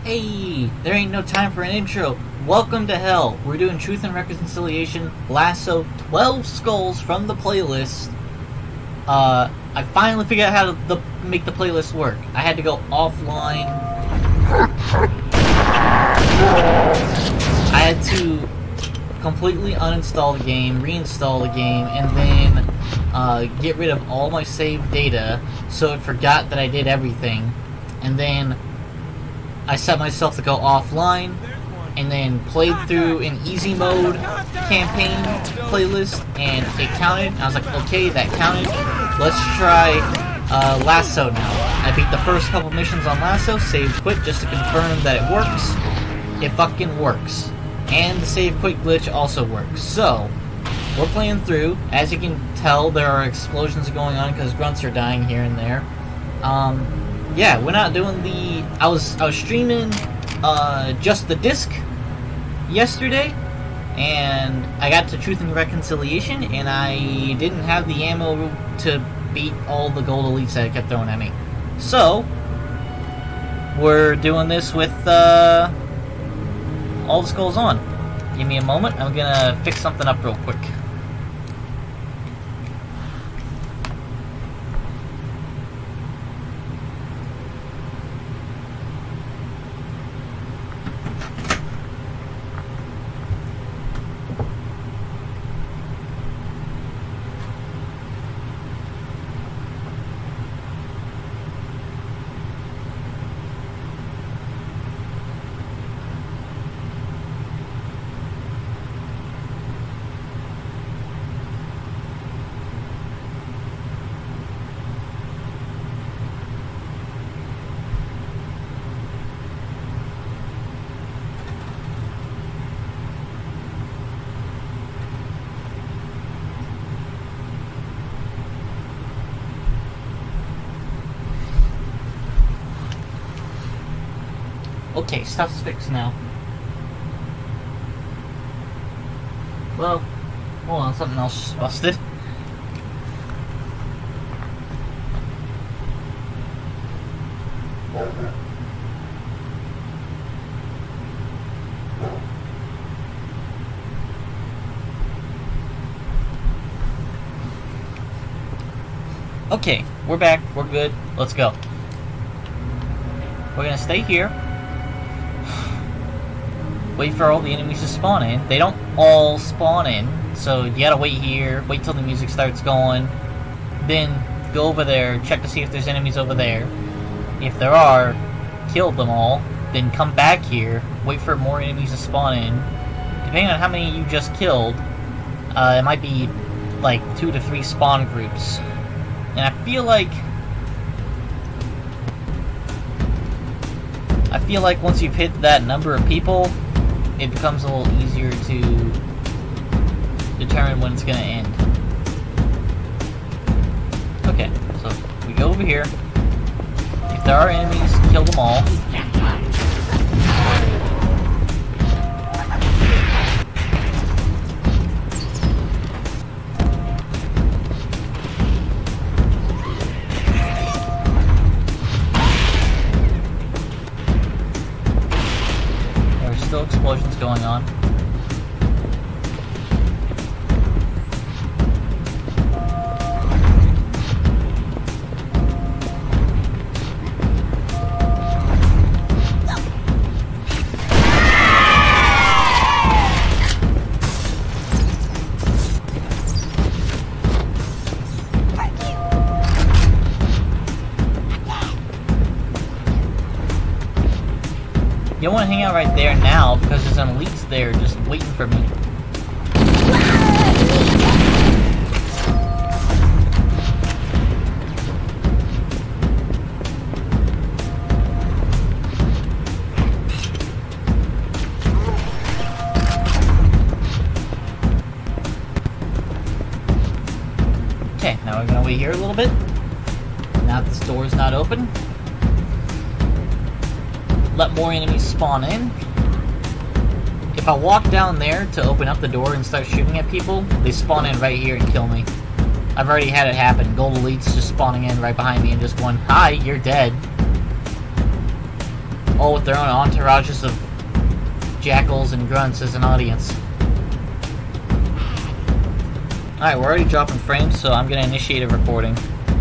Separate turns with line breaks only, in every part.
Hey, there ain't no time for an intro. Welcome to hell. We're doing Truth and Reconciliation, Lasso, 12 Skulls from the playlist. I finally figured out how to make the playlist work. I had to go offline. I had to completely uninstall the game, reinstall the game, and then get rid of all my saved data so it forgot that I did everything. And then I set myself to go offline and then played through an easy mode campaign playlist, and it counted. I was like, okay, that counted. Let's try Lasso now. I beat the first couple missions on Lasso, saved quit just to confirm that it works. It fucking works. And the save quit glitch also works. So, we're playing through. As you can tell, there are explosions going on because grunts are dying here and there. Yeah, we're not doing the... I was streaming just the disc yesterday, and I got to Truth and Reconciliation, and I didn't have the ammo to beat all the gold elites that it kept throwing at me. So, we're doing this with all the skulls on. Give me a moment, I'm gonna fix something up real quick. Okay, stuff's fixed now. Well, hold on, something else just busted. Okay, we're back, we're good, let's go. We're gonna stay here. Wait for all the enemies to spawn in. They don't all spawn in, so you gotta wait here, wait till the music starts going, then go over there, check to see if there's enemies over there. If there are, kill them all, then come back here, wait for more enemies to spawn in. Depending on how many you just killed, it might be like 2 to 3 spawn groups. And I feel like once you've hit that number of people, it becomes a little easier to determine when it's going to end. Okay, so we go over here. If there are enemies, kill them all. Still explosions going on. You don't want to hang out right there now because there's an elites there just waiting for me. Okay, now we're gonna wait here a little bit. Now that this door's not open. Let more enemies spawn in. If I walk down there to open up the door and start shooting at people, they spawn in right here and kill me. I've already had it happen. Gold elites just spawning in right behind me and just going, "Hi, you're dead." all with their own entourages of jackals and grunts as an audience. Alright, we're already dropping frames, so I'm gonna initiate a recording.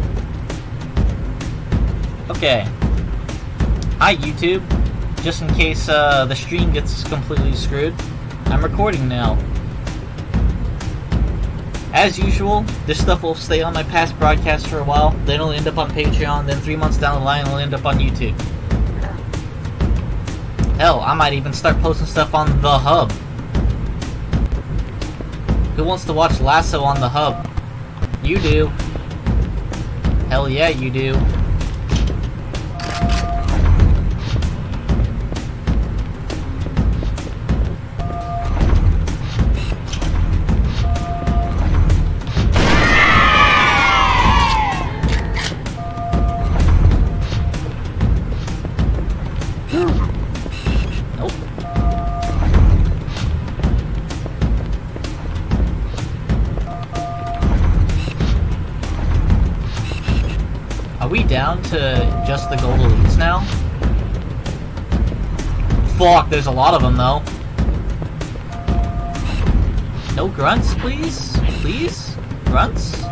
Okay. Hi, YouTube. Just in case the stream gets completely screwed, I'm recording now. As usual, this stuff will stay on my past broadcasts for a while, then it'll end up on Patreon, then 3 months down the line it'll end up on YouTube. Hell, I might even start posting stuff on the Hub. Who wants to watch Lasso on the Hub? You do. Hell yeah, you do. Down to just the gold elites now? Fuck, there's a lot of them though. No grunts, please? Please? Grunts?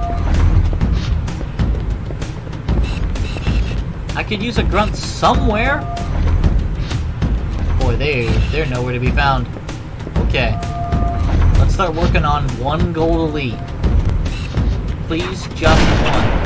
I could use a grunt somewhere. Boy, they're nowhere to be found. Okay. Let's start working on one gold elite. Please, just one.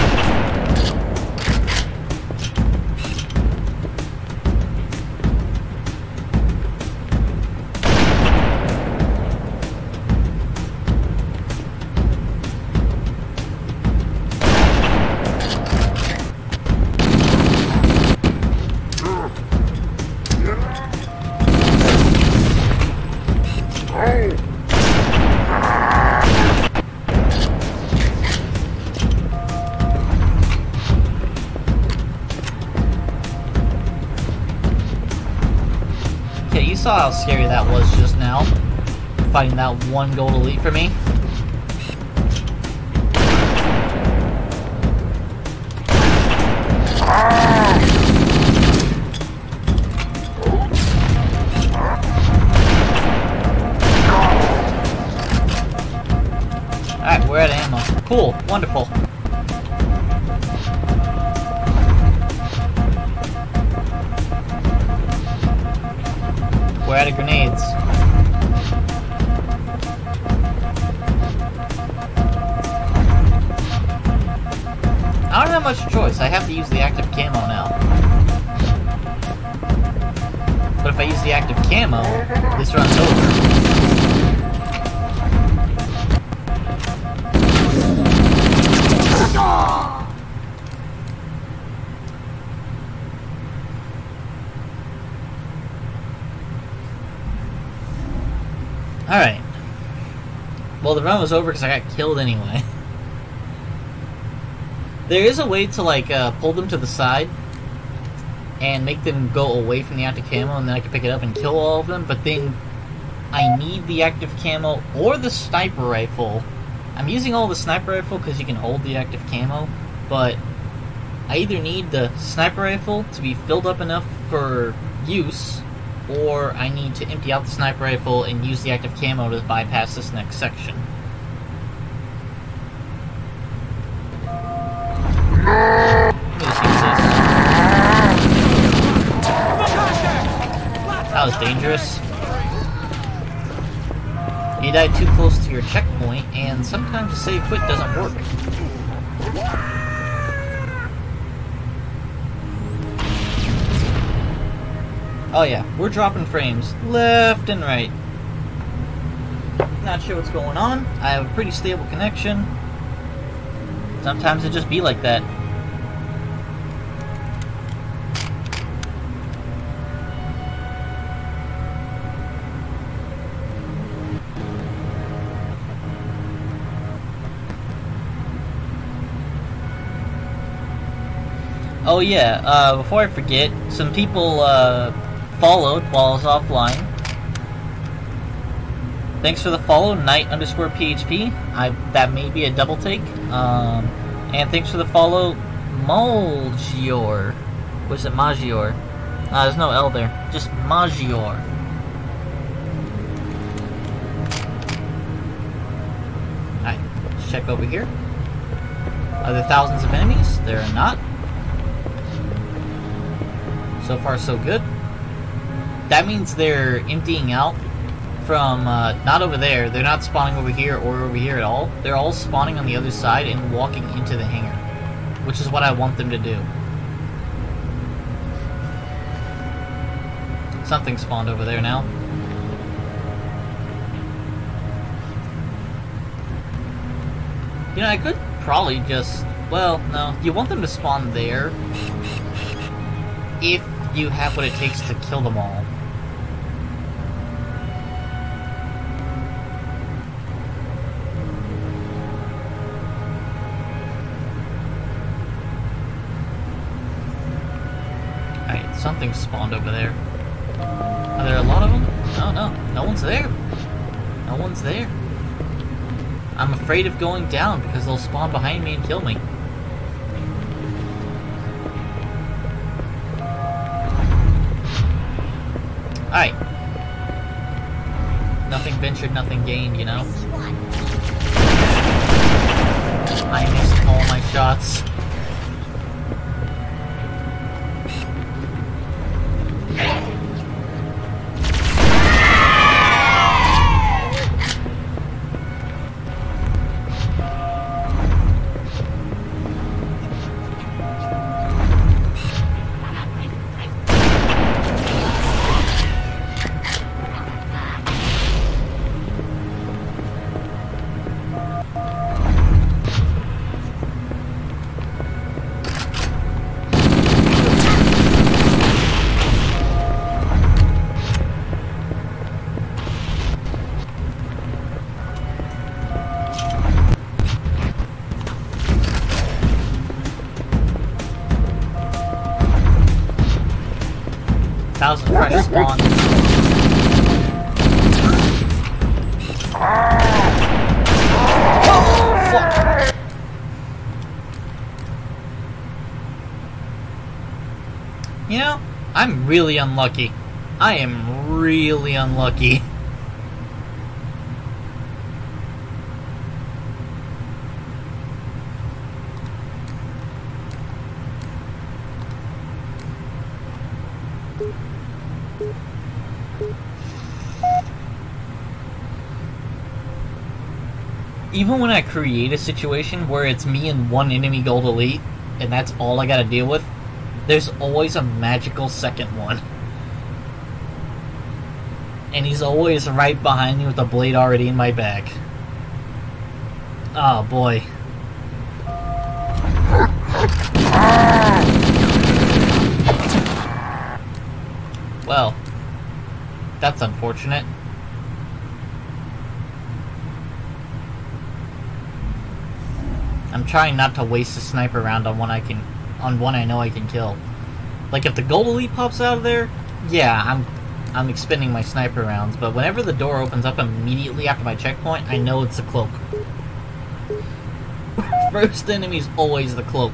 Saw how scary that was just now, fighting that one gold elite for me. Alright, we're out of ammo. Cool, wonderful. We're out of grenades. I don't have much choice. I have to use the active camo now. But if I use the active camo, this runs over. Alright. Well, the run was over because I got killed anyway. There is a way to, like, pull them to the side and make them go away from the active camo, and then I can pick it up and kill all of them, but then I need the active camo or the sniper rifle. I'm using all the sniper rifle because you can hold the active camo, but I either need the sniper rifle to be filled up enough for use, or I need to empty out the sniper rifle and use the active camo to bypass this next section. Let me just use this. That was dangerous. You died too close to your checkpoint, and sometimes the save quit doesn't work. Oh yeah, we're dropping frames left and right. Not sure what's going on. I have a pretty stable connection. Sometimes it just be like that. Oh yeah, before I forget, some people followed while I was offline. Thanks for the follow, Knight_PHP. That may be a double take. And thanks for the follow, Molgior. Was it Magior? There's no L there. Just Maggior. Alright, let's check over here. Are there thousands of enemies? There are not. So far, so good. That means they're emptying out from, not over there. They're not spawning over here or over here at all. They're all spawning on the other side and walking into the hangar, which is what I want them to do. Something spawned over there now. You know, I could probably just... Well, no. You want them to spawn there if you have what it takes to kill them all. Alright, something spawned over there. Are there a lot of them? No, no one's there. No one's there. I'm afraid of going down because they'll spawn behind me and kill me. Alright. Nothing ventured, nothing gained, you know? I missed all my shots. 1,000 fresh spawns. Oh, fuck. You know, I'm really unlucky. I am really unlucky. Even when I create a situation where it's me and one enemy gold elite, and that's all I gotta deal with, there's always a magical second one. And he's always right behind me with the blade already in my back. Oh boy. Well, that's unfortunate. I'm trying not to waste a sniper round on one I know I can kill. Like if the gold elite pops out of there, yeah, I'm expending my sniper rounds, but whenever the door opens up immediately after my checkpoint, I know it's the cloak. First enemy's always the cloak.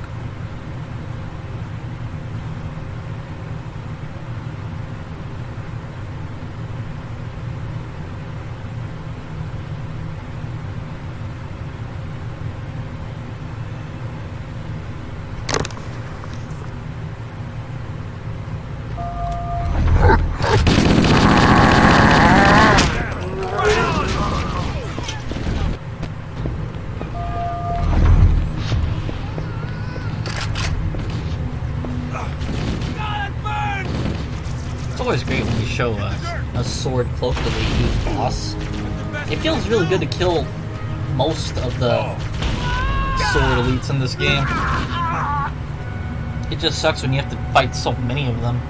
It's always great when you show a sword cloak elite who's boss. It feels really good to kill most of the sword elites in this game. It just sucks when you have to fight so many of them.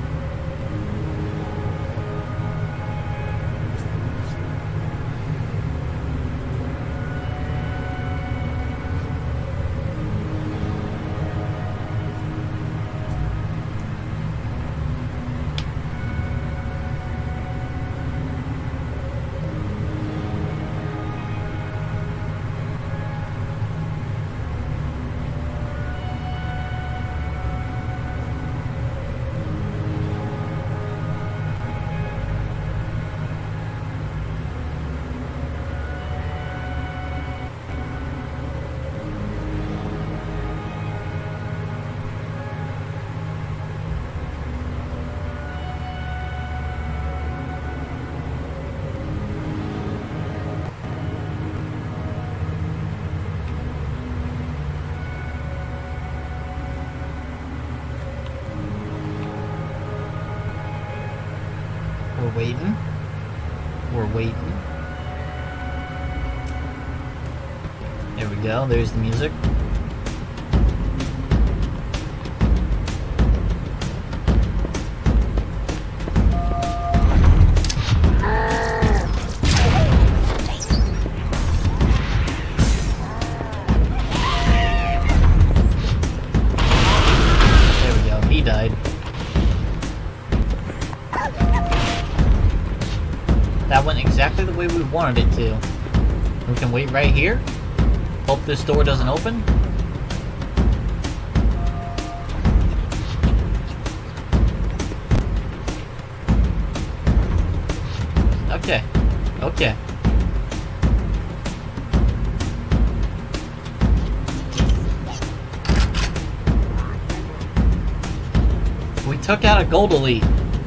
We're waiting. We're waiting. There we go. There's the music. There we go. He died. That went exactly the way we wanted it to. We can wait right here. Hope this door doesn't open. Okay. Okay. We took out a gold elite.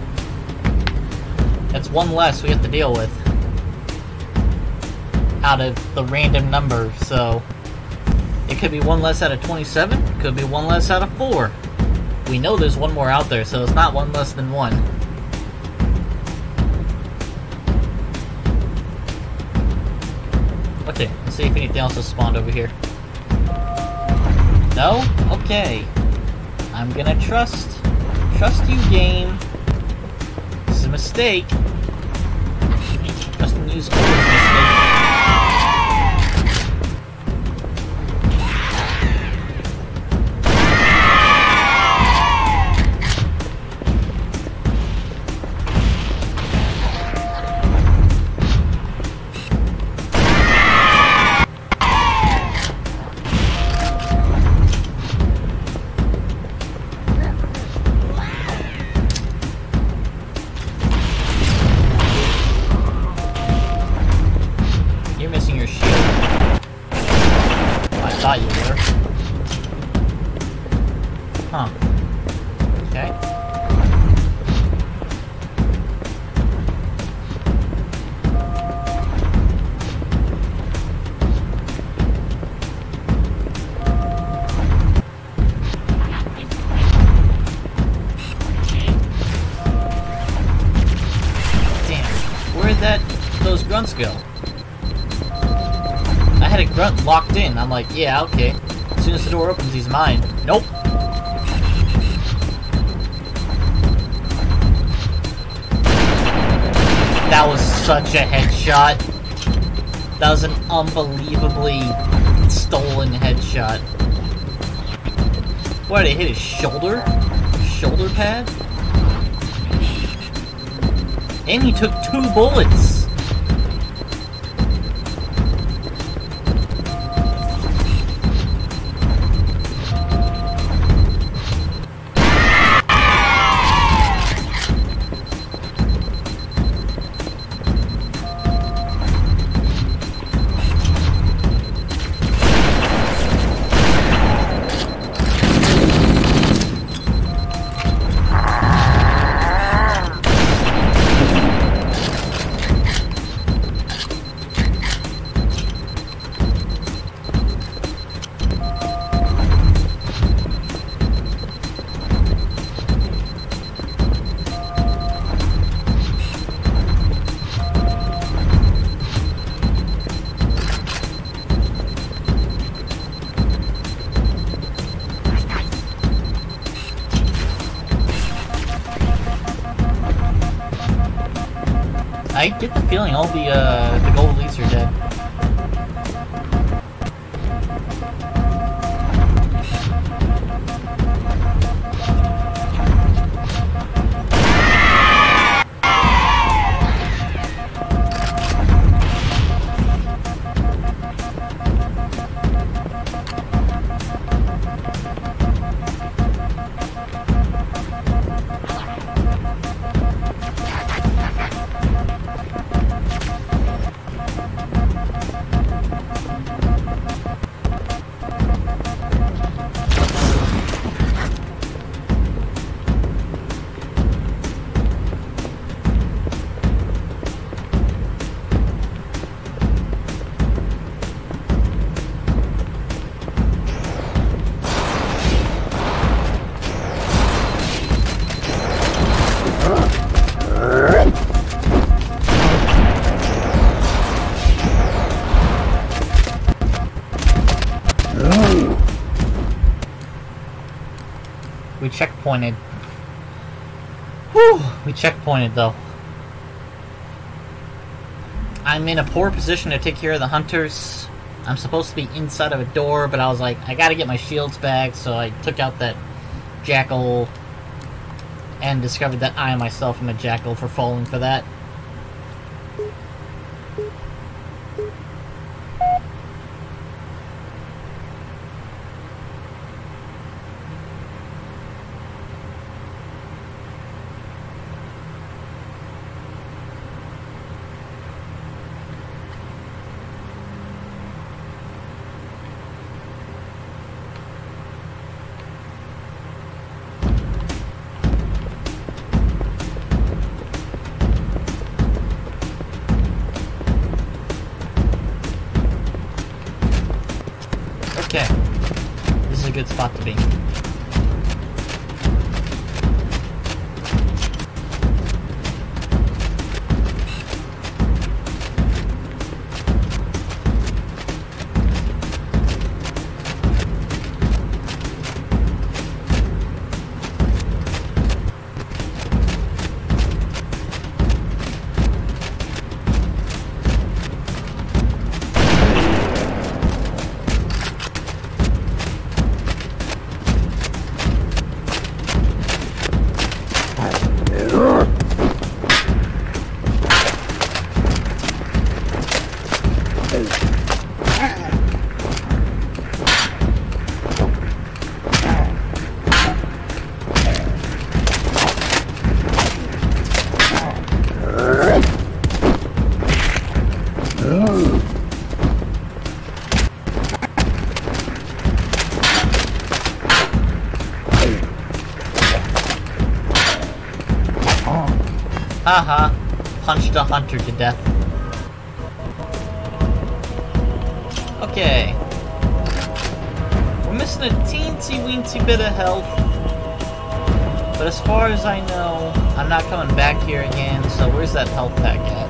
That's one less we have to deal with. Out of the random number, so it could be one less out of 27, could be one less out of 4. We know there's one more out there, so it's not one less than one. Okay, let's see if anything else has spawned over here. No? Okay. I'm gonna trust you, game. This is a mistake. Trust in you is always a mistake. Thought you were. Huh. Okay. Damn. Where'd those grunts go? I had a grunt locked in. I'm like, yeah, okay. As soon as the door opens, he's mine. Nope. That was such a headshot. That was an unbelievably stolen headshot. What, did it hit his shoulder? Shoulder pad? And he took 2 bullets. I get the feeling all the gold elites are dead. We checkpointed. Whew! We checkpointed, though. I'm in a poor position to take care of the hunters. I'm supposed to be inside of a door, but I was like, I gotta get my shields back, so I took out that jackal and discovered that I myself am a jackal for falling for that. Okay, this is a good spot to be. Haha, punched a hunter to death. Okay. We're missing a teensy-weensy bit of health. But as far as I know, I'm not coming back here again, so where's that health pack at?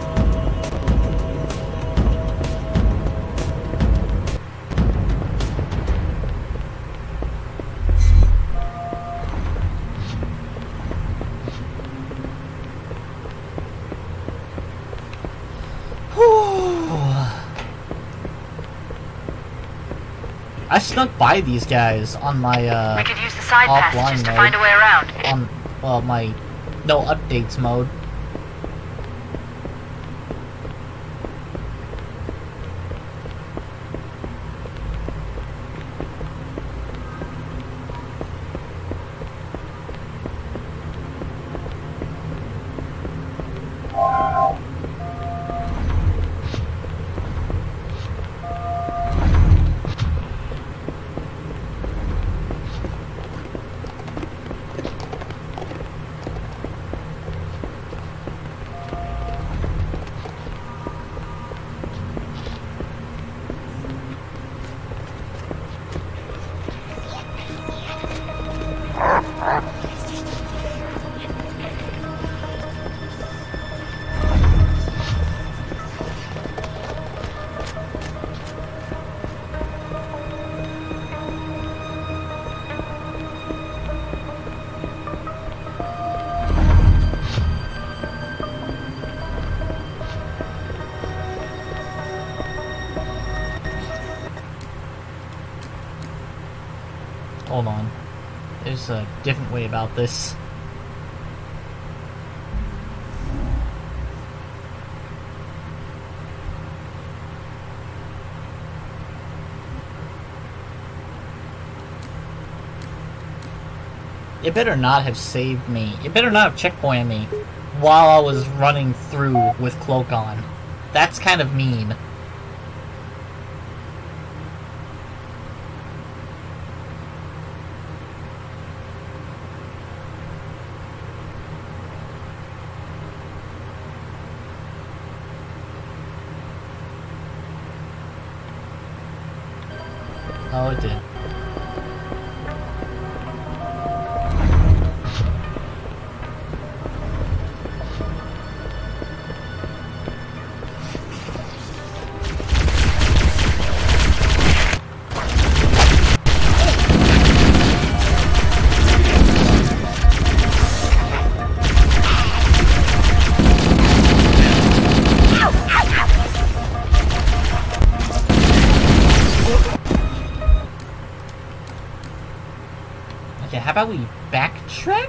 I snuck by these guys on my
we could use the side
offline
passages to
mode.
find a way around.
On, well, my no updates mode. Hold on. There's a different way about this. It better not have saved me. It better not have checkpointed me while I was running through with cloak on. That's kind of mean. Oh, it did. Okay, how about we backtrack?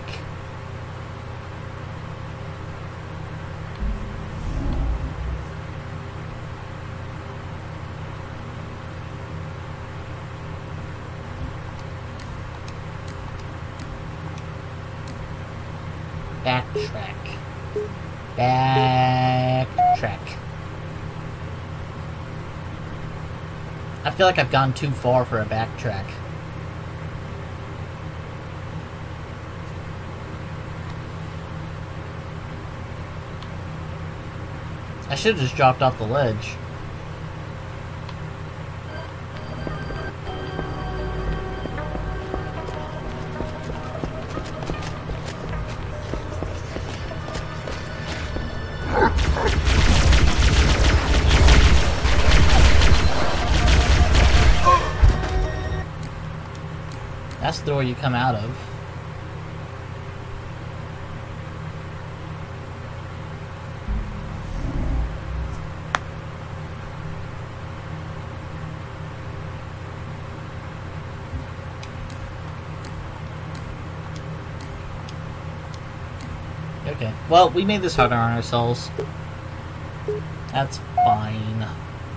Backtrack. Backtrack. I feel like I've gone too far for a backtrack. I should have just dropped off the ledge. That's the door you come out of. Okay. Well, we made this harder on ourselves. That's fine.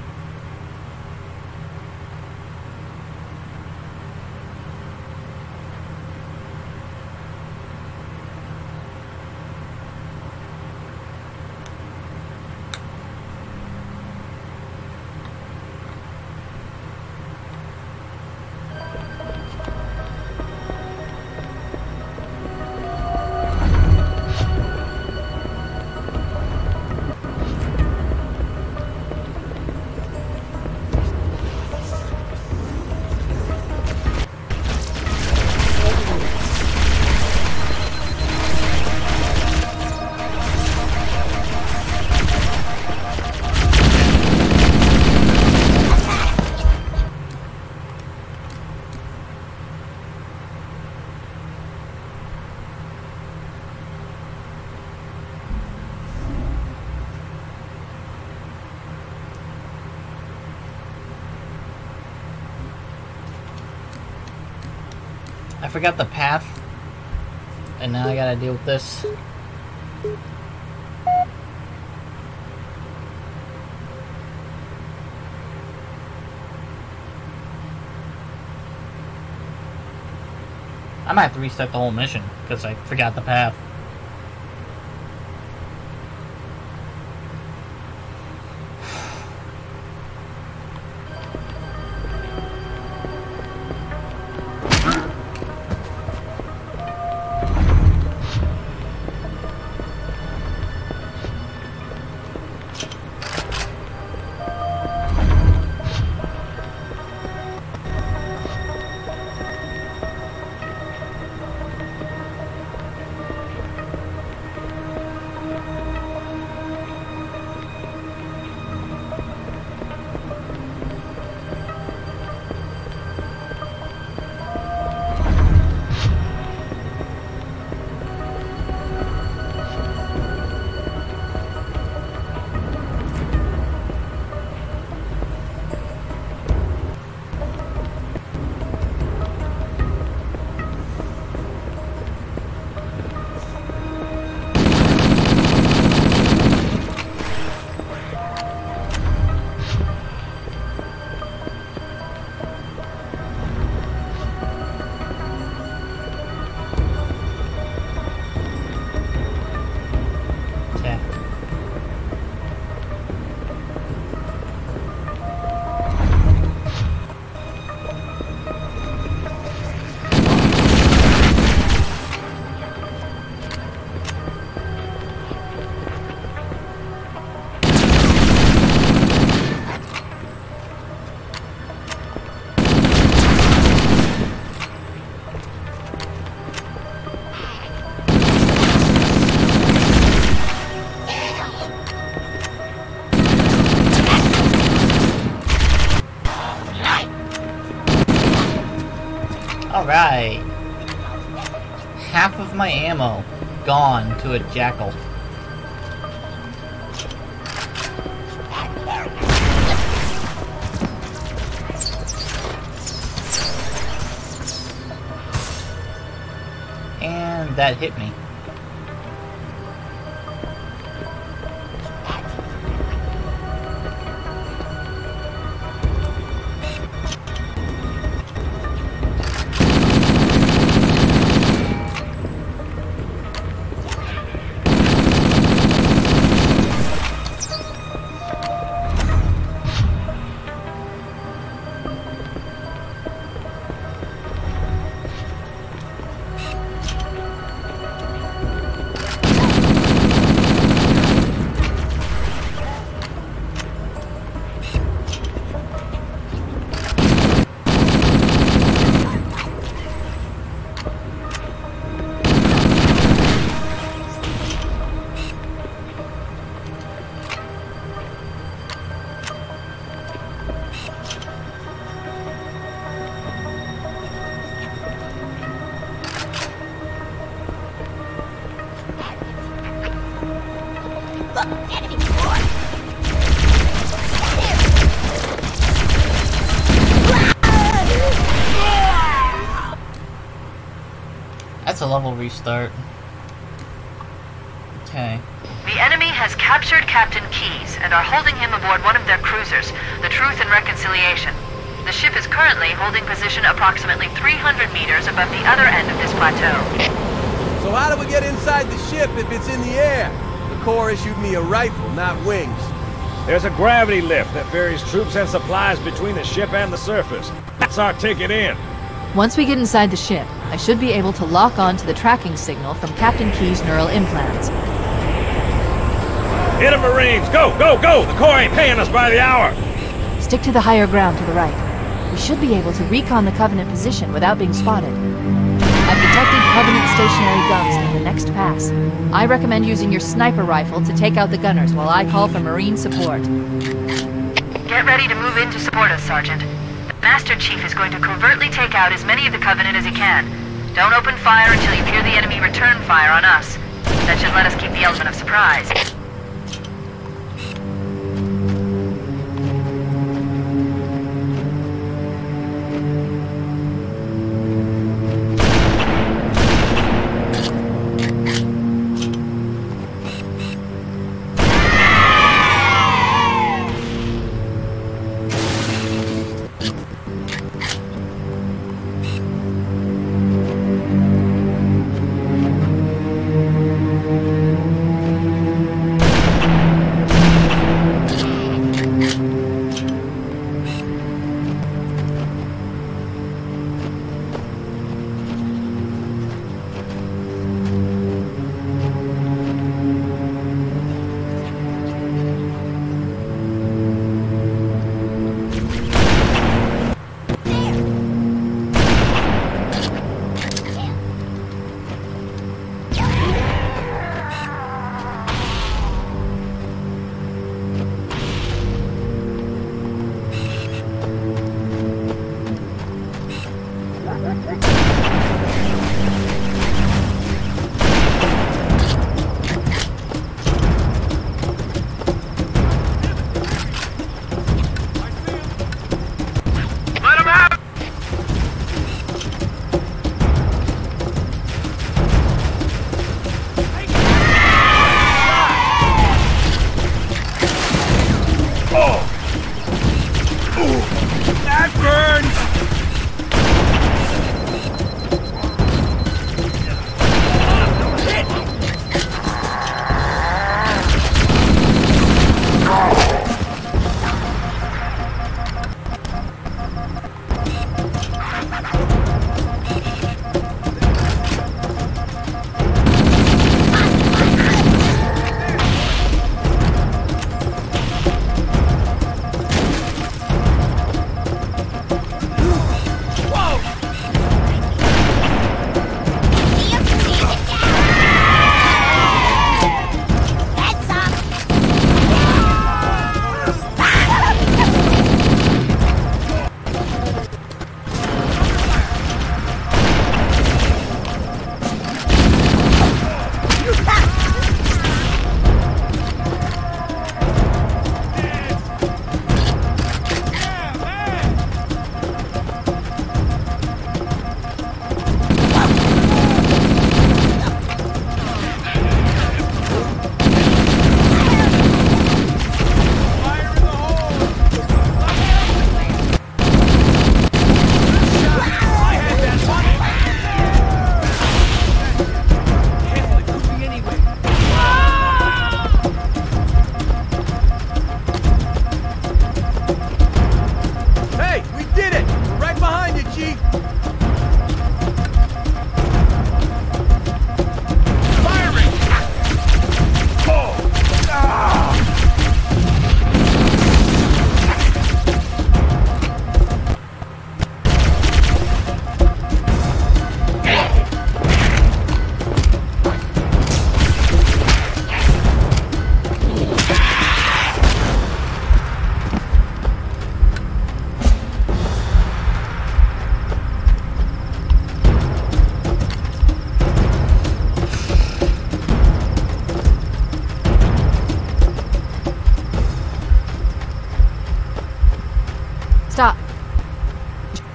I forgot the path, and now I gotta deal with this. I might have to restart the whole mission, because I forgot the path. Alright. Half of my ammo gone to a jackal. did that hit me? That's a level restart. Okay.
The enemy has captured Captain Keyes and are holding him aboard one of their cruisers, the Truth and Reconciliation. The ship is currently holding position approximately 300 meters above the other end of this plateau.
So how do we get inside the ship if it's in the air? The Corps issued me a rifle, not wings.
There's a gravity lift that ferries troops and supplies between the ship and the surface. That's our ticket in.
Once we get inside the ship, I should be able to lock on to the tracking signal from Captain Keyes' neural implants.
Hit 'em, Marines! Go, go, go! The Corps ain't paying us by the hour!
Stick to the higher ground to the right. We should be able to recon the Covenant position without being spotted. I've detected Covenant stationary guns near the next pass. I recommend using your sniper rifle to take out the gunners while I call for Marine support.
Get ready to move in to support us, Sergeant. The Master Chief is going to covertly take out as many of the Covenant as he can. Don't open fire until you hear the enemy return fire on us. That should let us keep the element of surprise.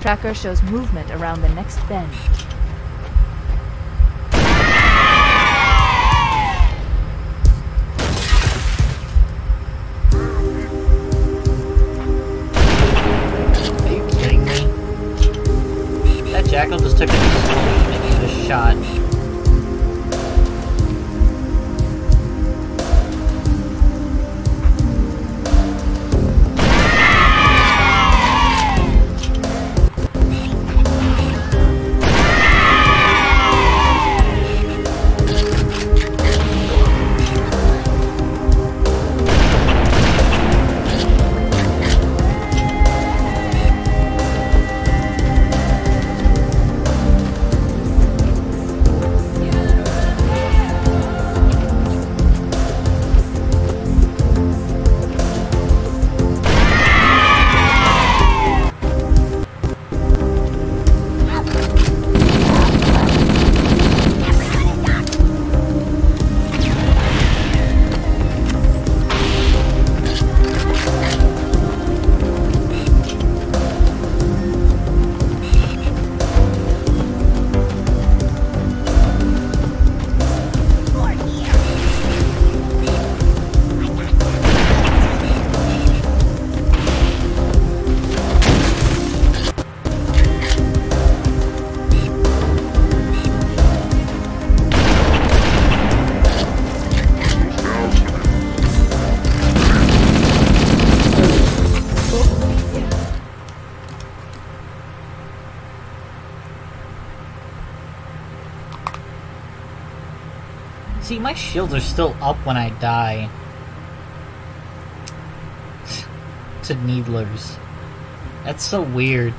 Tracker shows movement around the next bend.
Are you kidding me? That jackal just took a shot. See, my shields are still up when I die. To Needlers. That's so weird.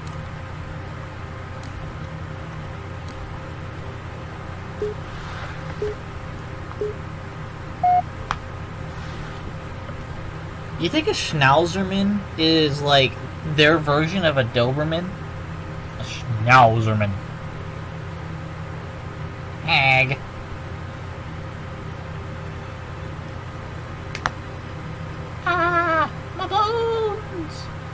You think a Schnauzerman is like their version of a Doberman? A Schnauzerman. Hag. Ah, my bones!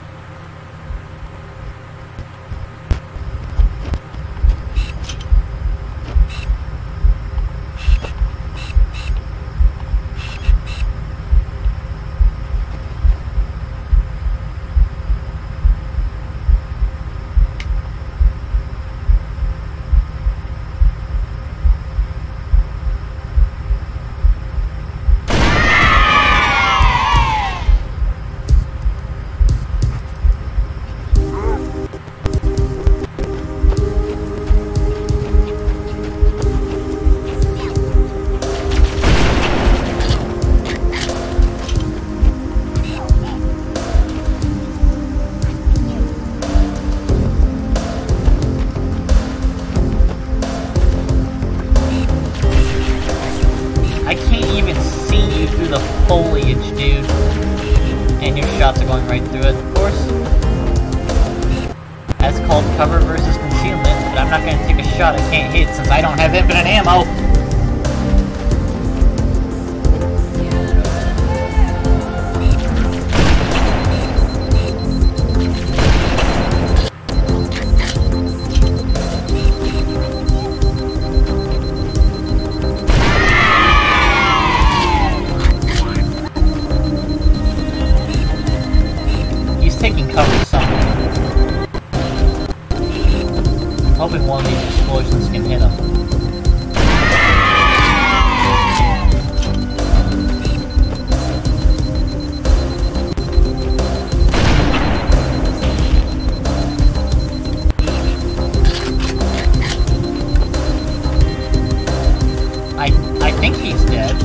Foliage, dude. And your shots are going right through it, of course. That's called cover versus concealment, but I'm not going to take a shot I can't hit since I don't have infinite ammo. Taking cover somewhere. Hoping one of these explosions can hit him. I think he's dead.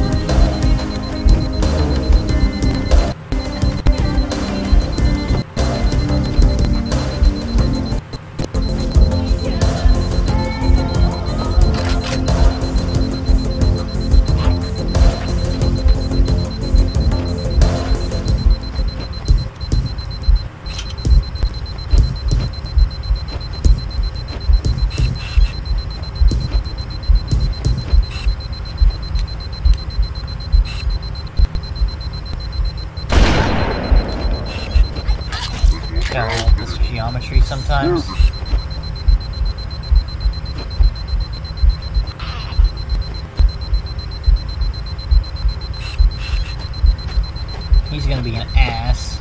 times. He's gonna be an ass.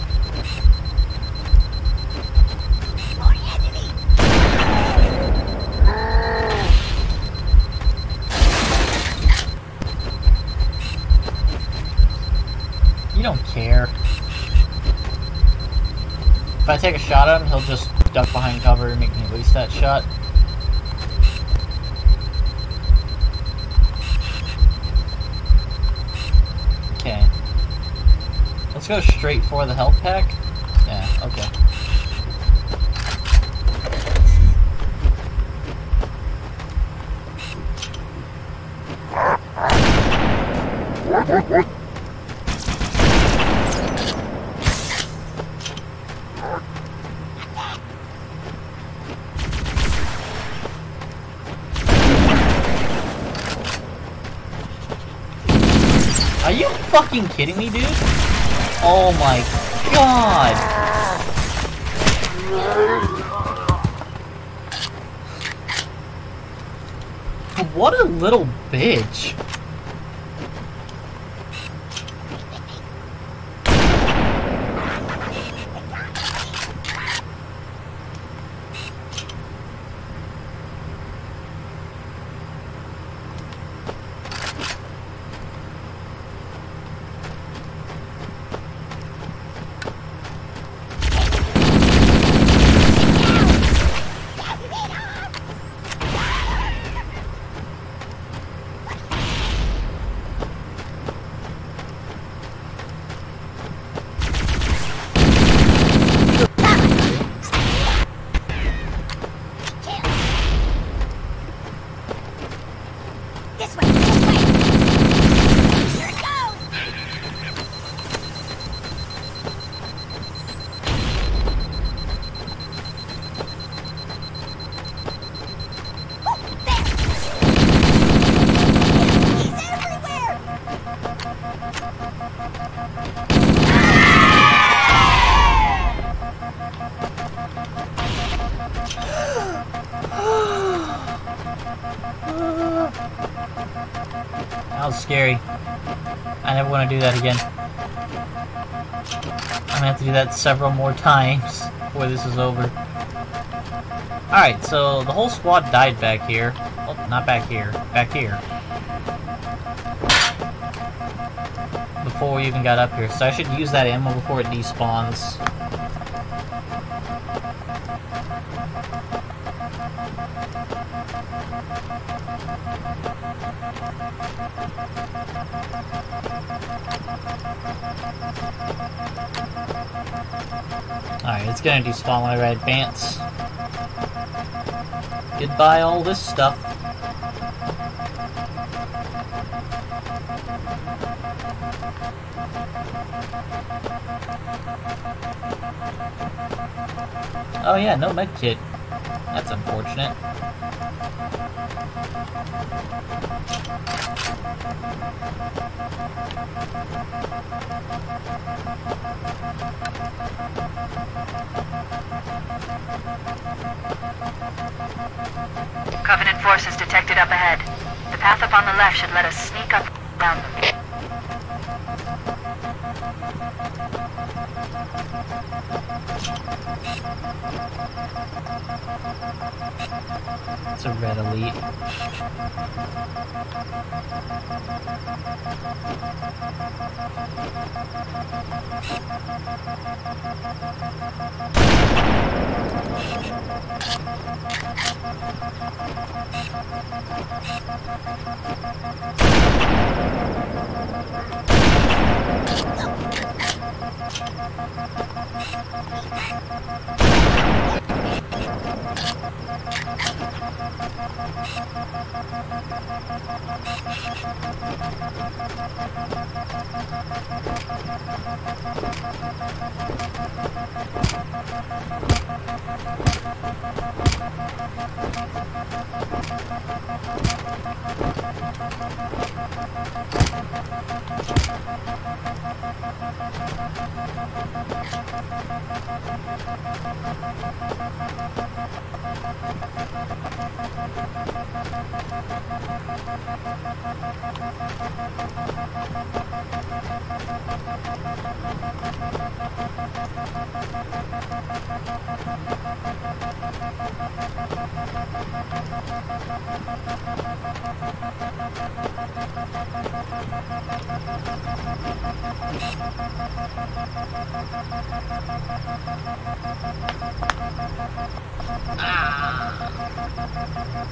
You don't care. If I take a shot at him, he'll just duck behind cover and make me waste that shot. Okay. Let's go straight for the health pack. Yeah, okay. Are you fucking kidding me, dude? Oh my god! What a little bitch! That was scary. I never want to do that again. I'm gonna have to do that several more times before this is over. Alright, so the whole squad died back here. Well, not back here. Back here. Before we even got up here. So I should use that ammo before it despawns. Alright, it's gonna despawn whenever I advance. Goodbye all this stuff. Oh yeah, no medkit. That's unfortunate.
Covenant forces detected up ahead. The path up on the left should let us sneak up around them.
It's a red elite.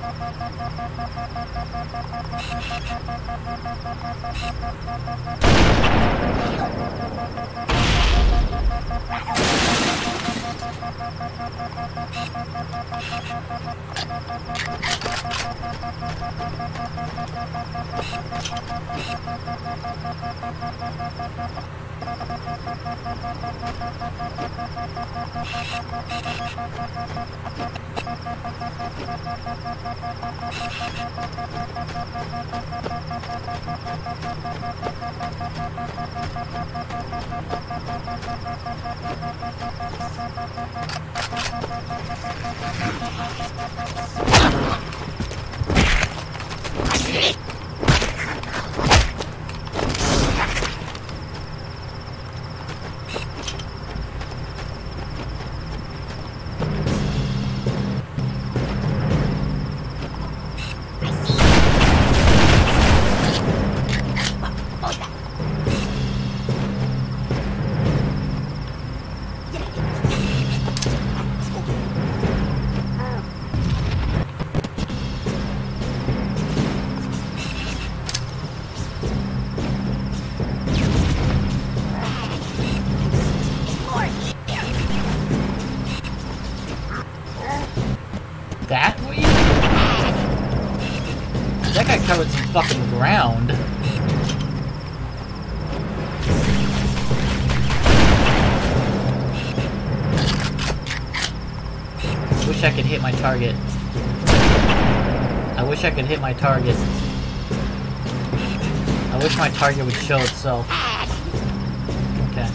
That way? That guy covered some fucking ground. Wish I could hit my target. I wish I could hit my target. I wish my target would show itself. Okay.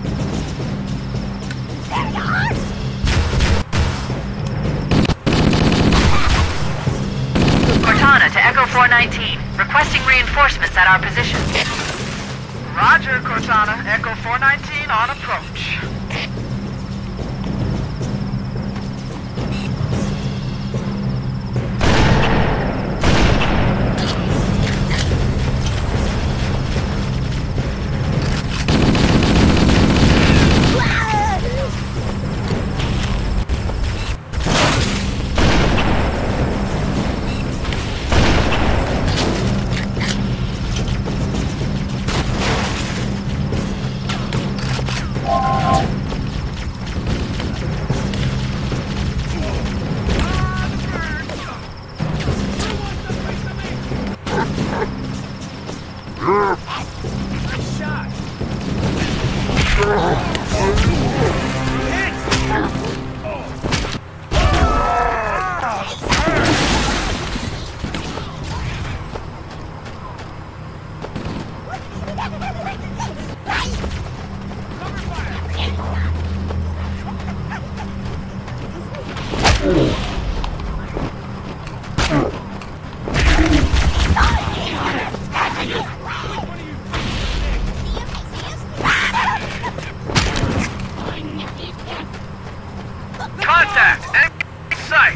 Cortana to Echo 419. Requesting reinforcements at our position.
Roger, Cortana. Echo 419 on approach. Contact! Enemy sight!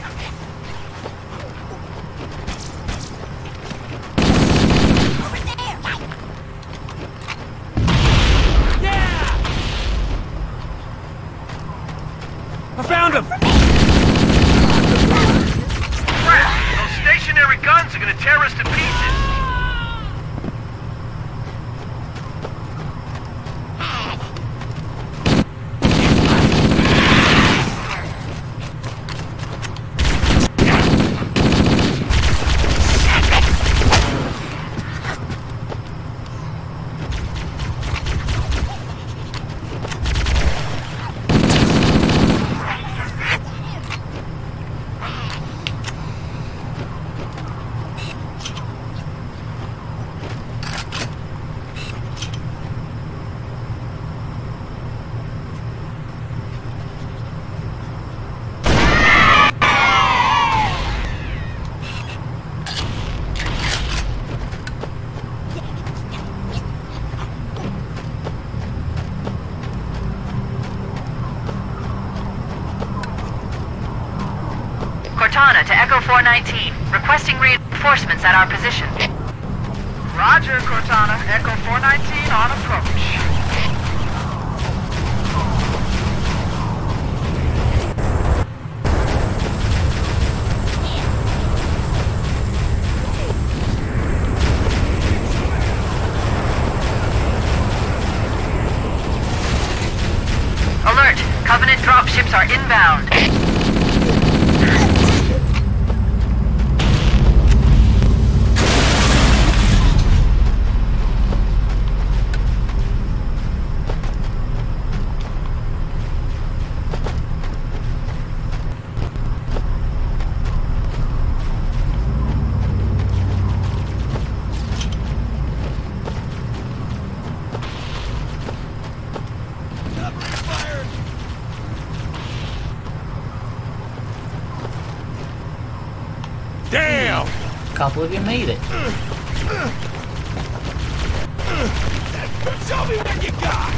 I found him!
Crap! Those stationary guns are gonna tear us to pieces!
Cortana to Echo 419. Requesting reinforcements at our position.
Roger, Cortana. Echo 419 on approach.
Ships are inbound.
Damn!
A couple of you made it.
Show me what you got!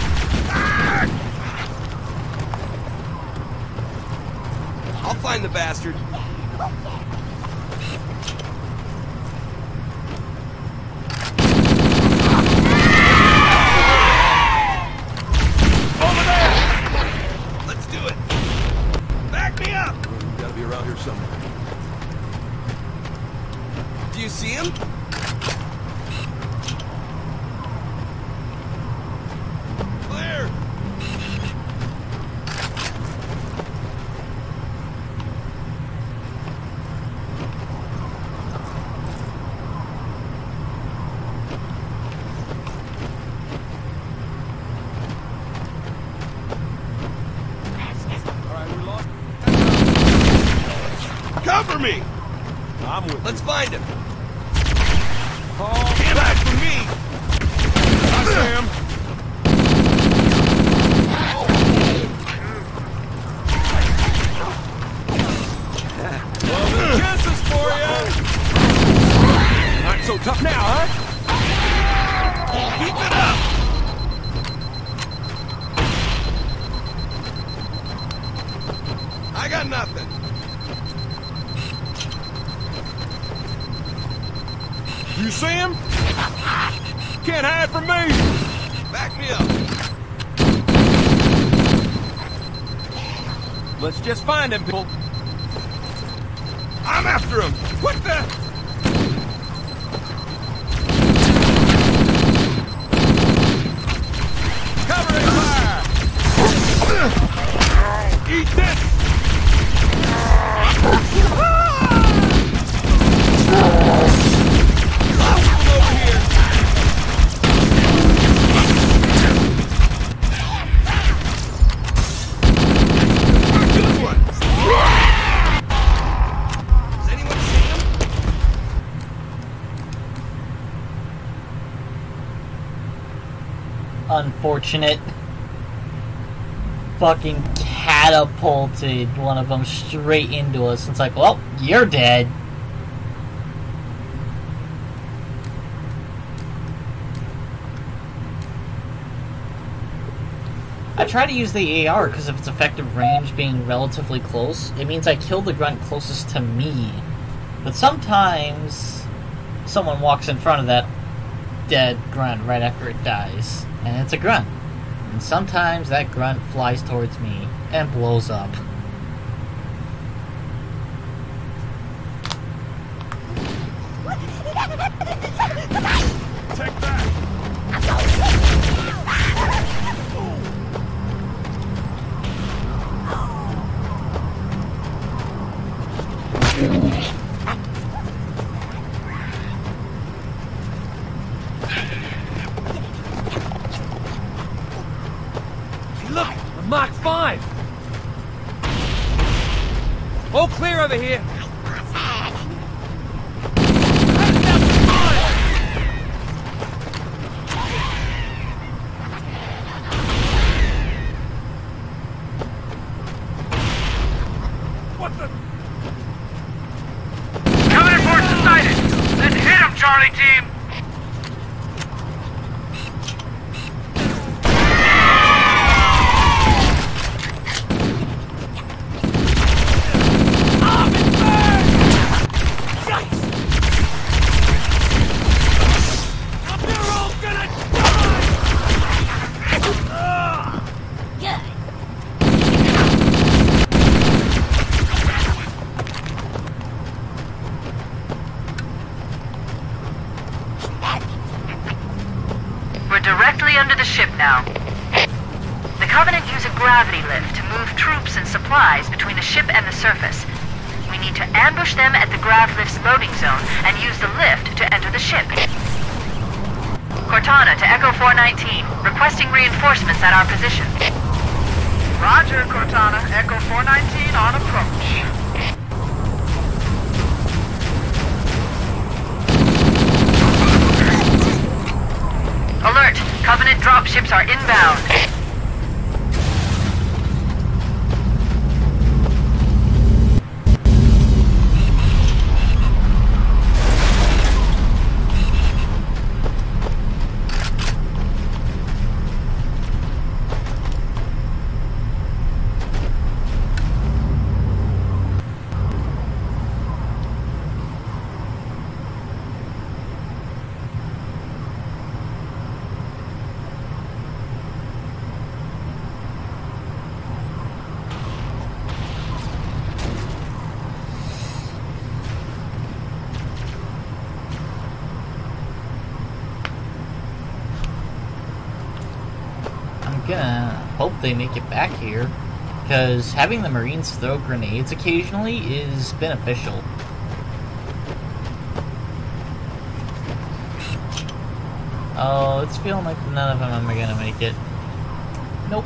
I'll find the bastard. Over there! Let's do it! Back me up! You gotta be around here somewhere. Do you see him? Clear! Alright, we lost. Cover me! I'm with Let's find him. Stand back from me! I see him. Well, the chances for you! Not so tough now, huh? Keep it up! I got nothing. You see him? Can't hide from me! Back me up. Let's just find him, people. I'm after him! What the? Covering fire! Eat this!
Unfortunate. Fucking catapulted one of them straight into us. It's like, well, you're dead. I try to use the AR because of its effective range being relatively close. It means I kill the grunt closest to me. But sometimes someone walks in front of that dead grunt right after it dies. And it's a grunt. And sometimes that grunt flies towards me and blows up.
Take that!
Look, a Mark 5. All clear over here.
What the?
Covenant forces sighted! Let's hit him, Charlie team! We're directly under the ship now. The
Covenant use a gravity lift to move troops and supplies between the ship and the surface. We need to ambush them at the grav lift's loading zone and use the lift to enter the ship. Cortana to Echo 419, requesting reinforcements at our position.
Roger, Cortana. Echo 419 on approach.
Alert! Covenant dropships are inbound.
Gonna hope they make it back here, because having the Marines throw grenades occasionally is beneficial. Oh, it's feeling like none of them are gonna make it. Nope.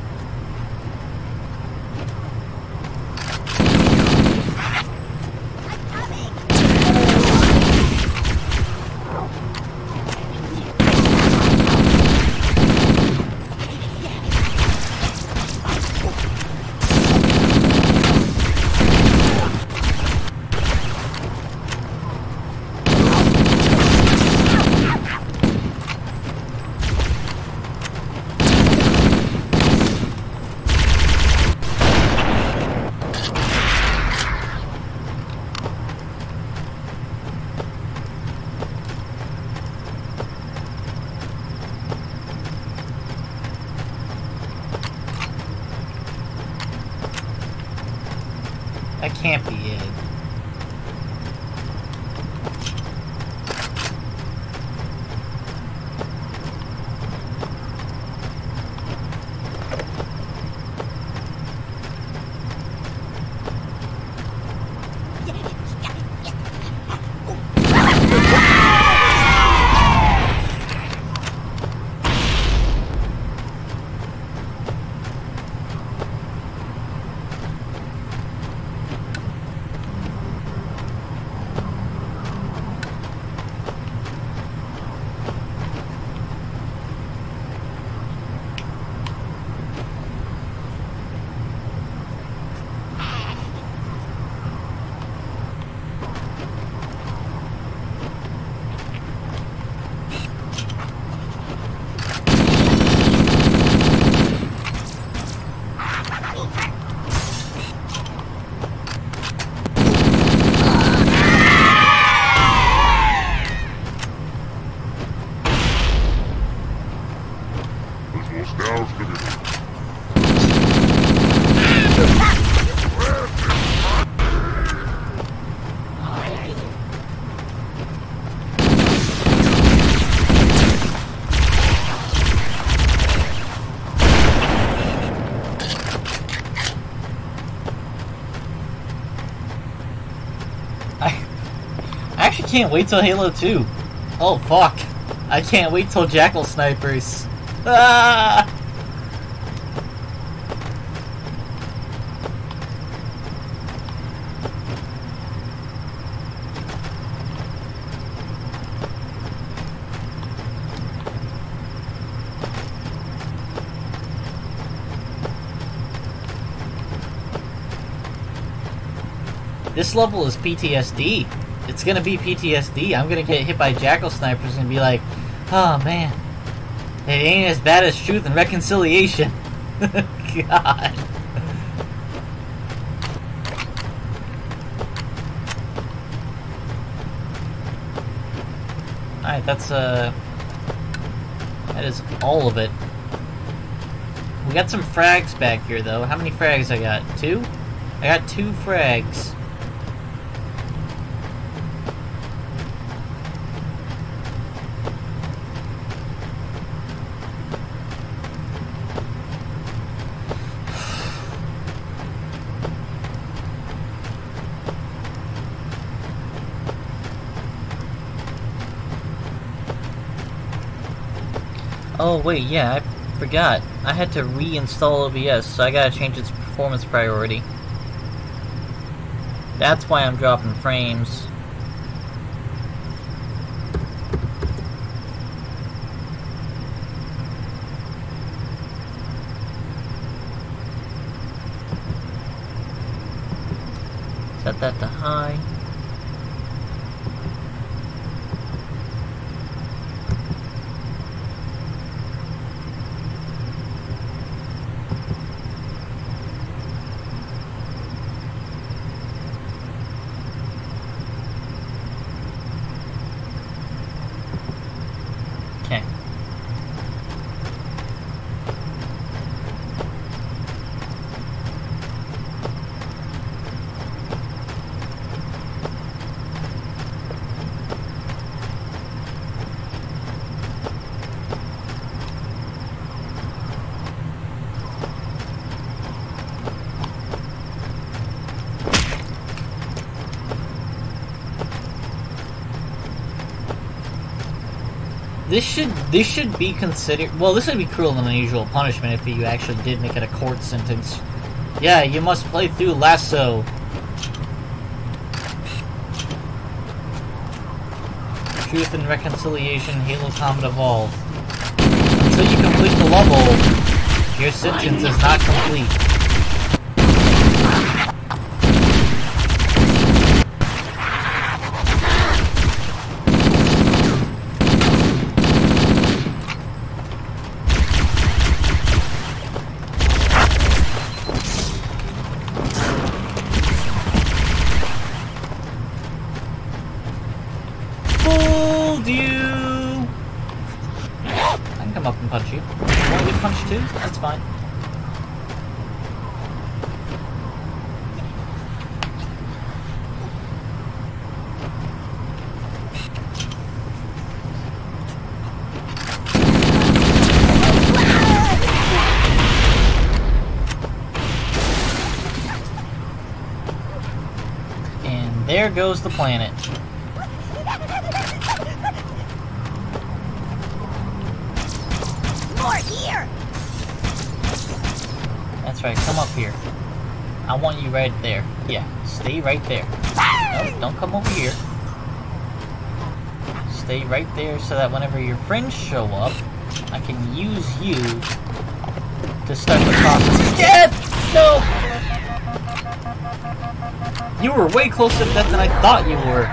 That can't be it. I actually can't wait till Halo 2. Oh fuck. I can't wait till Jackal snipers. Ah! This level is PTSD. It's gonna be PTSD. I'm gonna get hit by Jackal snipers and be like, oh man, it ain't as bad as Truth and Reconciliation. God. Alright, that is all of it. We got some frags back here though. How many frags I got? 2? I got 2 frags. Oh wait, yeah, I forgot. I had to reinstall OBS, so I gotta change its performance priority. That's why I'm dropping frames. Set that to high. Okay. This should be considered. Well, this would be cruel and unusual punishment if you actually did make it a court sentence. Yeah, you must play through Lasso. Truth and Reconciliation, Halo Combat Evolved. Until you complete the level, your sentence is not complete. Up and punch you. Want to get punched too? That's fine. And there goes the planet.
Here.
That's right, come up here. I want you right there. Yeah, stay right there. No, don't come over here. Stay right there so that whenever your friends show up, I can use you to start the process. Death! No! You were way closer to death than I thought you were.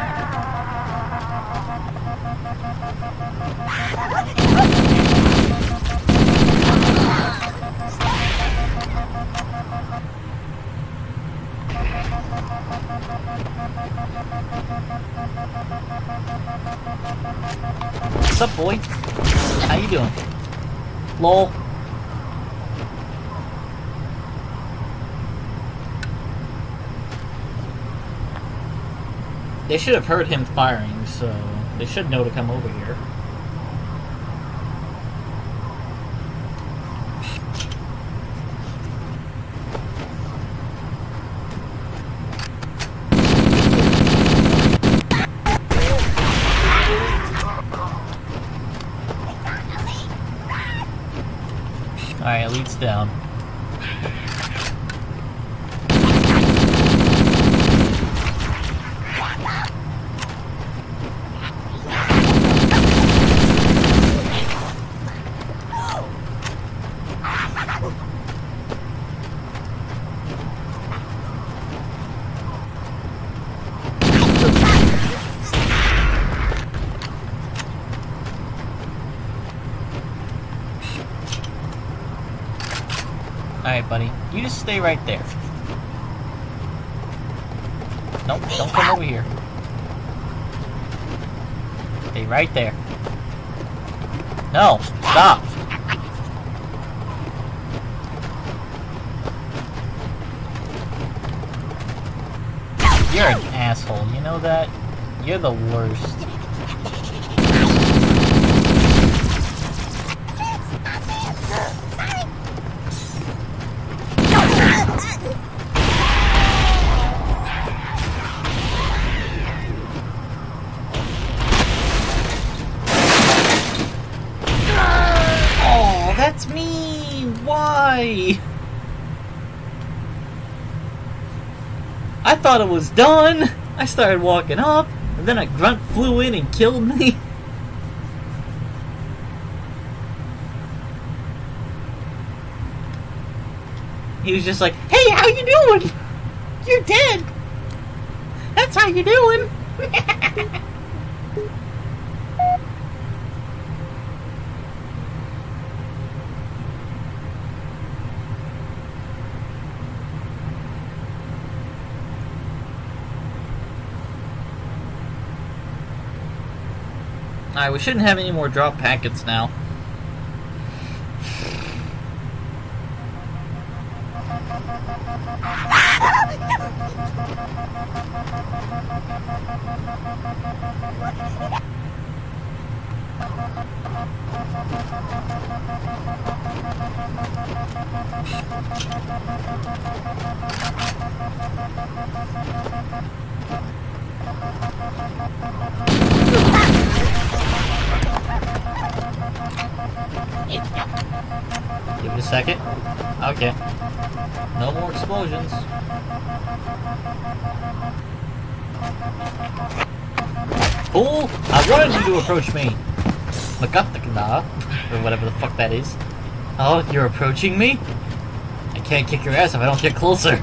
What's up, boy? How you doing? Lol. They should have heard him firing, so they should know to come over here. Alright, Elite's down. Alright, buddy. You just stay right there. Nope, don't come over here. Stay right there. No, stop. You're an asshole, you know that? You're the worst. That's mean! Why? I thought it was done! I started walking up, and then a grunt flew in and killed me. He was just like, "Hey, how you doing? You're dead. That's how you doing." Alright, we shouldn't have any more drop packets now. Give it a second. Okay. No more explosions. Fool! I wanted you to approach me! Magatakana, or whatever the fuck that is. Oh, you're approaching me? I can't kick your ass if I don't get closer.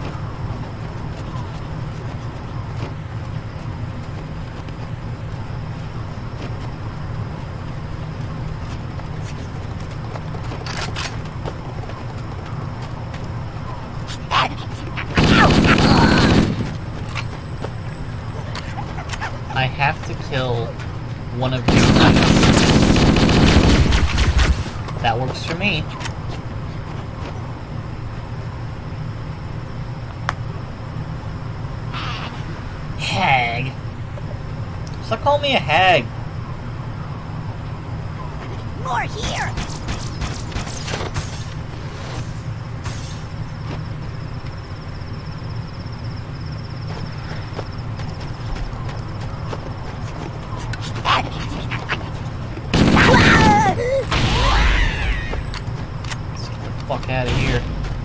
I have to kill one of you. That works for me. Hag. Stop calling me a hag.
More here!
Fuck out of here.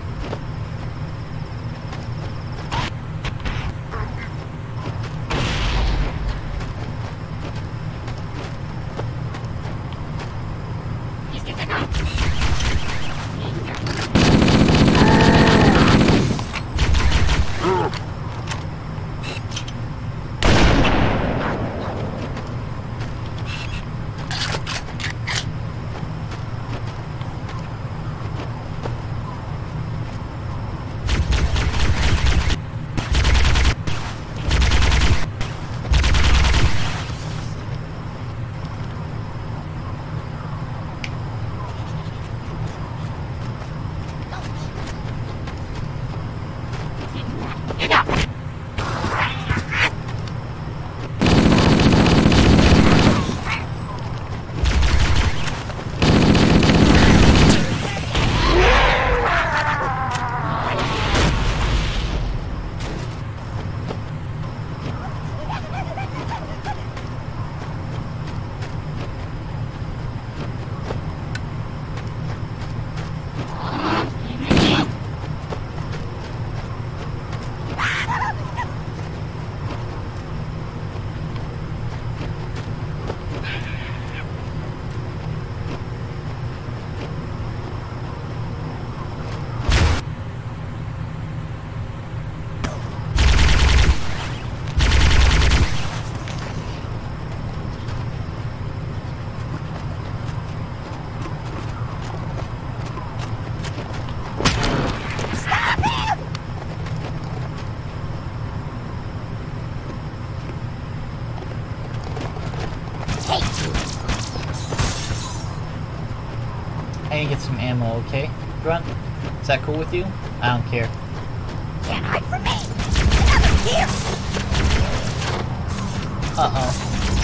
I need to get some ammo, okay? Grunt? Is that cool with you? I don't care.
Can't hide from me! Another here!
Uh-oh.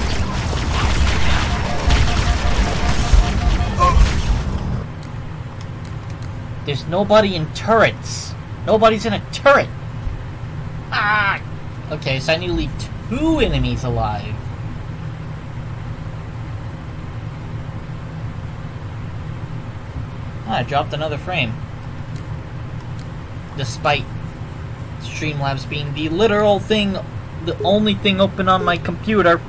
There's nobody in turrets. Nobody's in a turret. Ah! Okay, so I need to leave 2 enemies alive. I dropped another frame. Despite Streamlabs being the literal thing, the only thing open on my computer.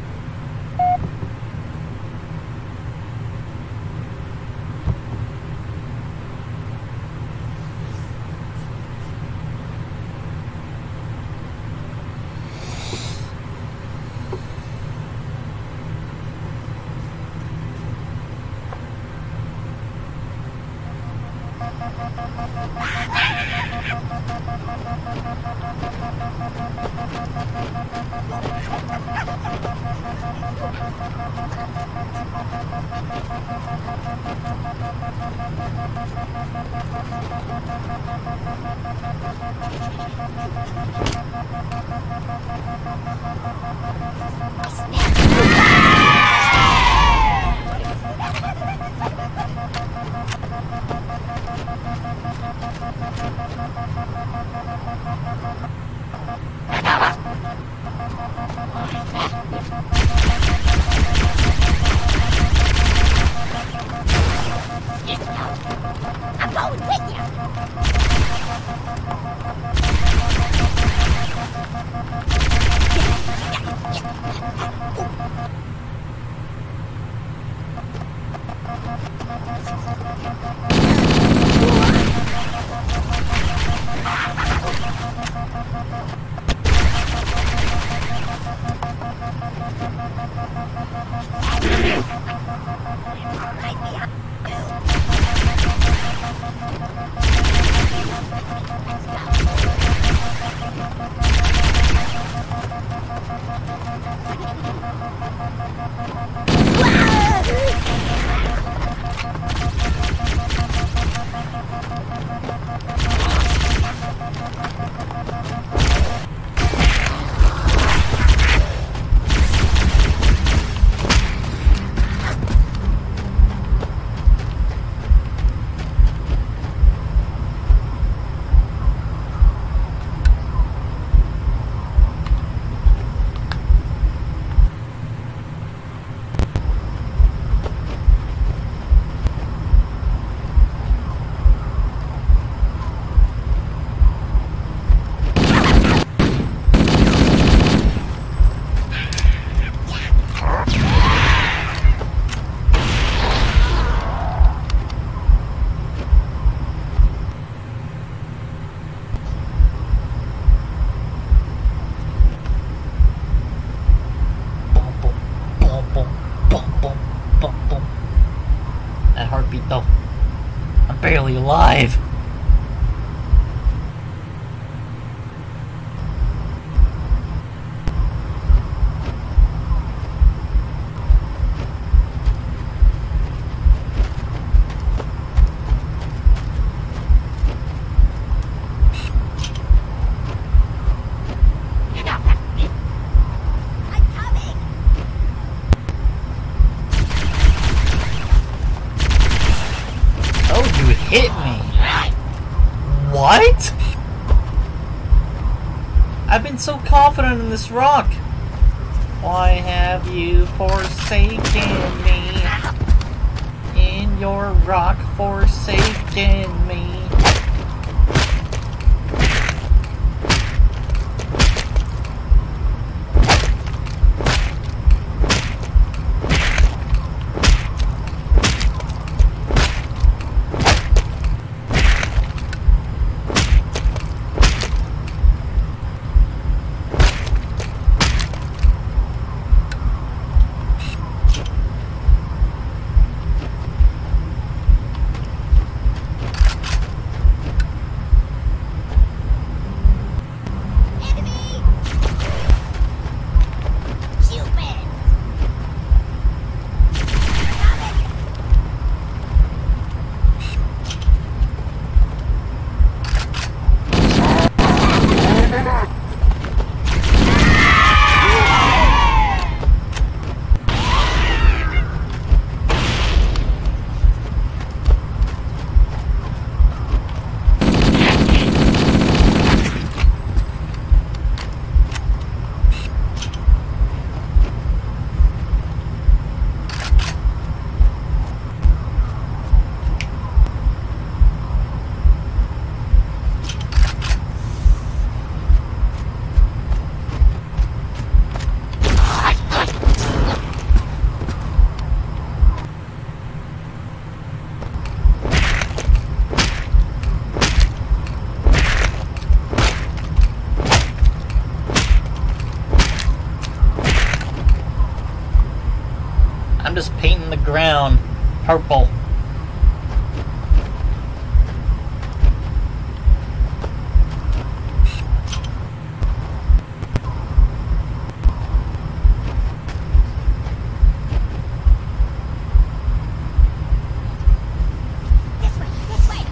That heartbeat though. I'm barely alive. Hit me. What? I've been so confident in this rock. Why have you forsaken me? In your rock, forsaken me. I'm just painting the ground purple.
This way.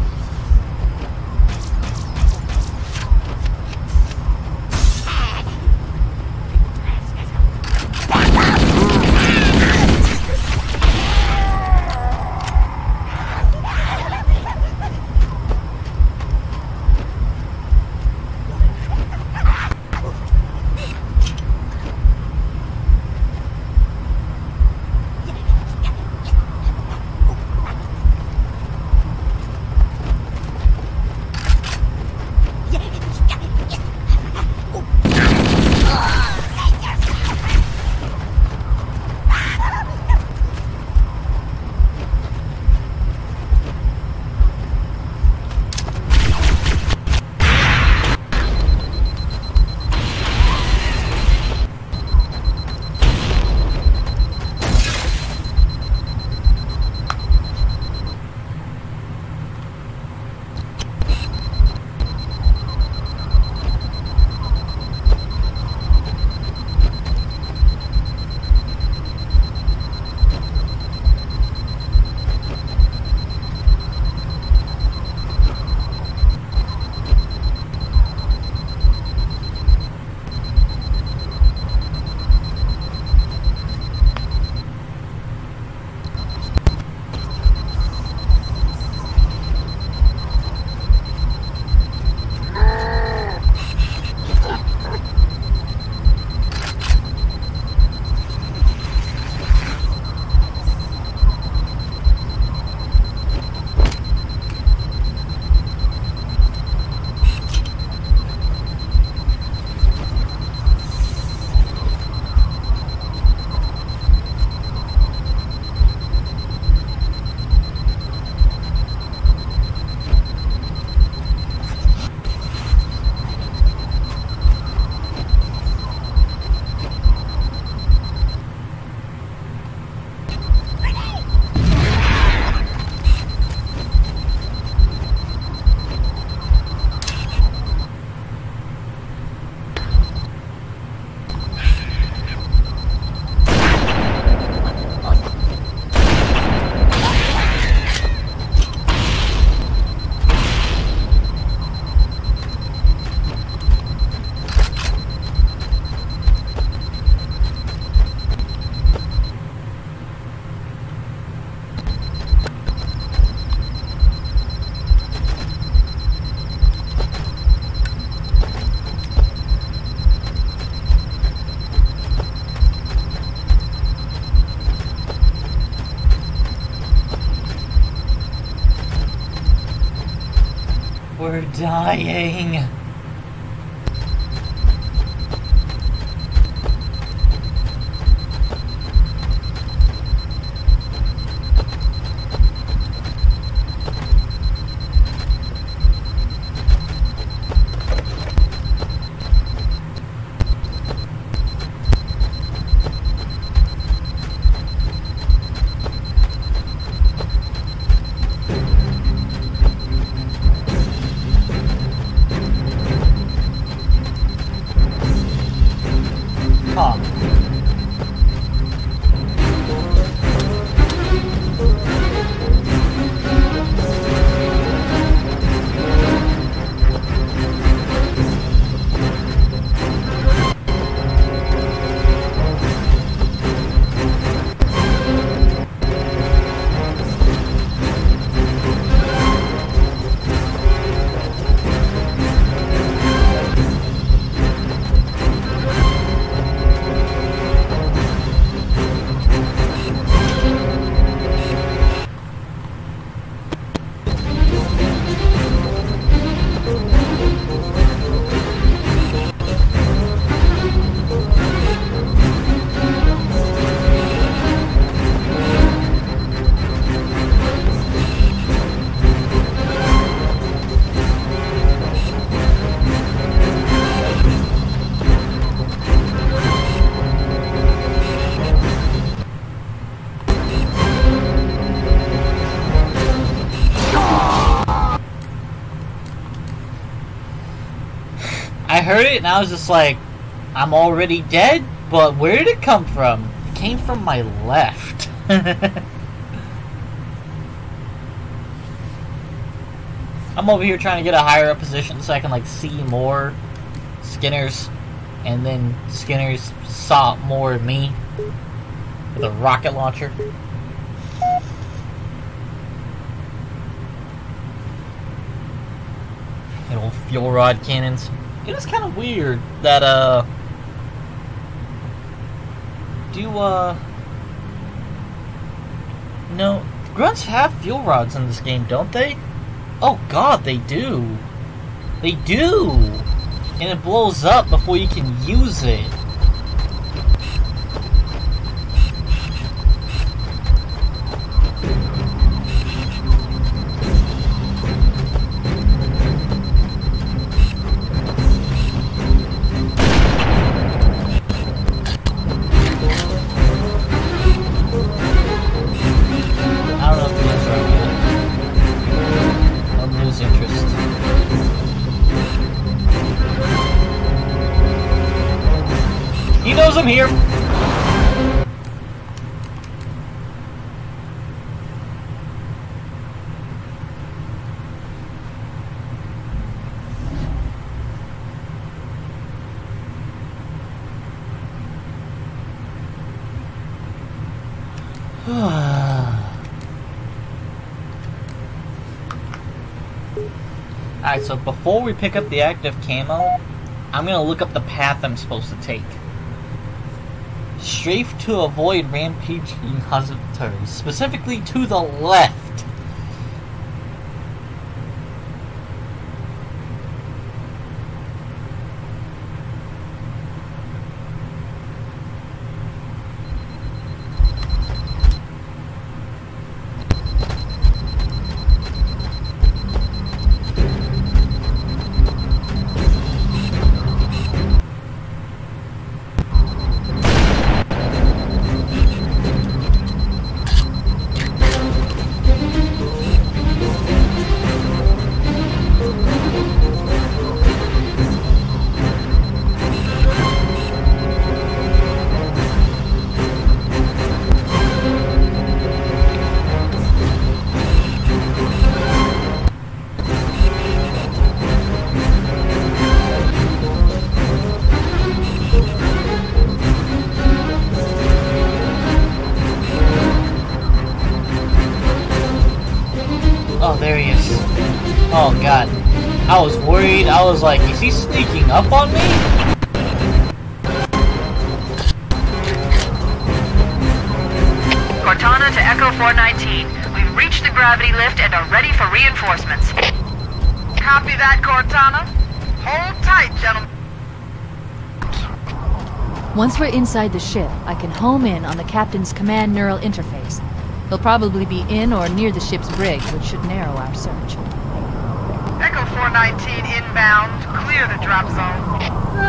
We're dying. and I was just like, I'm already dead? But where did it come from? It came from my left. I'm over here trying to get a higher up position so I can like see more Skinners, and then Skinners saw more of me with a rocket launcher. And old fuel rod cannons. It is kind of weird that no, grunts have fuel rods in this game, don't they? Oh god, they do. They do! And it blows up before you can use it. He knows I'm here. Alright, so before we pick up the active camo, I'm gonna look up the path I'm supposed to take. Strafe to avoid rampaging hunters, specifically to the left. Oh, there he is. Oh, God. I was worried. I was like, is he sneaking up on me?
Cortana to Echo 419. We've reached the gravity lift and are ready for reinforcements.
Copy that, Cortana. Hold tight, gentlemen.
Once we're inside the ship, I can home in on the captain's command neural interface. He'll probably be in or near the ship's brig, which should narrow our search.
Echo 419 inbound. Clear the drop zone.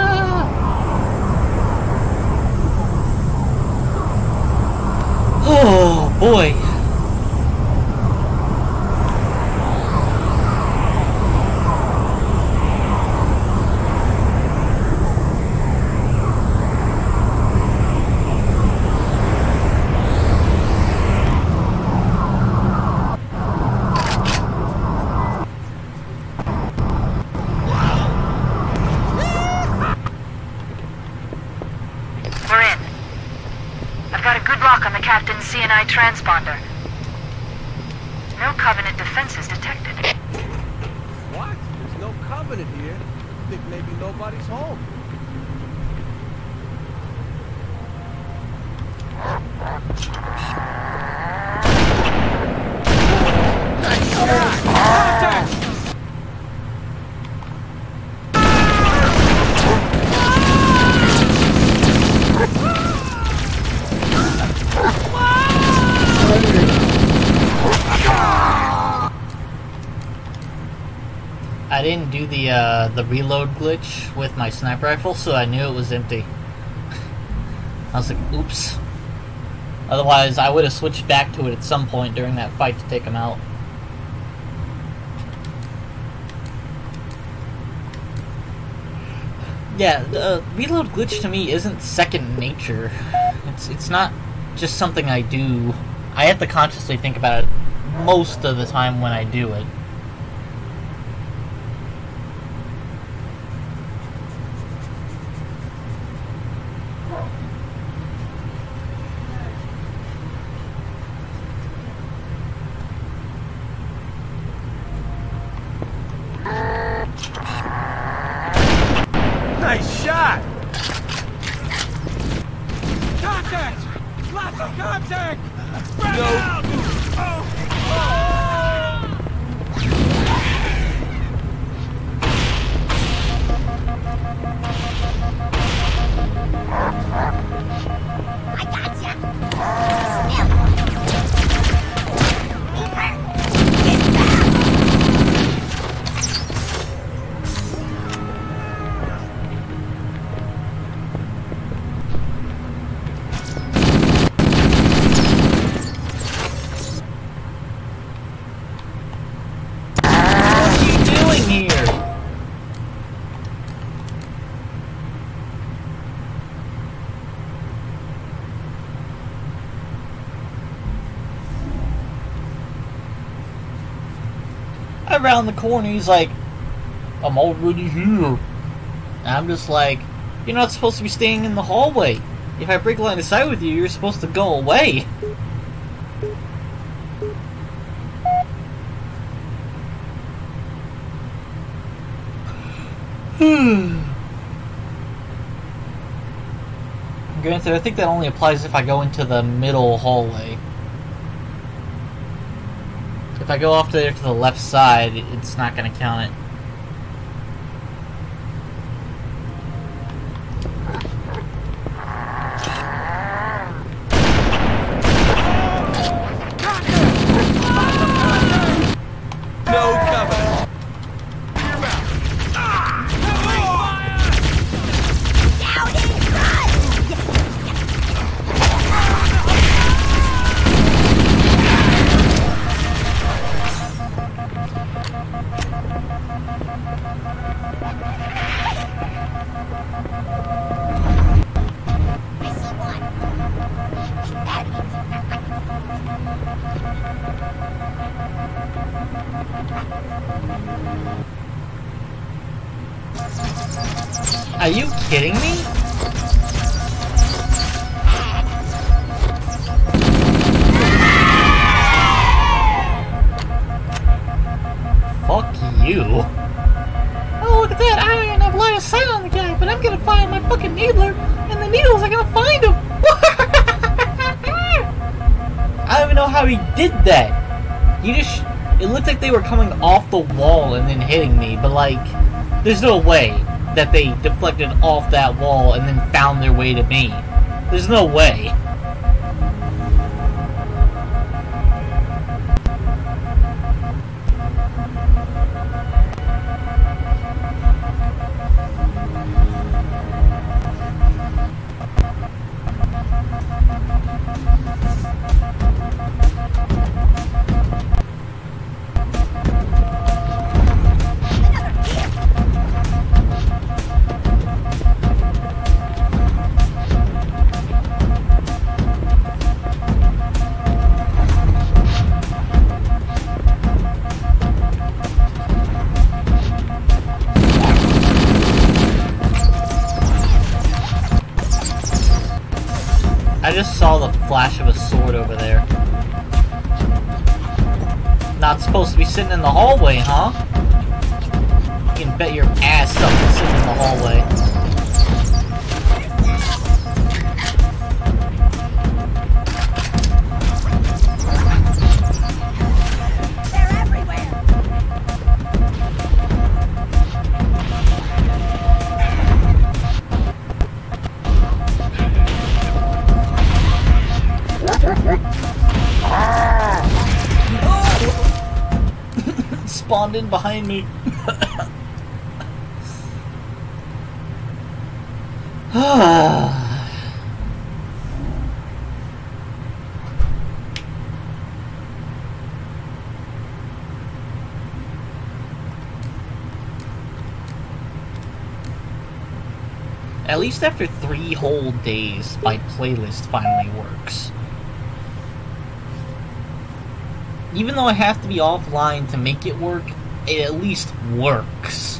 Oh, boy.
CNI transponder. No Covenant defenses detected.
What? There's no Covenant here. I think maybe nobody's home.
I didn't do the reload glitch with my sniper rifle, so I knew it was empty. I was like, oops. Otherwise, I would have switched back to it at some point during that fight to take him out. Yeah, reload glitch to me isn't second nature. It's not just something I do. I have to consciously think about it most of the time when I do it.
Nice shot!
Contact! Lots of contact! Spread
No.
out!
I gotcha. Be hurt. Get back.
What are you doing here? Around the corner, he's like, I'm already here. And I'm just like, you're not supposed to be staying in the hallway. If I break line of sight with you, you're supposed to go away. Granted, I think that only applies if I go into the middle hallway. If I go off there to the left side, it's not going to count it.
No cover.
Down in front. I see one.
Are you kidding me? Fuck you. Oh, look at that. I don't even have line of sight on the guy, but I'm gonna find my fucking needler, and the needles are gonna find him. I don't even know how he did that. He just... It looked like they were coming off the wall and then hitting me, but like... There's no way that they deflected off that wall and then found their way to me. There's no way. I just saw the flash of a sword over there. Not supposed to be sitting in the hallway, huh? You can bet your ass something's sitting in the hallway.
They're everywhere.
Spawned in behind me. At least after 3 whole days, my playlist finally works. Even though I have to be offline to make it work, it at least works.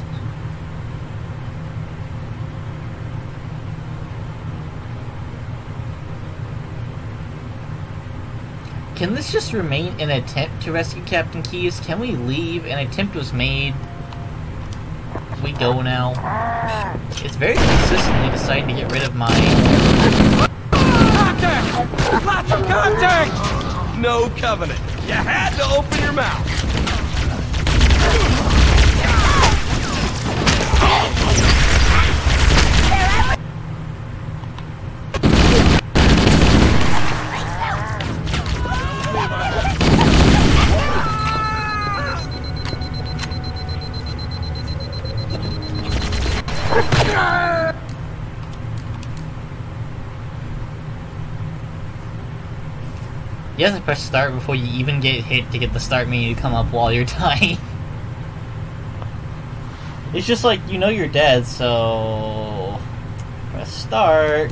Can this just remain an attempt to rescue Captain Keyes? Can we leave? An attempt was made. We go now. It's very consistently deciding to get rid of my...
Contact! Lots of contact!
No Covenant. You had to open your mouth.
You have to press start before you even get hit to get the start menu to come up while you're dying. It's just like, you know you're dead, so... press start.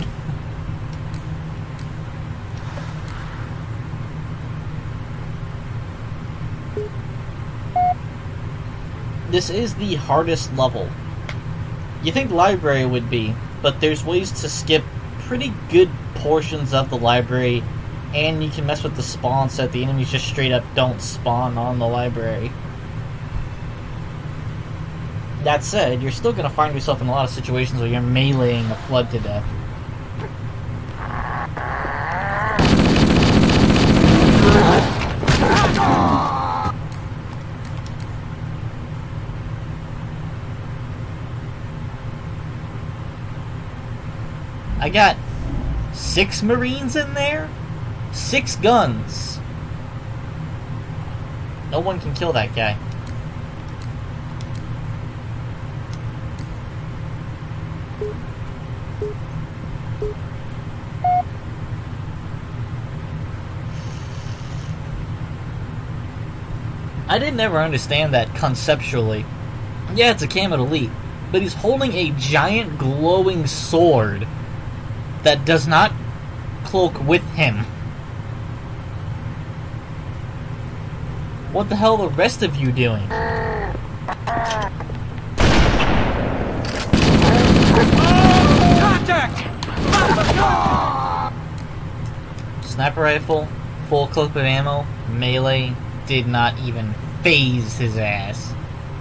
This is the hardest level. You think the library would be, but there's ways to skip pretty good portions of the library, and you can mess with the spawn so that the enemies just straight up don't spawn on the library. That said, you're still going to find yourself in a lot of situations where you're meleeing a flood to death. I got 6 Marines in there? 6 guns. No one can kill that guy. I didn't ever understand that conceptually. Yeah, it's a Kamet Elite, but he's holding a giant glowing sword that does not cloak with him. What the hell are the rest of you doing?
Contact!
Sniper rifle, full clip of ammo, melee, did not even phase his ass.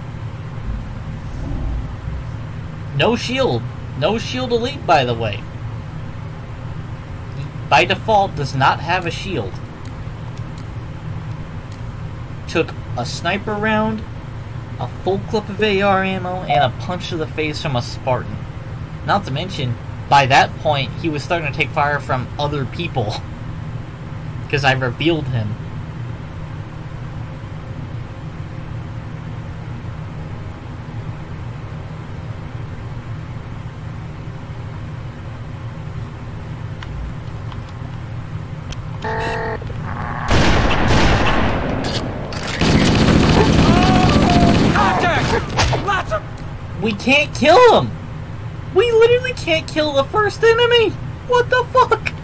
No shield. No shield elite, by the way. He, by default, does not have a shield. Took a sniper round, a full clip of AR ammo, and a punch to the face from a Spartan. Not to mention, by that point, he was starting to take fire from other people. Because I revealed him. We can't kill him! We literally can't kill the first enemy! What the fuck?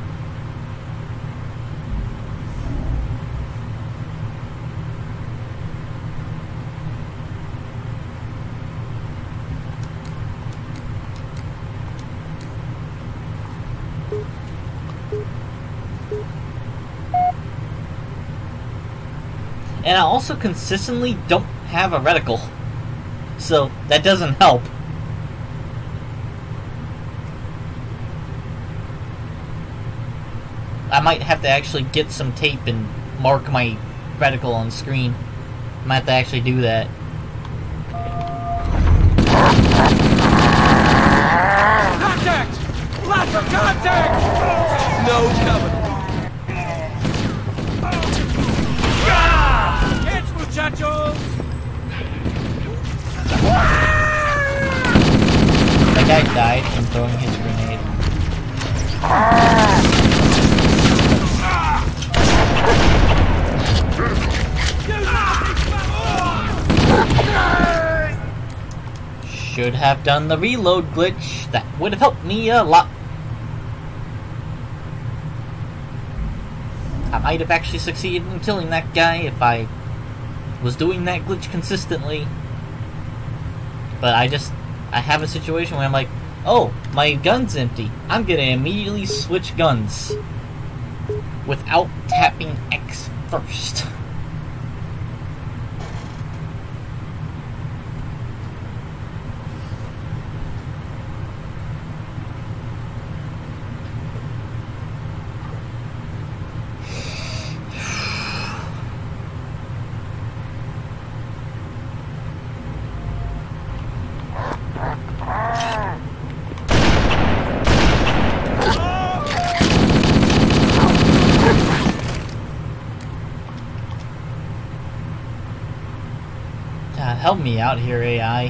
And I also consistently don't have a reticle. So, that doesn't help. I might have to actually get some tape and mark my reticle on screen. I might have to actually do that.
Contact! Lots of contact!
No Covenant.
Catch, muchachos!
That guy died from throwing his grenade. Should have done the reload glitch. That would have helped me a lot. I might have actually succeeded in killing that guy if I was doing that glitch consistently. But I have a situation where I'm like, oh, my gun's empty. I'm gonna immediately switch guns without tapping X first. Help me out here, AI.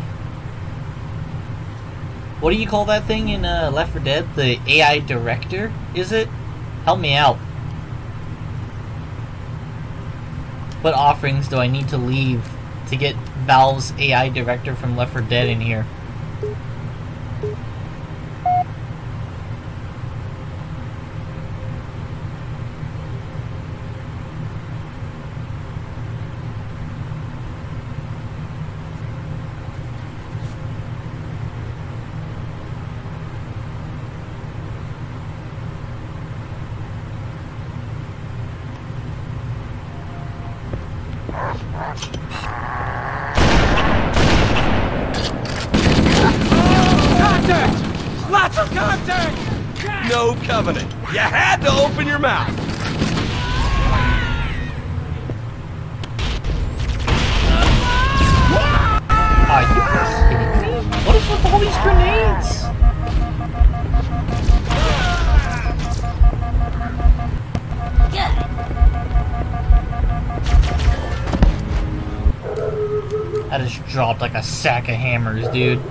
What do you call that thing in Left 4 Dead? The AI director, is it? Help me out. What offerings do I need to leave to get Valve's AI director from Left 4 Dead in here?
Contact! Lots of contact!
No Covenant. You had to open your mouth.
Are you kidding me? What is with all these grenades? I just dropped like a sack of hammers, dude.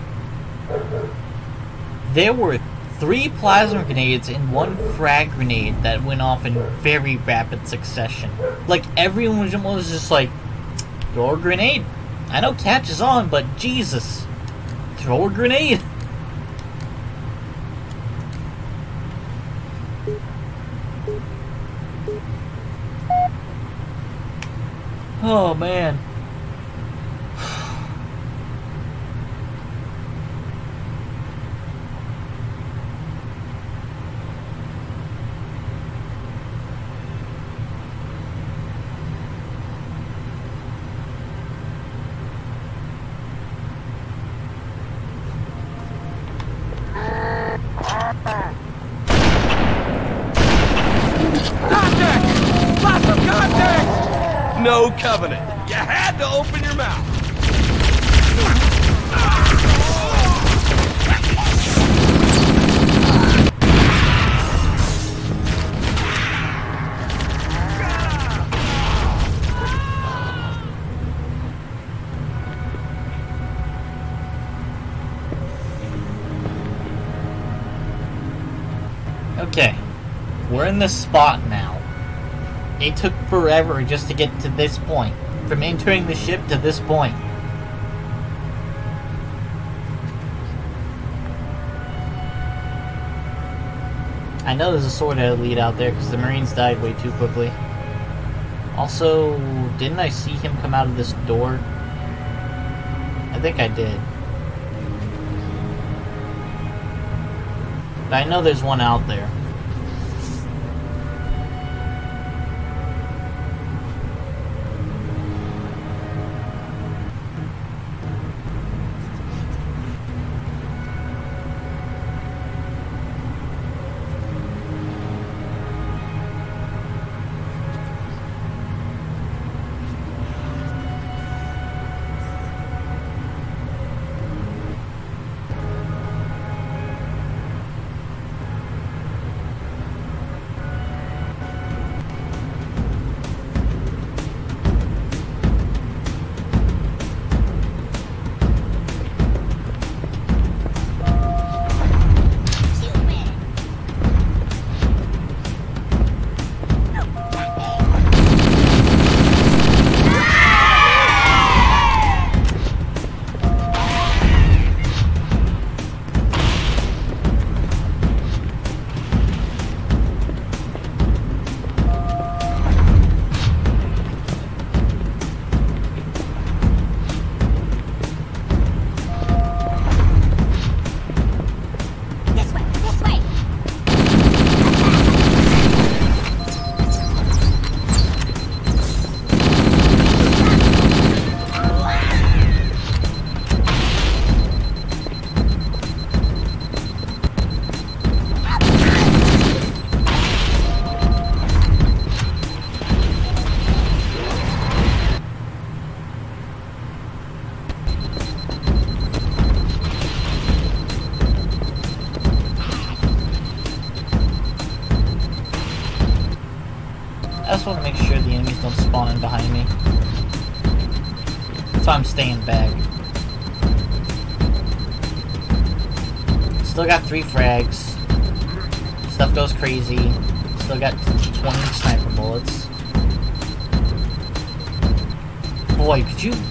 There were 3 plasma grenades and 1 frag grenade that went off in very rapid succession. Like, everyone was just like, throw a grenade. I know catch is on, but Jesus. Throw a grenade. Oh, man.
Contact! Lots of contact!
No Covenant. You had to open your mouth.
Okay, we're in this spot now. It took forever just to get to this point. From entering the ship to this point. I know there's a sword-headed lead out there because the Marines died way too quickly. Also, didn't I see him come out of this door? I think I did. But I know there's one out there. I just want to make sure the enemies don't spawn in behind me. That's why I'm staying back. Still got 3 frags. Stuff goes crazy. Still got 20 sniper bullets. Boy,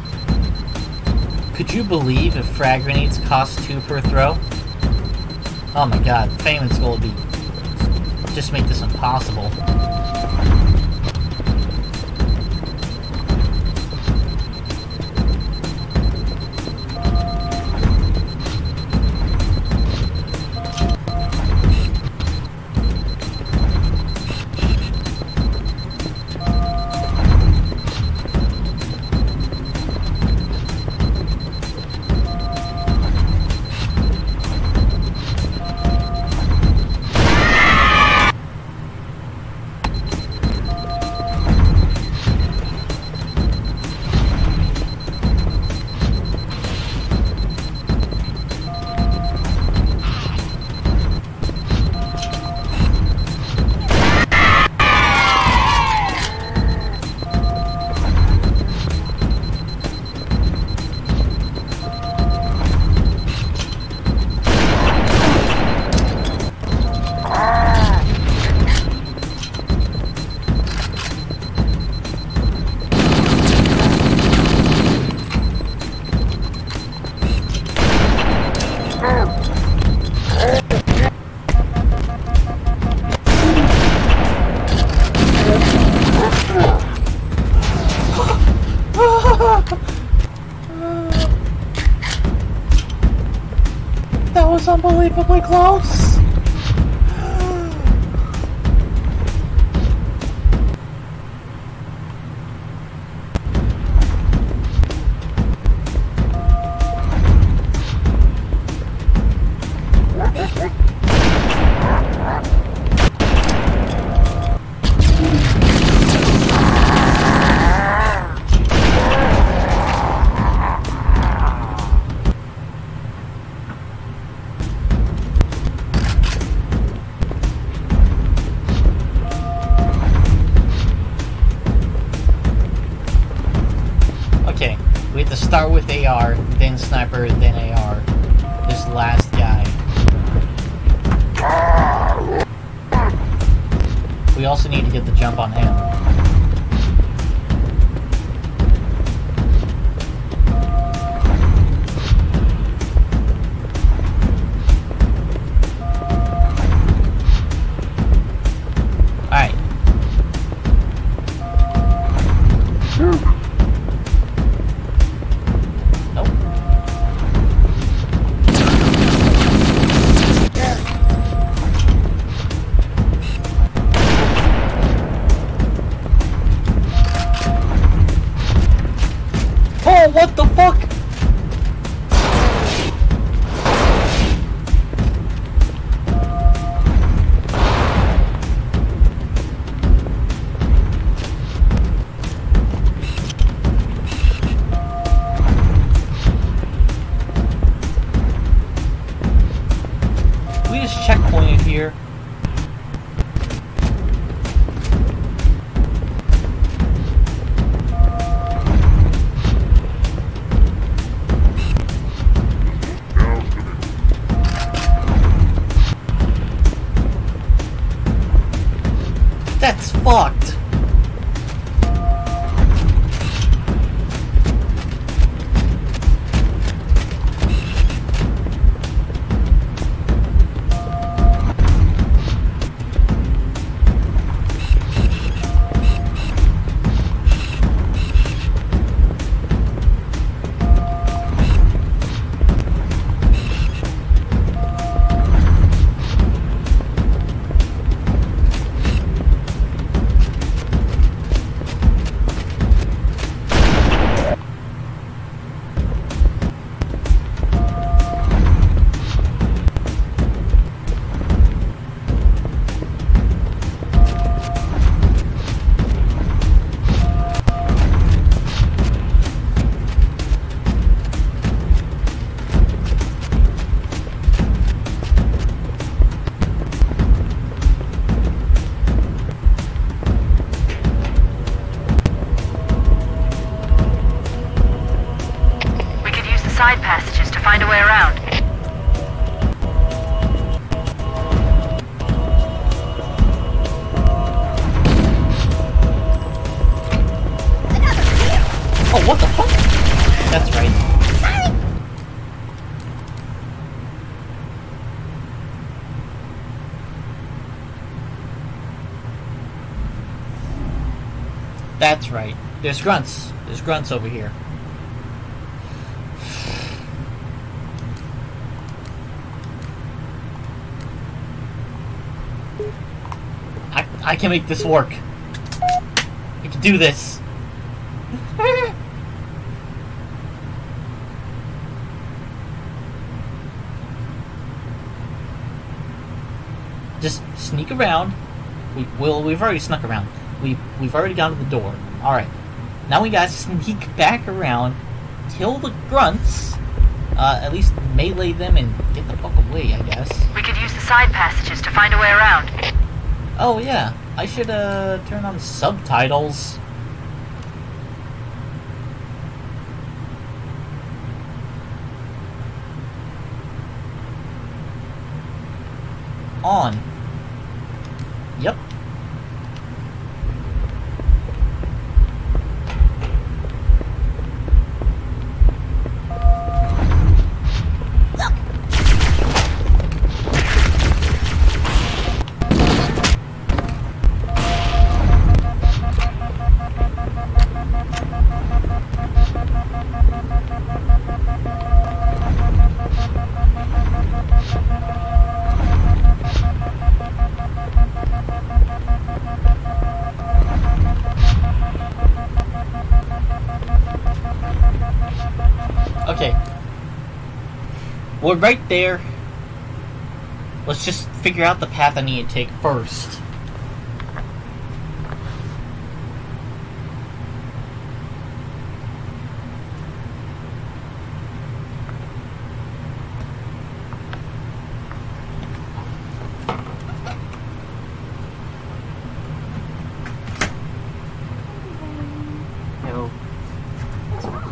could you believe if frag grenades cost 2 per throw? Oh my god, Feynman's goal would be just make this impossible. That was unbelievably close! We have to start with AR, then sniper, then AR. This last guy. We also need to get the jump on him. Alright. Oh, what the fuck? We just checkpointed here. That's fucked. What the fuck? That's right. That's right. There's grunts. There's grunts over here. I can make this work. I can do this. Just sneak around. We've already snuck around. We've already gone to the door. Alright. Now we gotta sneak back around, kill the grunts, at least melee them and get the fuck away, I guess.
We could use the side passages to find a way around.
Oh yeah, I should turn on subtitles. On. Yep. Okay. We're right there. Let's just figure out the path I need to take first. No. What's wrong?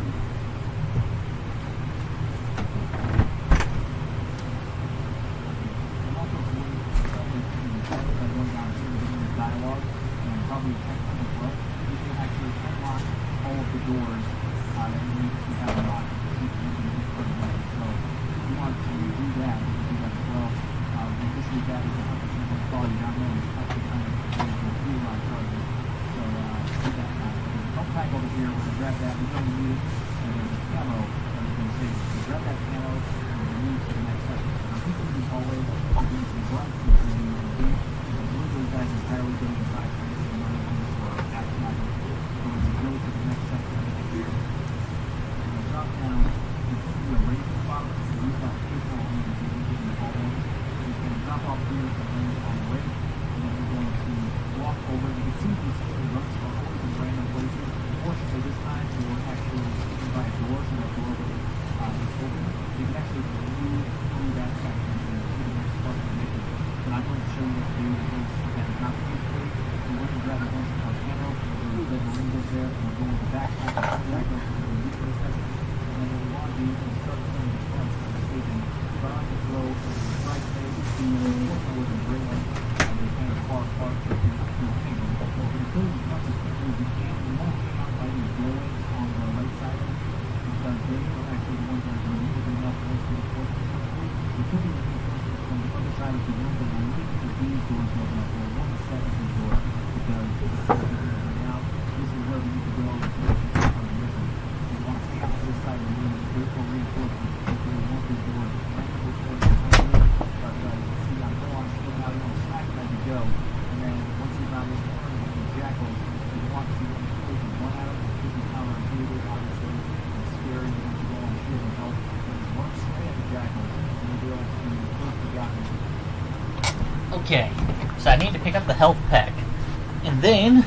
Okay, so I need to pick up the health pack, and then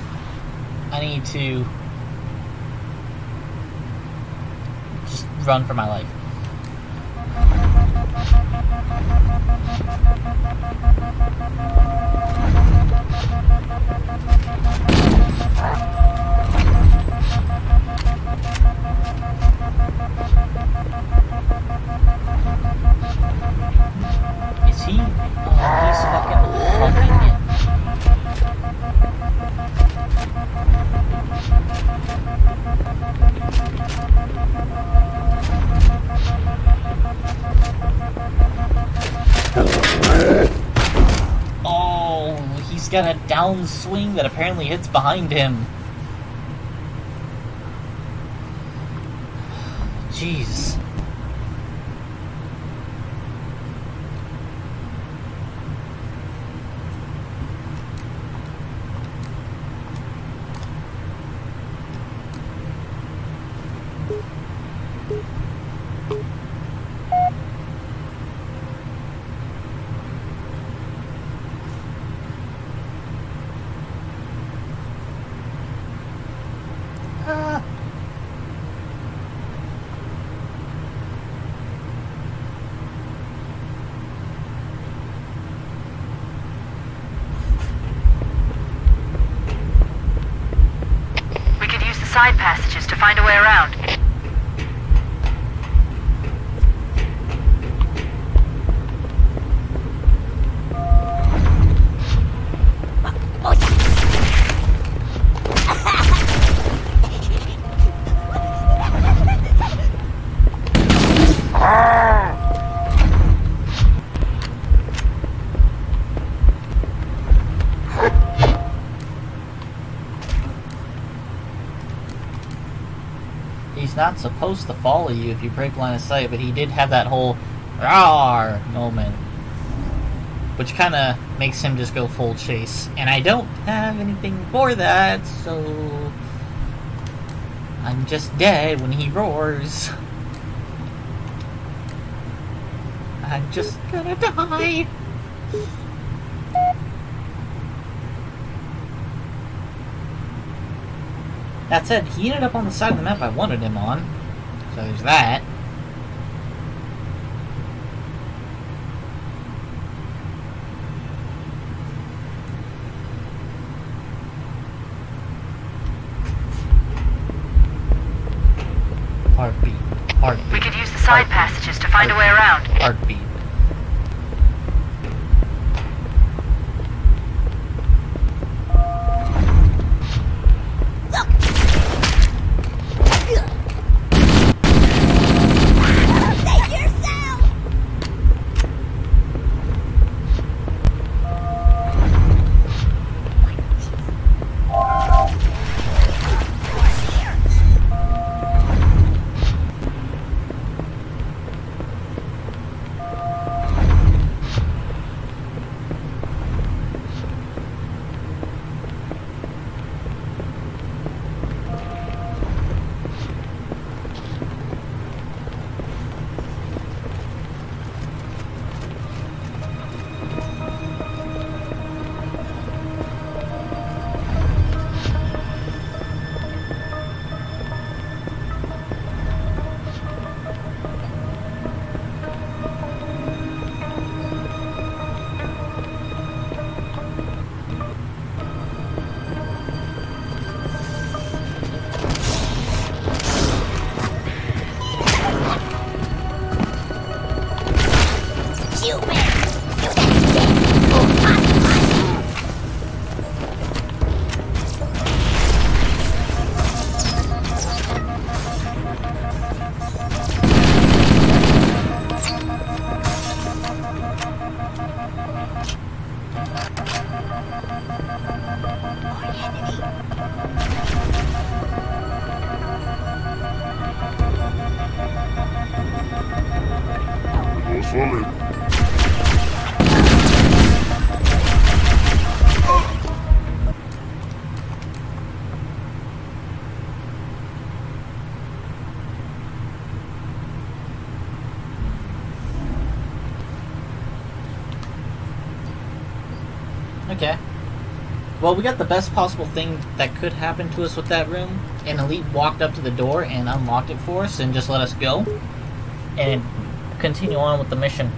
I need to just run for my life. Is he? Oh, he's fucking hugging it. downswing that apparently hits behind him. Jeez.
We could use the side passages to find a way around.
He's not supposed to follow you if you break line of sight, but he did have that whole "rawr" moment, which kind of makes him just go full chase. And I don't have anything for that, so I'm just dead when he roars. I'm just gonna die. That said, he ended up on the side of the map I wanted him on, so there's that. Heartbeat. Heartbeat.
We could use the side passages to find a way around.
Heartbeat.
Save yourself!
Okay. Well, we got the best possible thing that could happen to us with that room. An elite walked up to the door and unlocked it for us and just let us go. And continue on with the mission.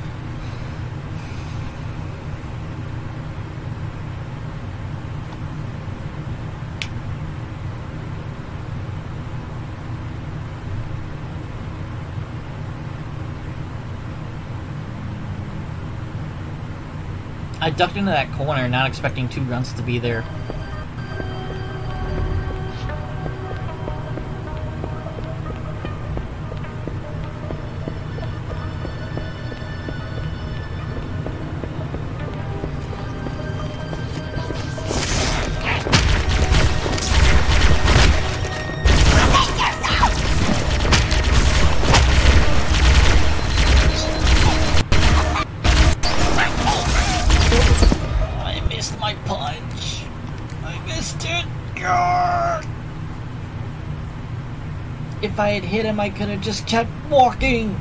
I ducked into that corner, not expecting 2 grunts to be there. I missed it. Grr. If I had hit him, I could have just kept walking.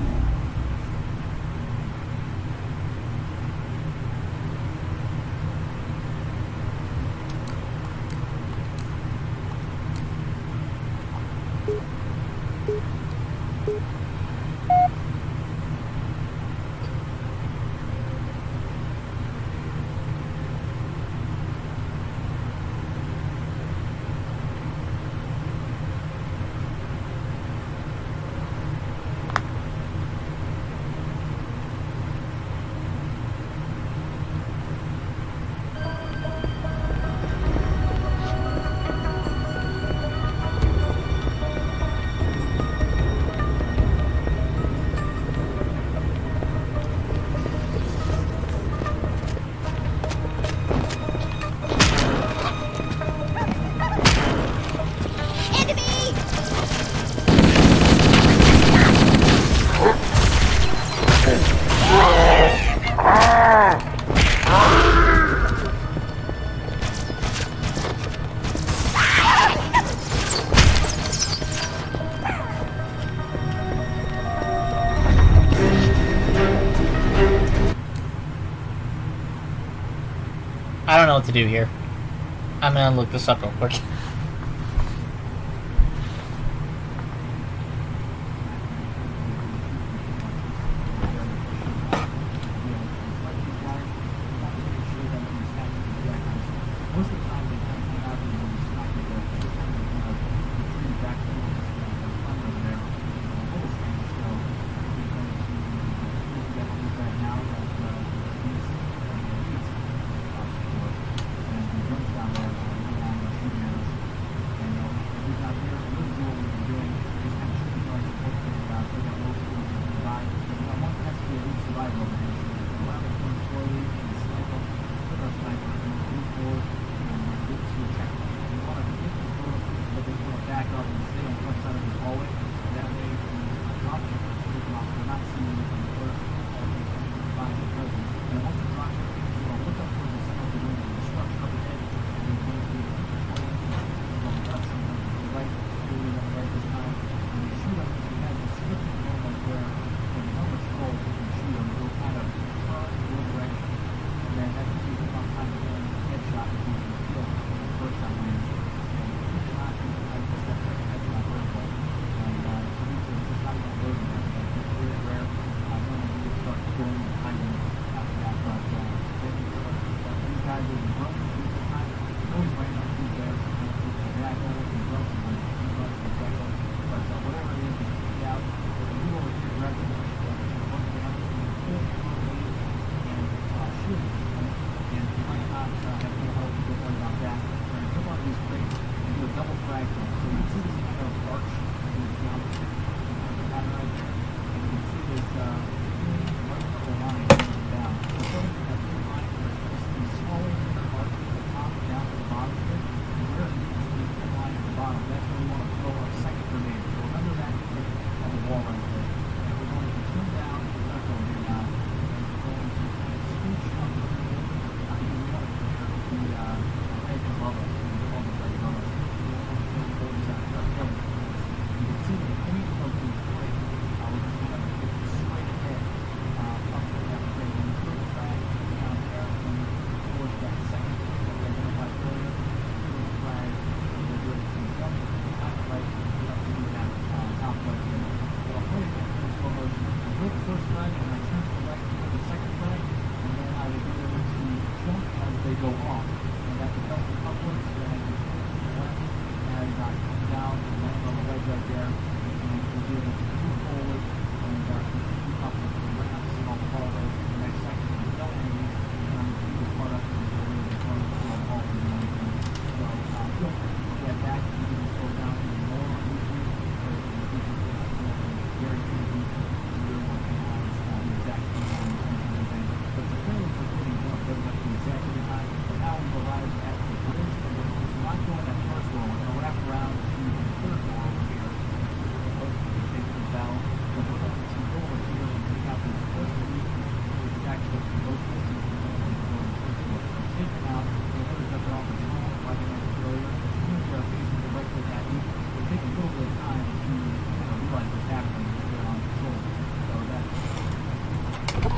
I don't know what to do here. I'm gonna look this up real quick.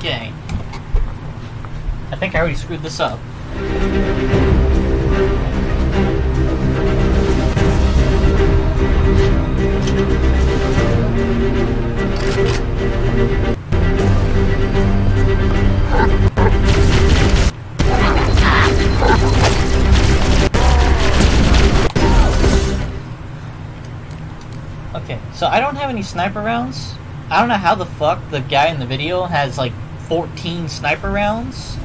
Okay. I think I already screwed this up. Okay, so I don't have any sniper rounds. I don't know how the fuck the guy in the video has like 14 sniper rounds.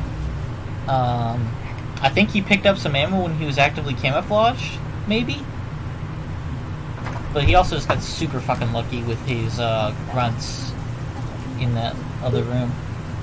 I think he picked up some ammo when he was actively camouflaged, maybe? But he also just got super fucking lucky with his grunts in that other room.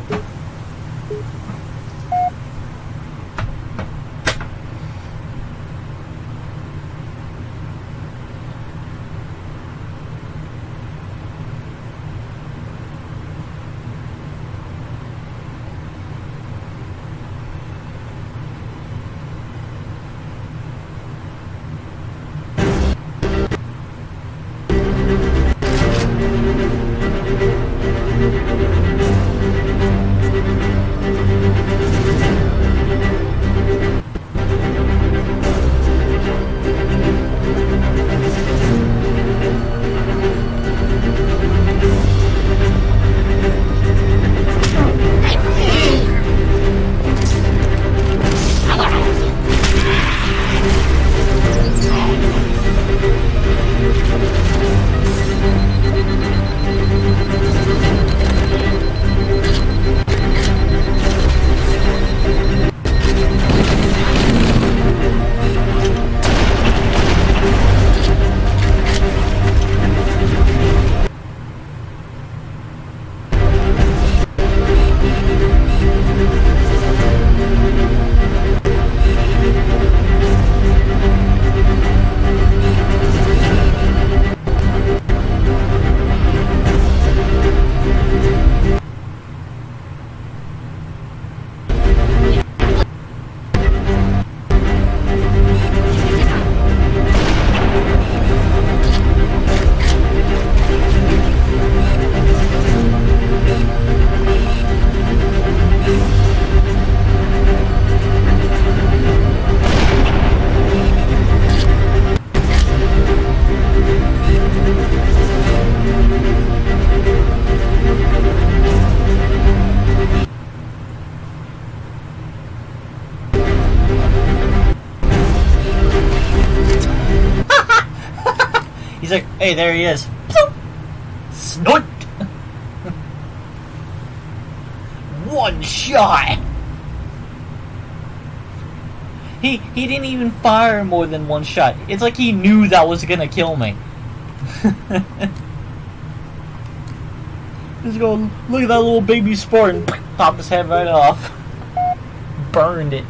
He's like, hey, there he is. Snort! One shot! He didn't even fire more than one shot. It's like he knew that was gonna kill me. Just go, look at that little baby Spartan. Pop his head right off. Burned it.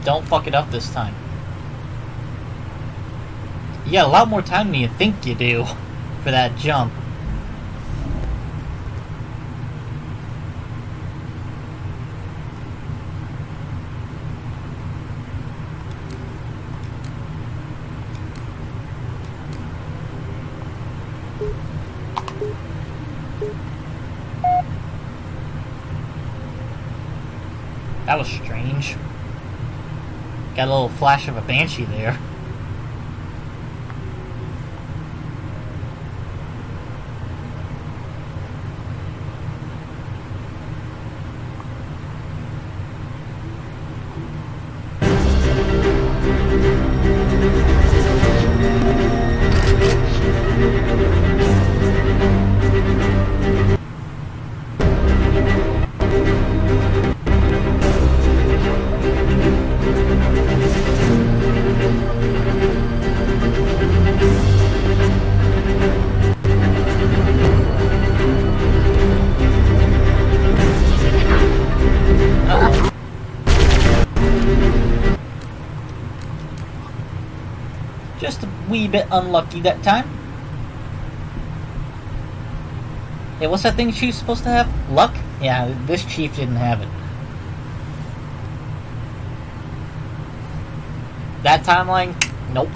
Don't fuck it up this time. You got a lot more time than you think you do for that jump. That was strange. Got a little flash of a banshee there. Just a wee bit unlucky that time. Yeah, what's that thing Chief's supposed to have? Luck? Yeah, this Chief didn't have it. That timeline? Nope.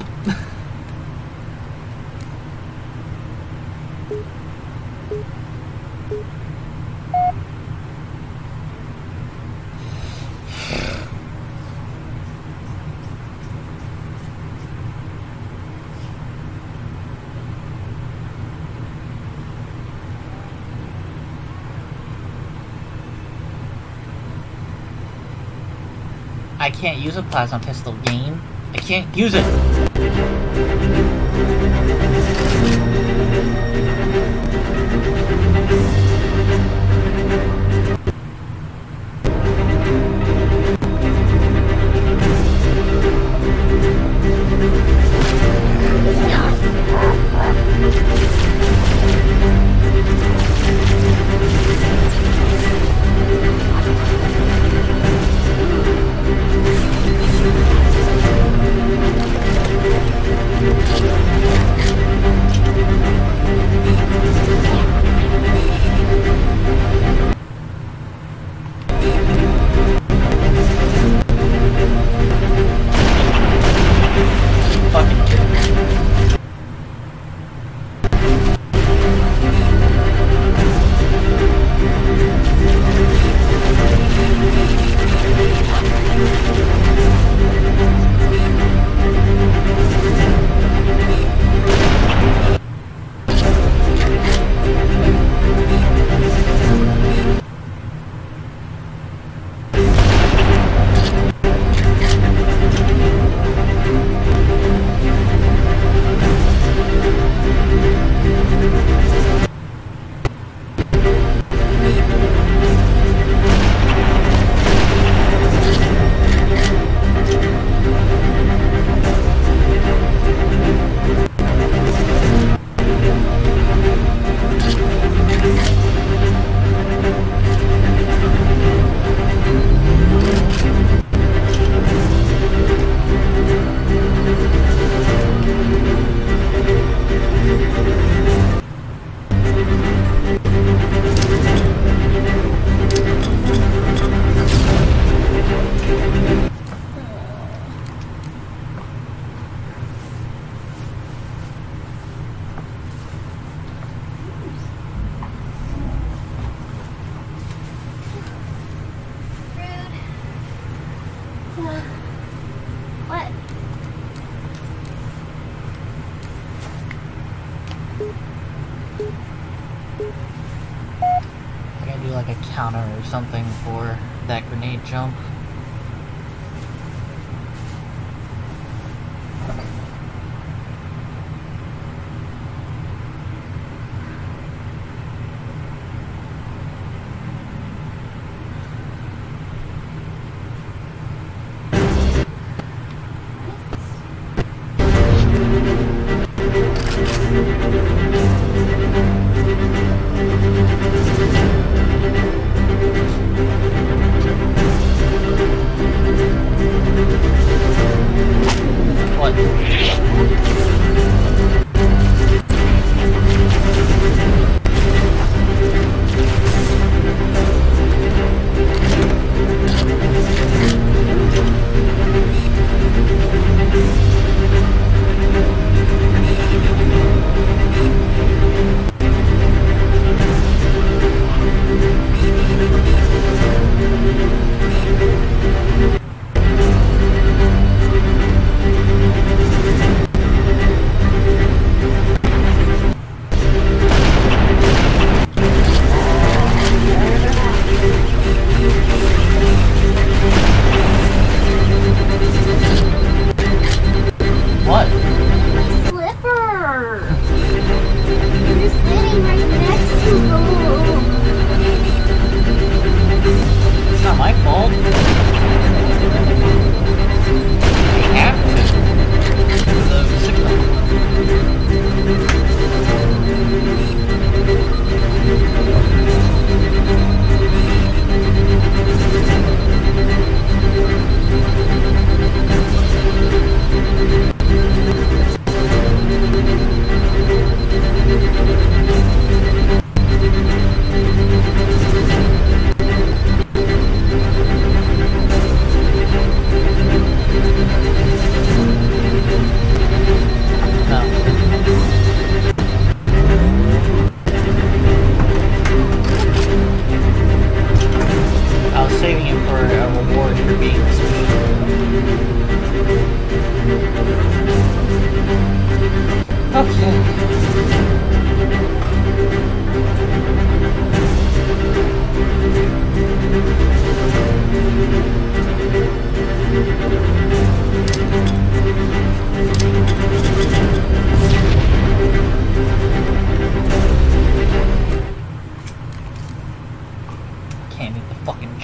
I can't use a plasma pistol game. I can't use it.
What?
I gotta do like a counter or something for that grenade jump.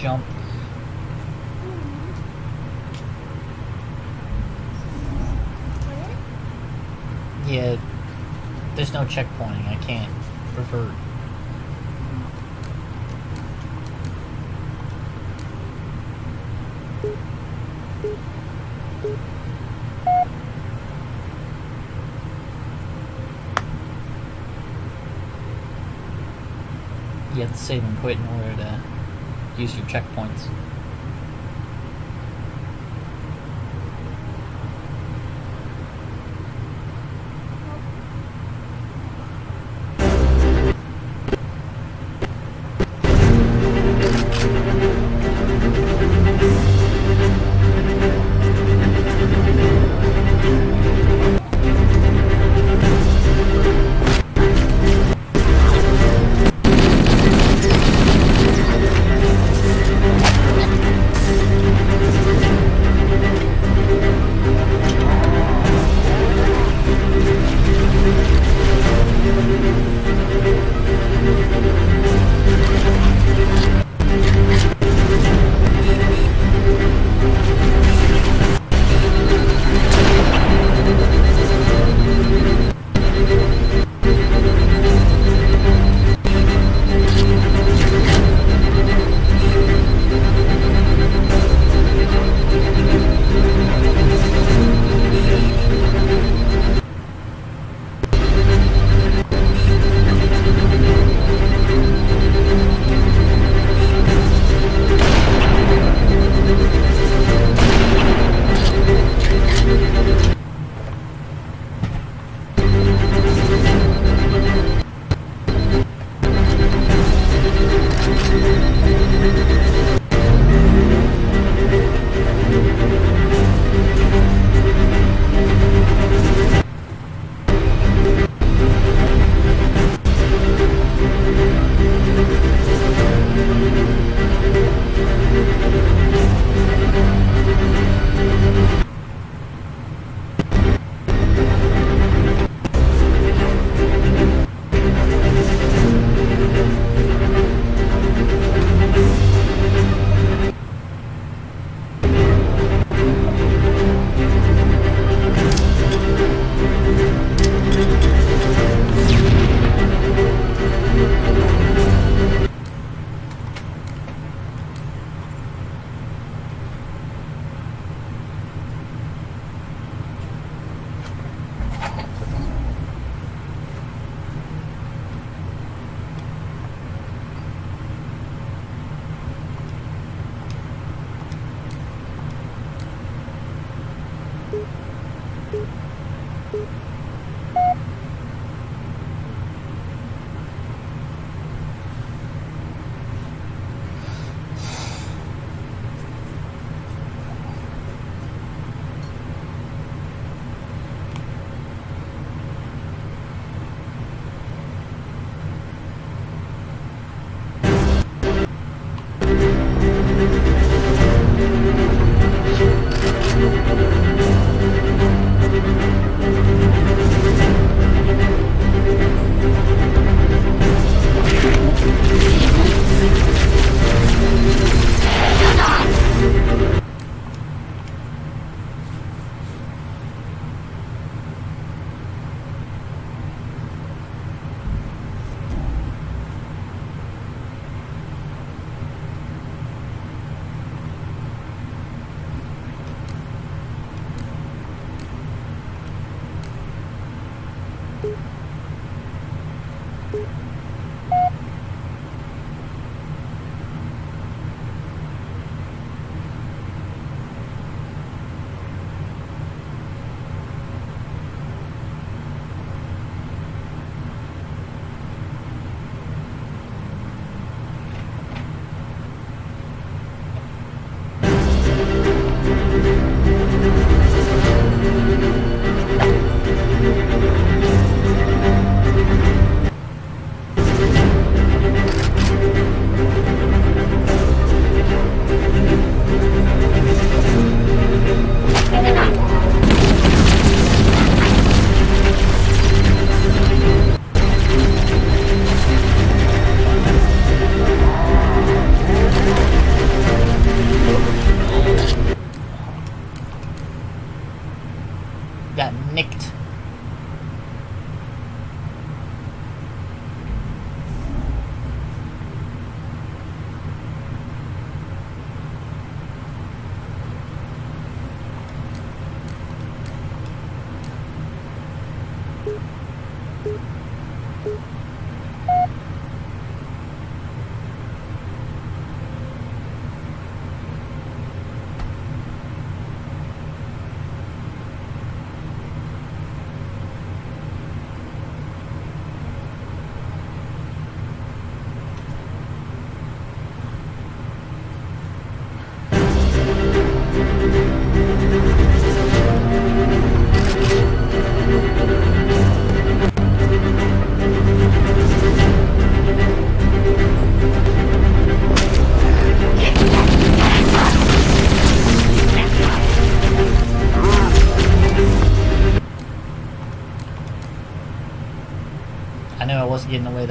jump. Yeah, there's no checkpointing. I can't revert. You have to save and quit in order to use your checkpoints.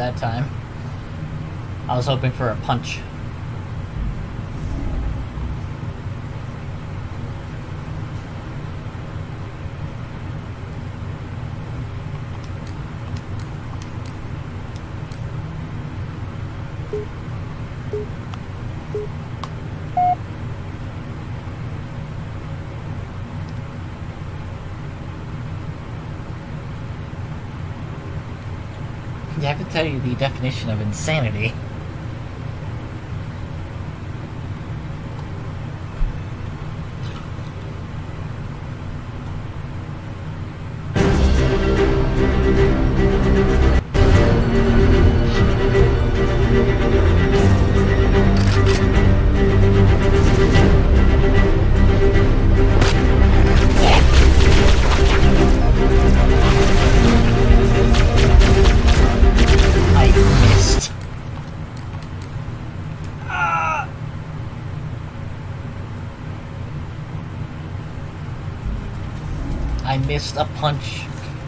that time. I was hoping for a punch. I have to tell you the definition of insanity. I missed a punch.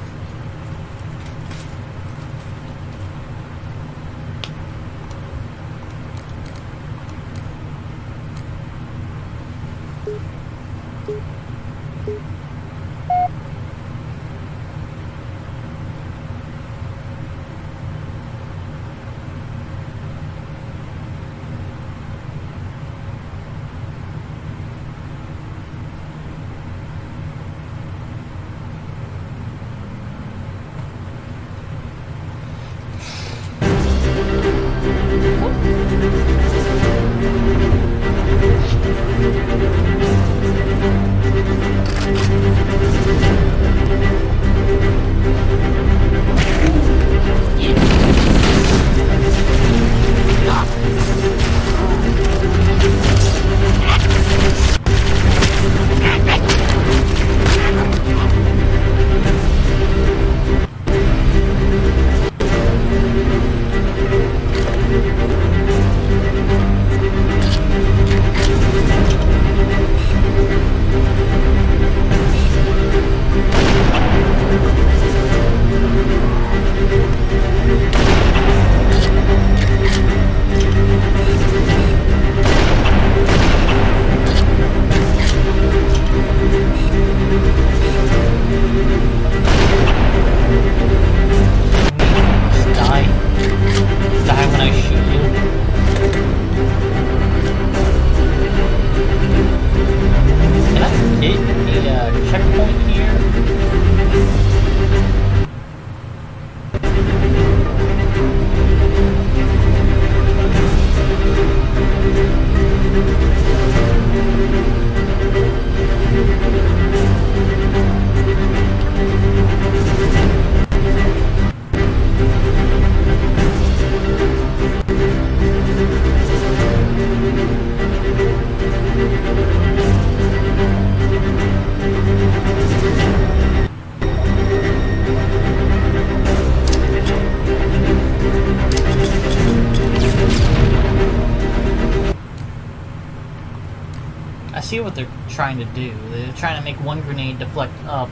I see what they're trying to do. They're trying to make one grenade deflect up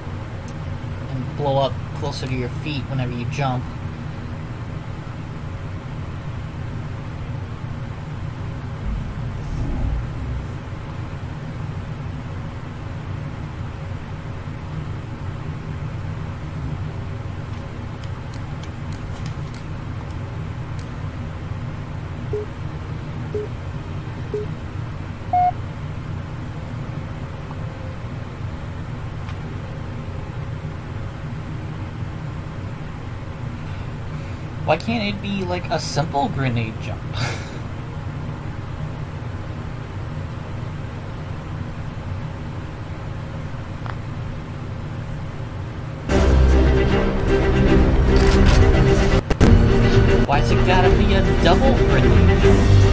and blow up closer to your feet whenever you jump. Why can't it be like a simple grenade jump? Why's it gotta be a double grenade jump?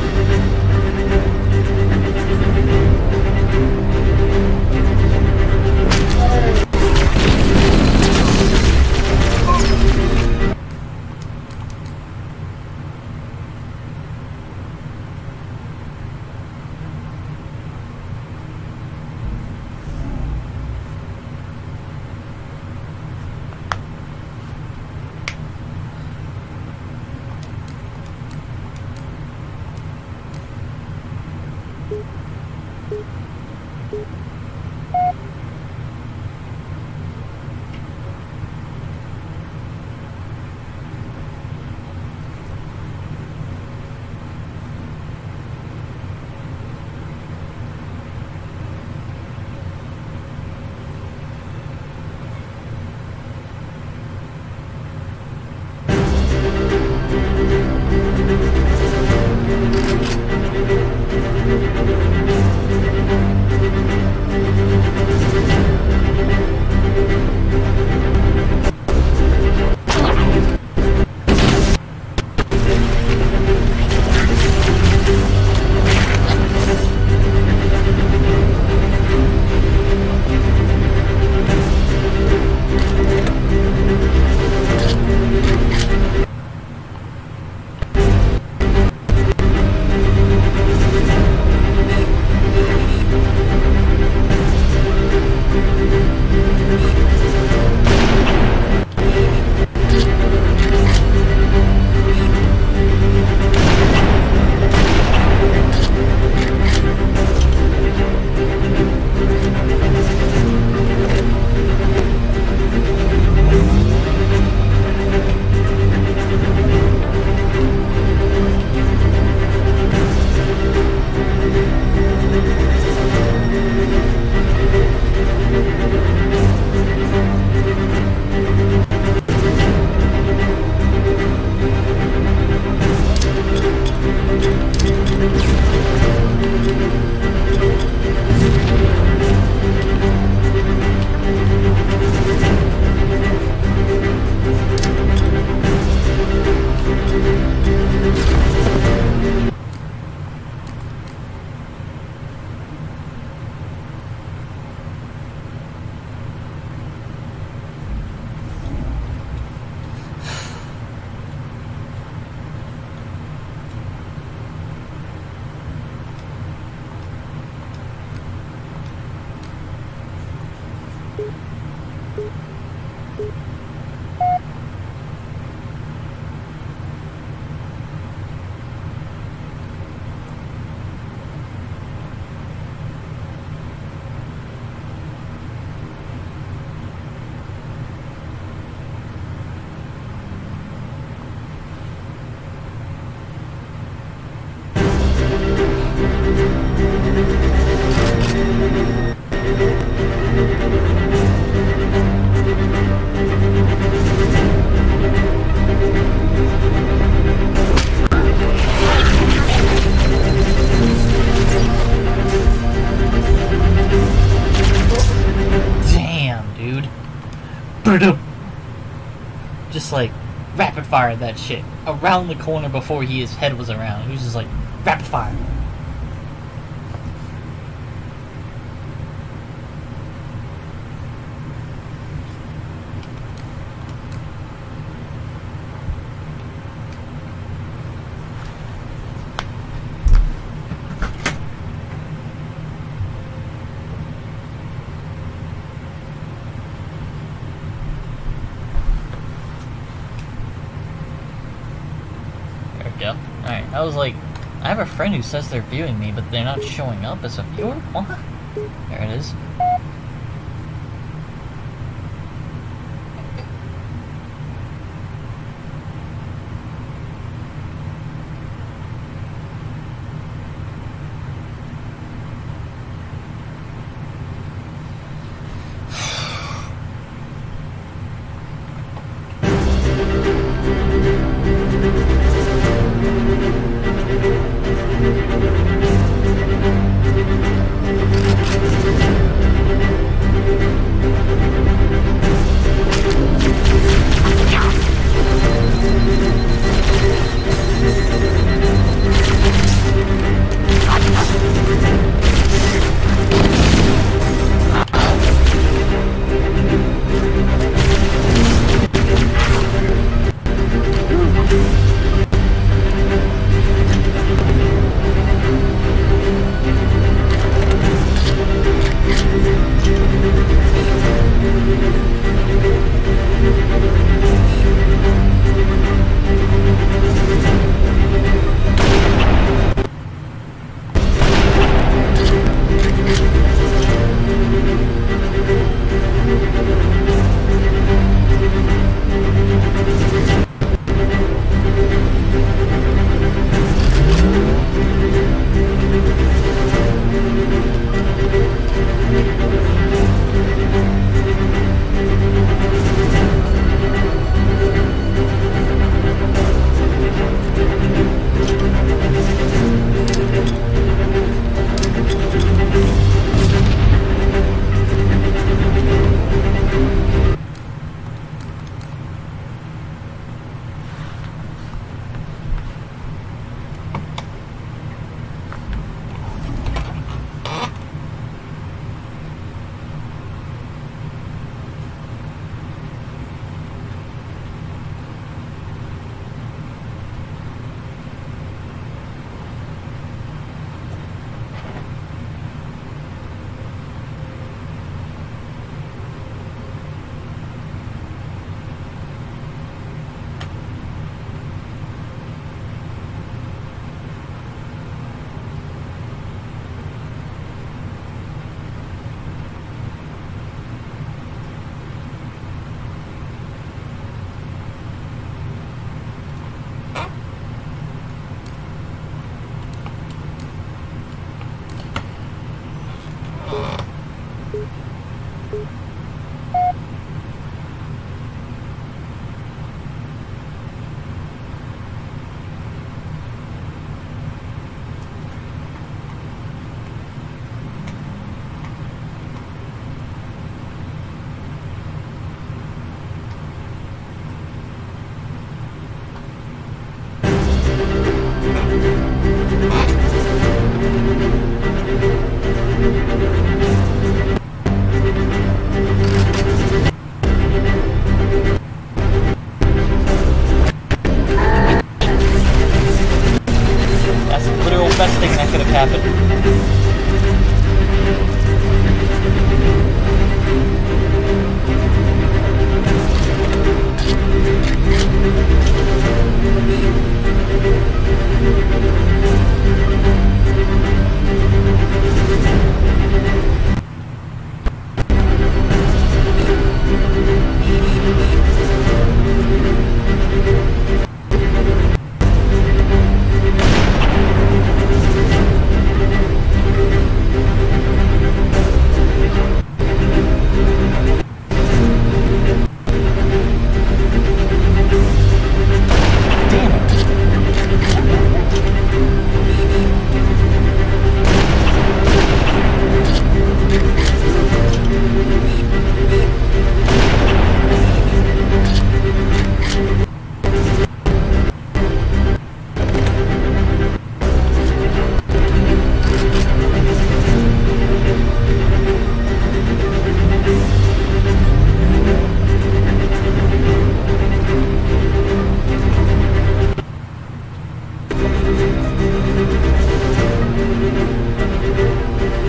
Just like rapid fire that shit around the corner before his head was around. He was just like rapid fire. Alright, I was like, I have a friend who says they're viewing me, but they're not showing up as a viewer? What? There it is.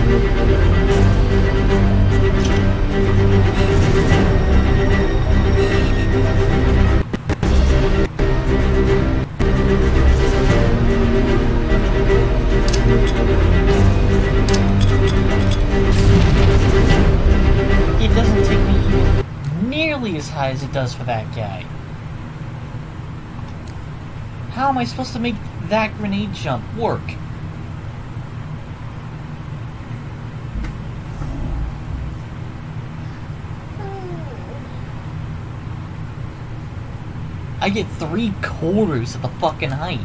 It doesn't take me even nearly as high as it does for that guy. How am I supposed to make that grenade jump work? I get 3/4 of the fucking height.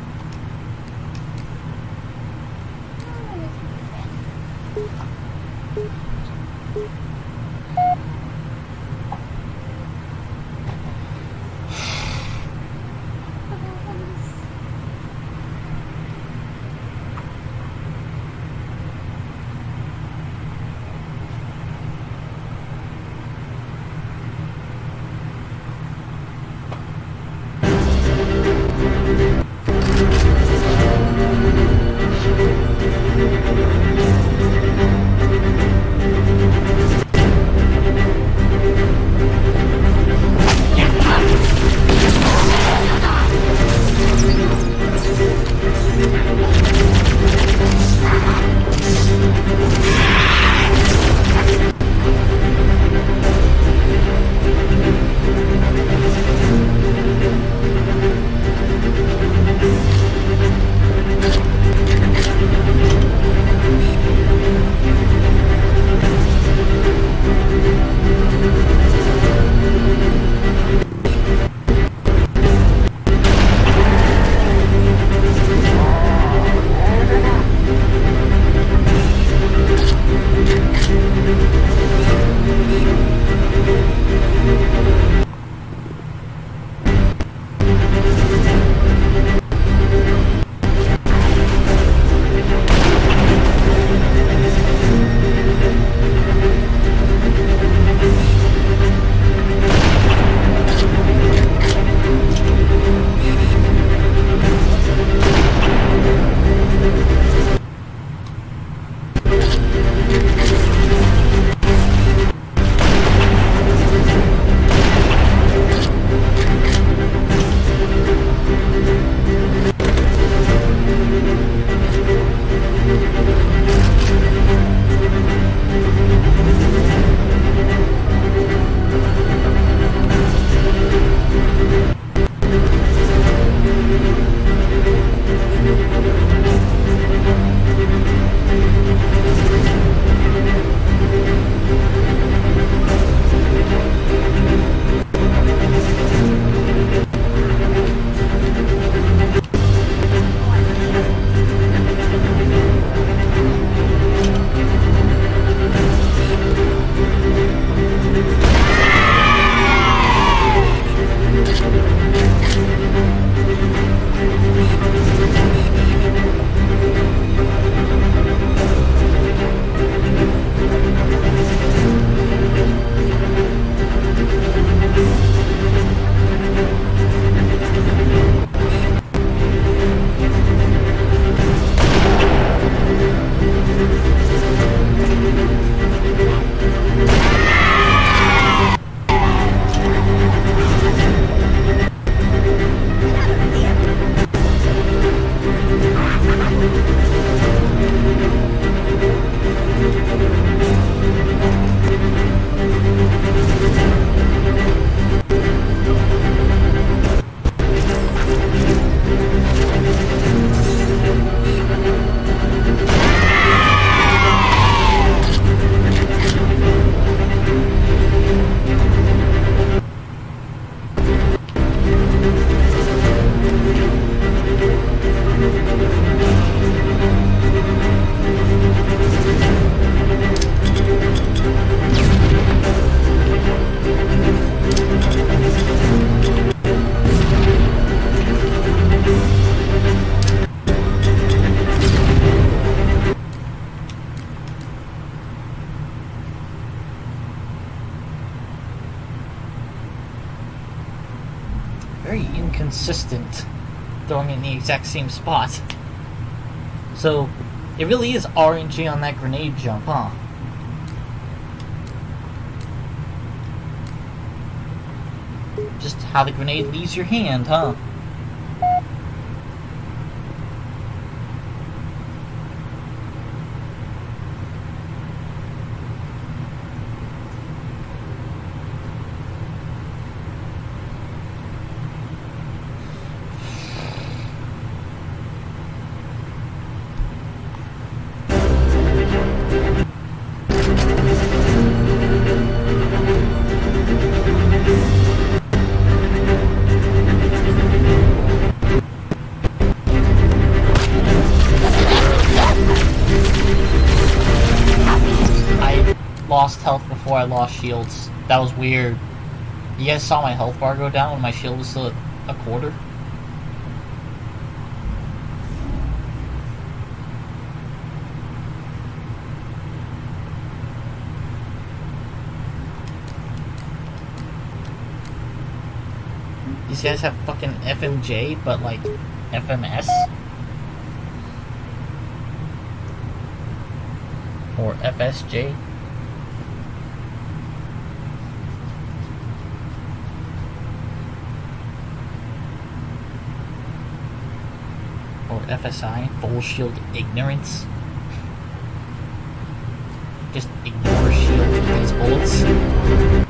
very inconsistent throwing it in the exact same spot. So, It really is RNG on that grenade jump, huh? Just how the grenade leaves your hand, huh? Lost health before I lost shields. That was weird. You guys saw my health bar go down when my shield was still at a quarter? These guys have fucking FMJ, but like FMS? Or FSJ? Or FSI, full shield ignorance. Just ignore shield with these bullets.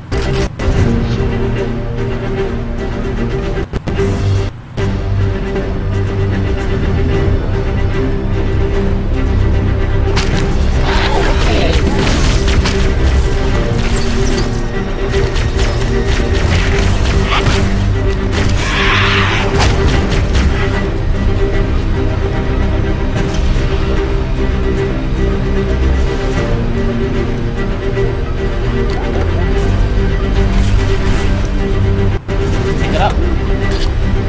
Pick it up.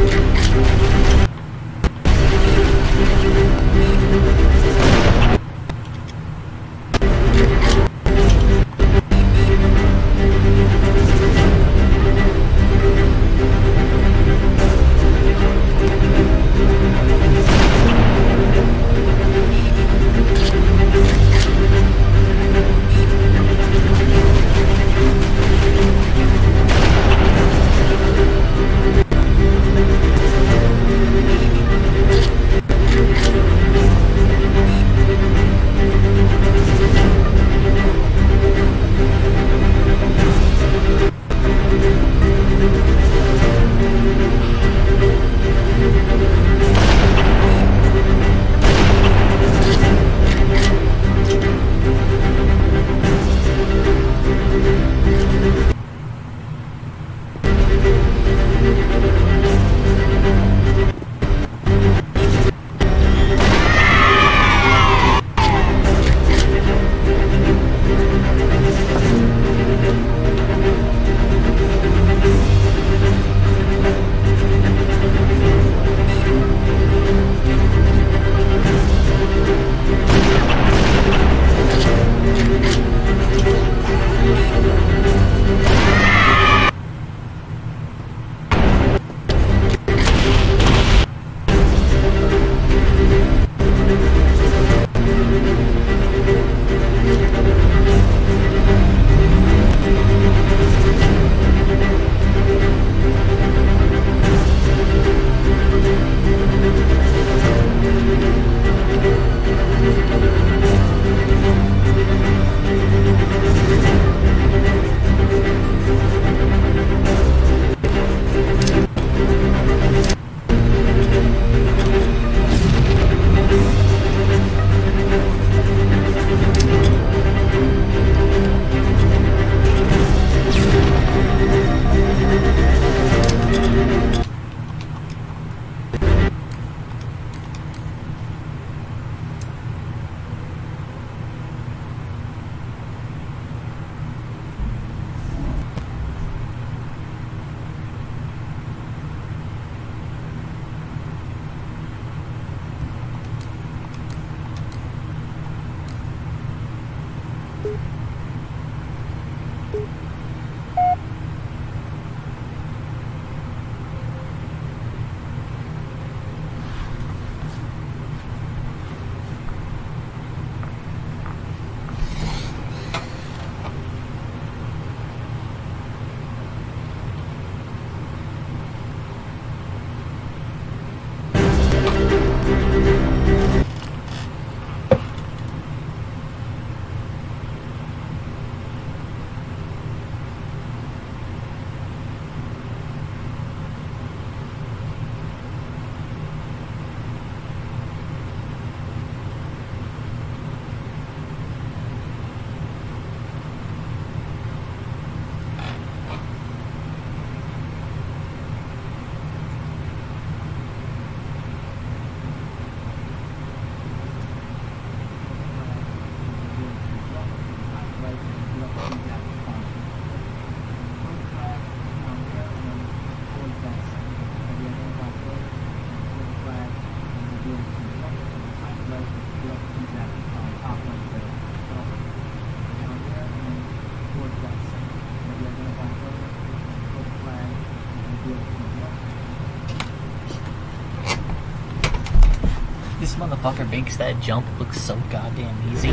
motherfucker makes that jump look so goddamn easy.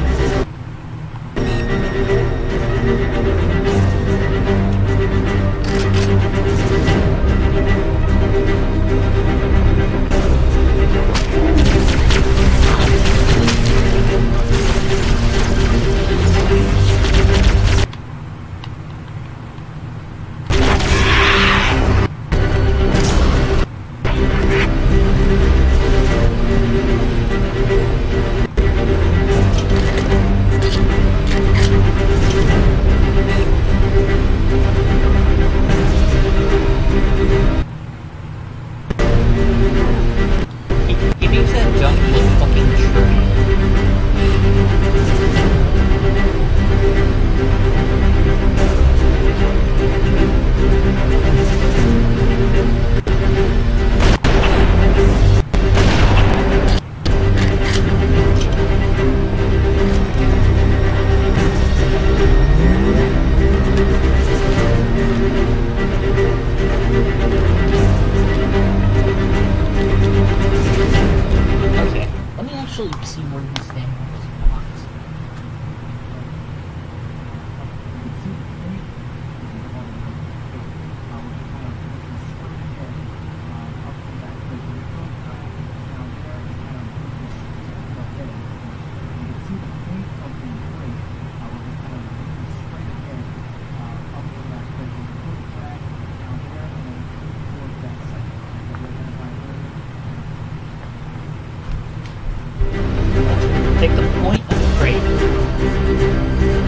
He makes that jump look fucking trivial. Okay, let me actually see where he's standing on this box. Take the point of the crate.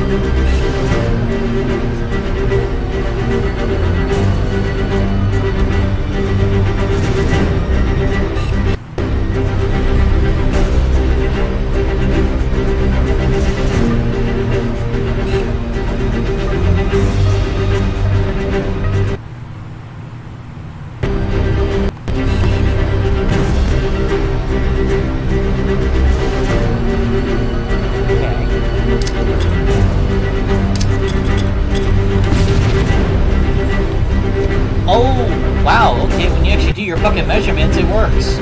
Oh, wow, okay, when you actually do your fucking measurements, it works.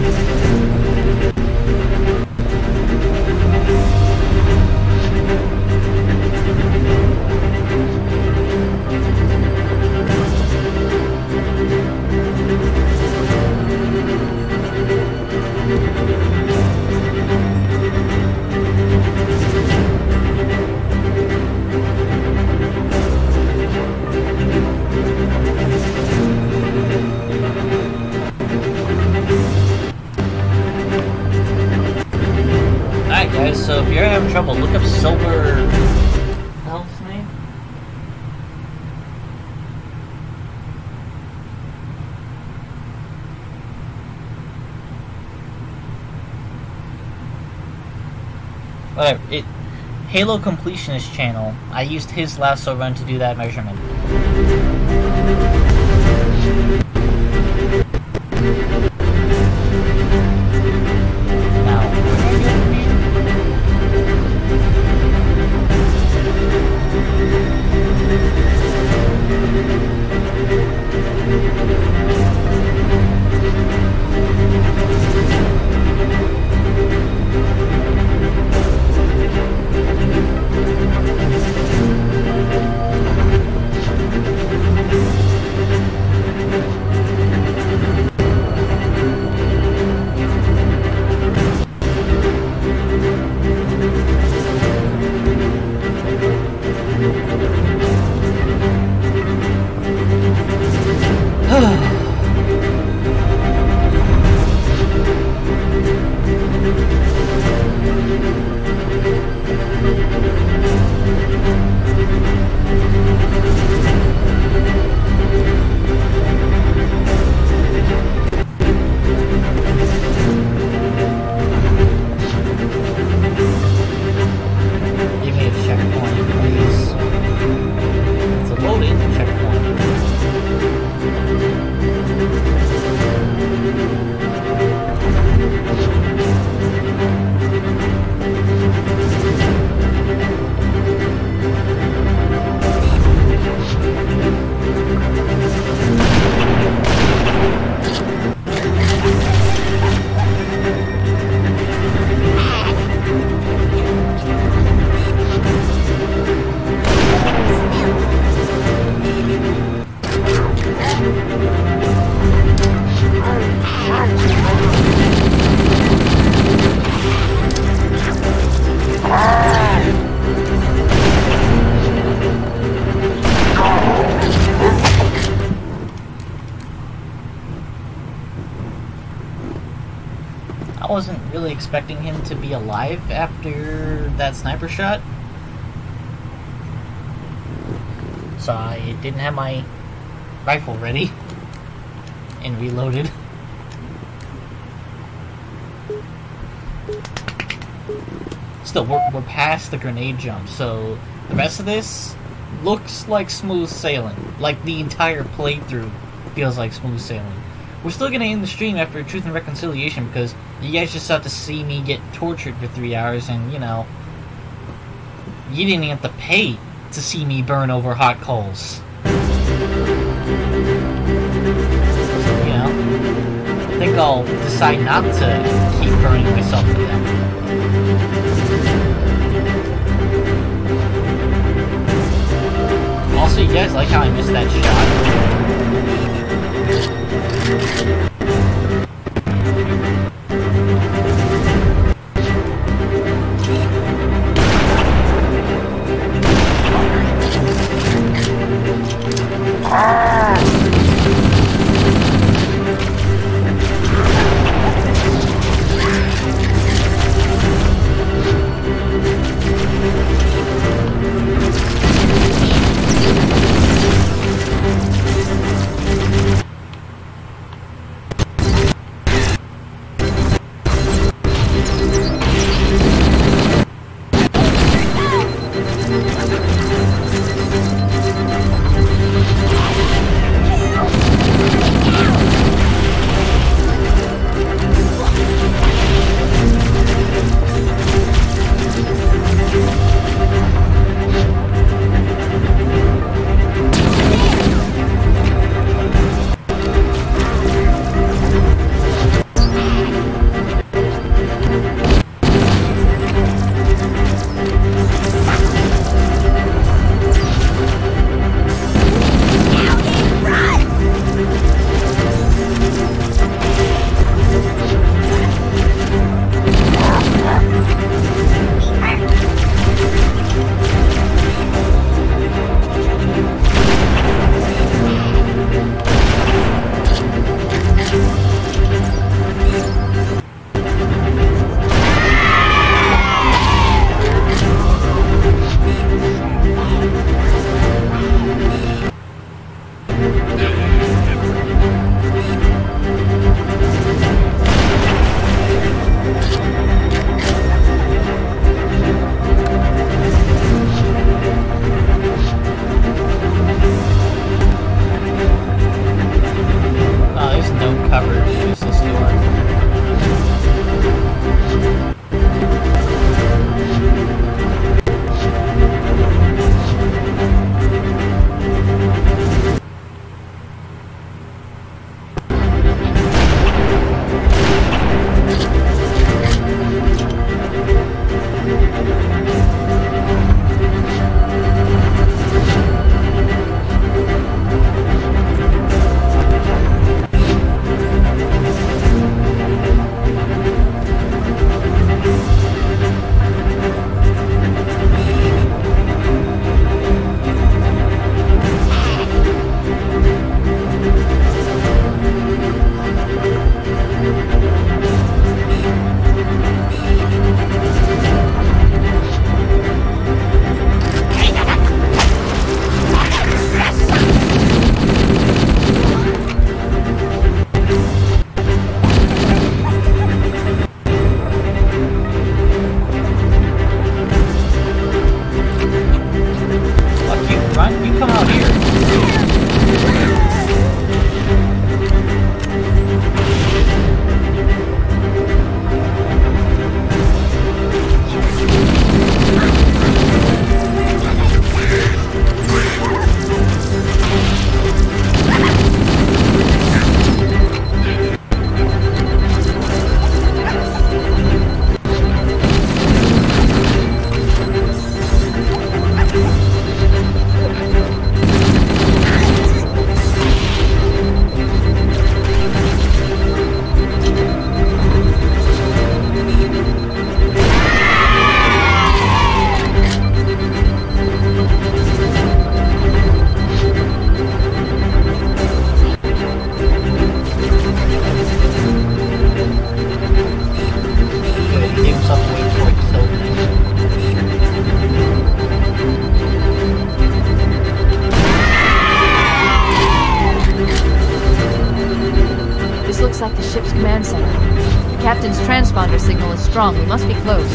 Alright guys, so if you're having trouble, look up Silver... Hell's name? Whatever, Halo Completionist channel. I used his lasso run to do that measurement. wasn't really expecting him to be alive after that sniper shot. So I didn't have my rifle ready and reloaded. Still, we're past the grenade jump, so the rest of this looks like smooth sailing. Like the entire playthrough feels like smooth sailing. We're still gonna end the stream after Truth and Reconciliation because you guys just have to see me get tortured for 3 hours, and you know, you didn't even have to pay to see me burn over hot coals. You know, I think I'll decide not to keep burning myself to death. Also, you guys like how I missed that shot?
strong. We must be close.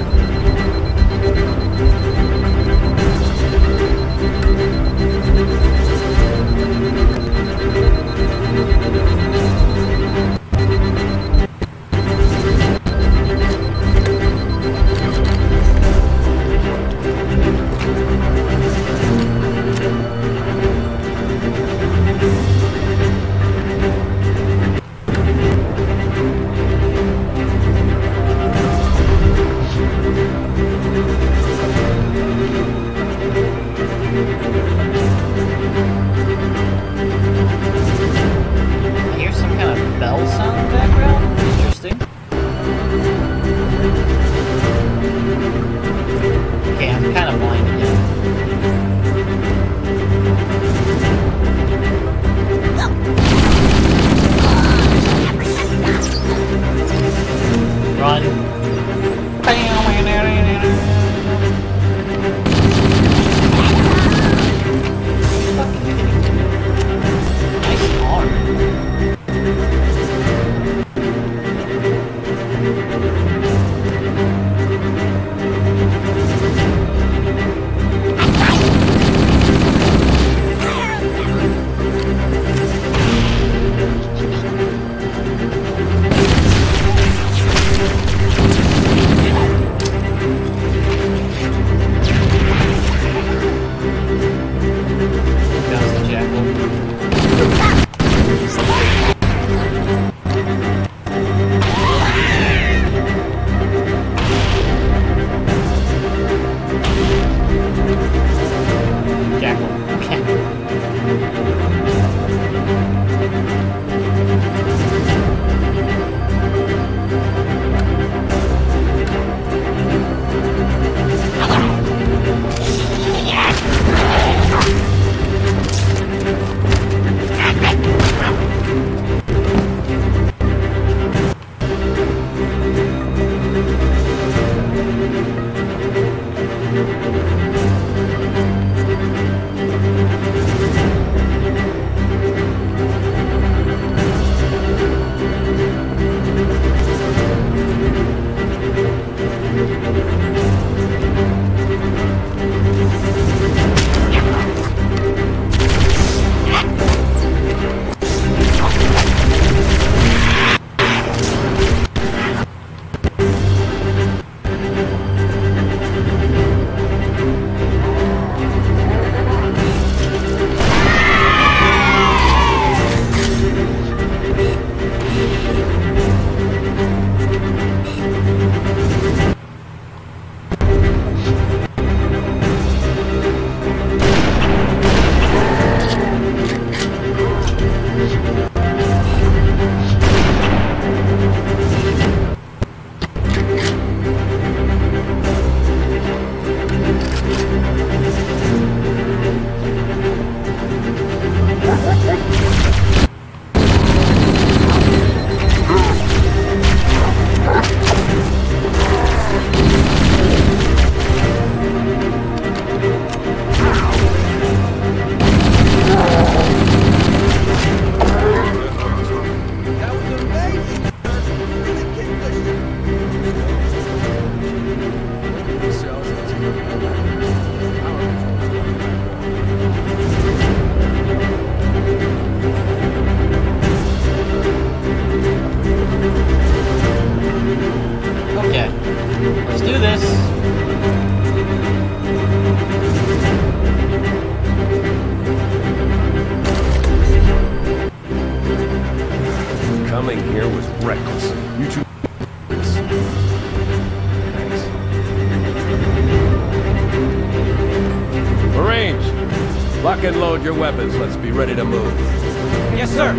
Lock and load your weapons. Let's be ready to move.
Yes, sir.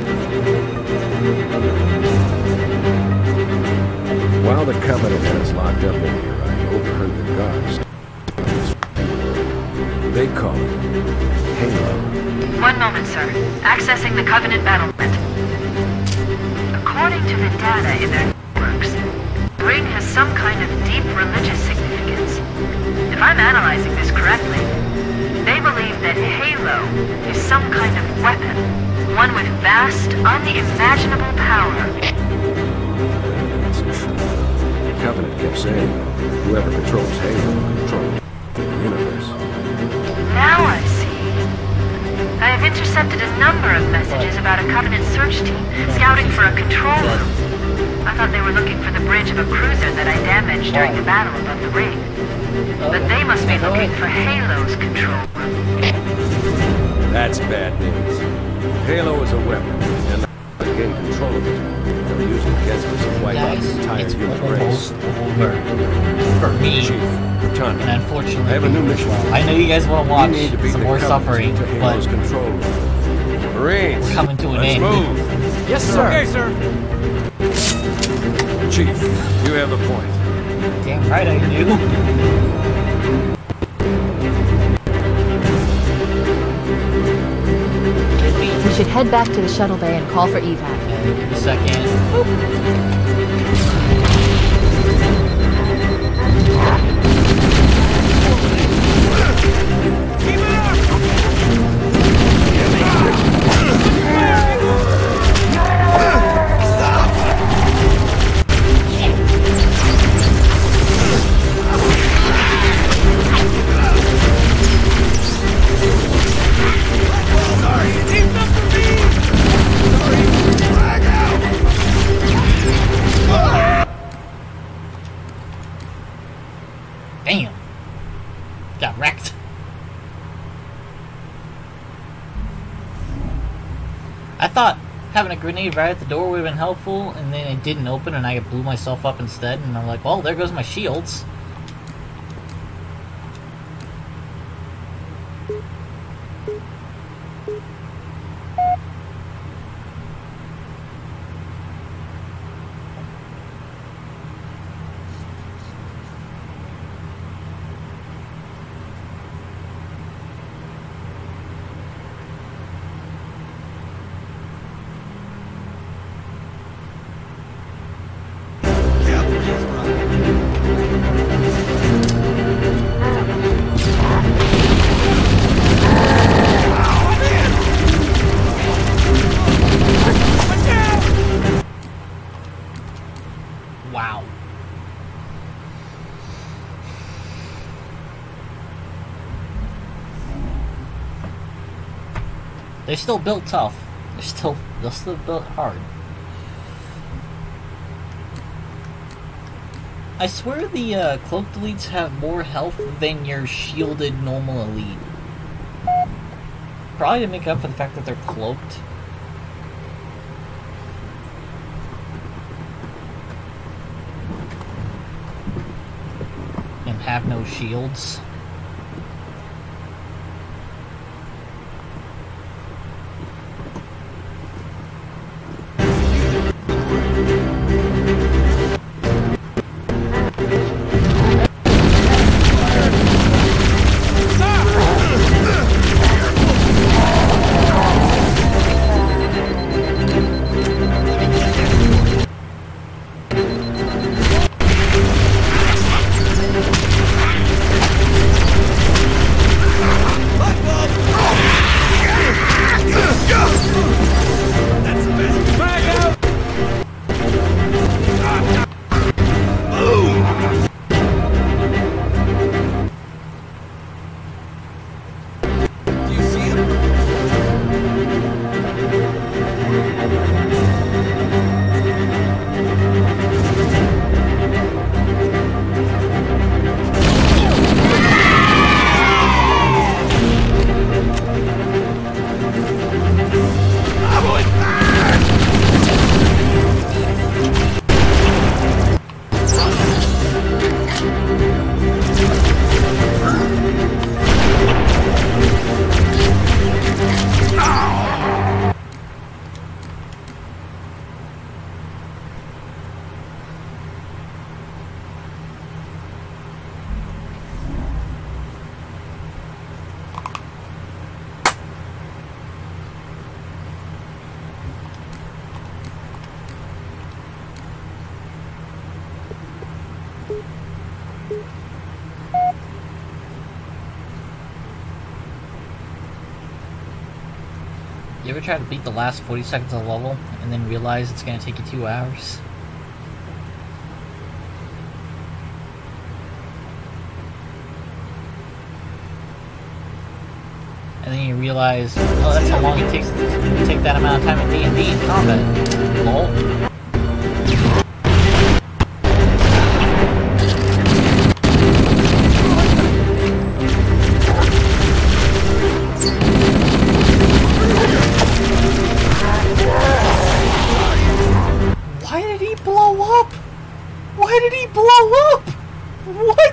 While the Covenant had us locked up in here, I overheard the guards. They call it Halo.
One moment, sir. Accessing the Covenant battlement. According to the data in their networks, the ring has some kind of deep religious significance. If I'm analyzing this correctly, they believe that Halo is some kind of weapon, one with vast, unimaginable power.
Covenant kept saying that whoever controls Halo controls the universe.
Now I see. I have intercepted a number of messages about a Covenant search team scouting for a control room. I thought they were looking for the bridge of a cruiser that I damaged during the battle above the ring. But they must be looking for Halo's control room.
That's bad news. Halo is a weapon, and I gain control of it. They'll use it against us and wipe out the entire
it's
human
almost
race.
over for me.
Chief, Cortana,
And unfortunately,
I have a new mission.
I know you guys want to
We
watch
need to beat
some
the
more
Covenant
suffering,
to
but
Halo's control room. Marines,
we're coming to an
let's
end.
move.
Yes, sir. Okay, sir.
Chief, you have the point.
Damn right I do.
We should head back to the shuttle bay and call for evac.
Okay, give me a second. Damn. Got wrecked. I thought having a grenade right at the door would have been helpful, and then it didn't open and I blew myself up instead, and I'm like, well, there goes my shields. Wow. They're still built tough. They're still built hard. I swear the cloaked elites have more health than your shielded normal elite. Probably to make up for the fact that they're cloaked. And have no shields. You ever try to beat the last 40 seconds of the level and then realize it's going to take you 2 hours? and then you realize, oh, that's how long it takes to take that amount of time in D&D in combat. Lol. Why did he blow up? Why did he blow up? What?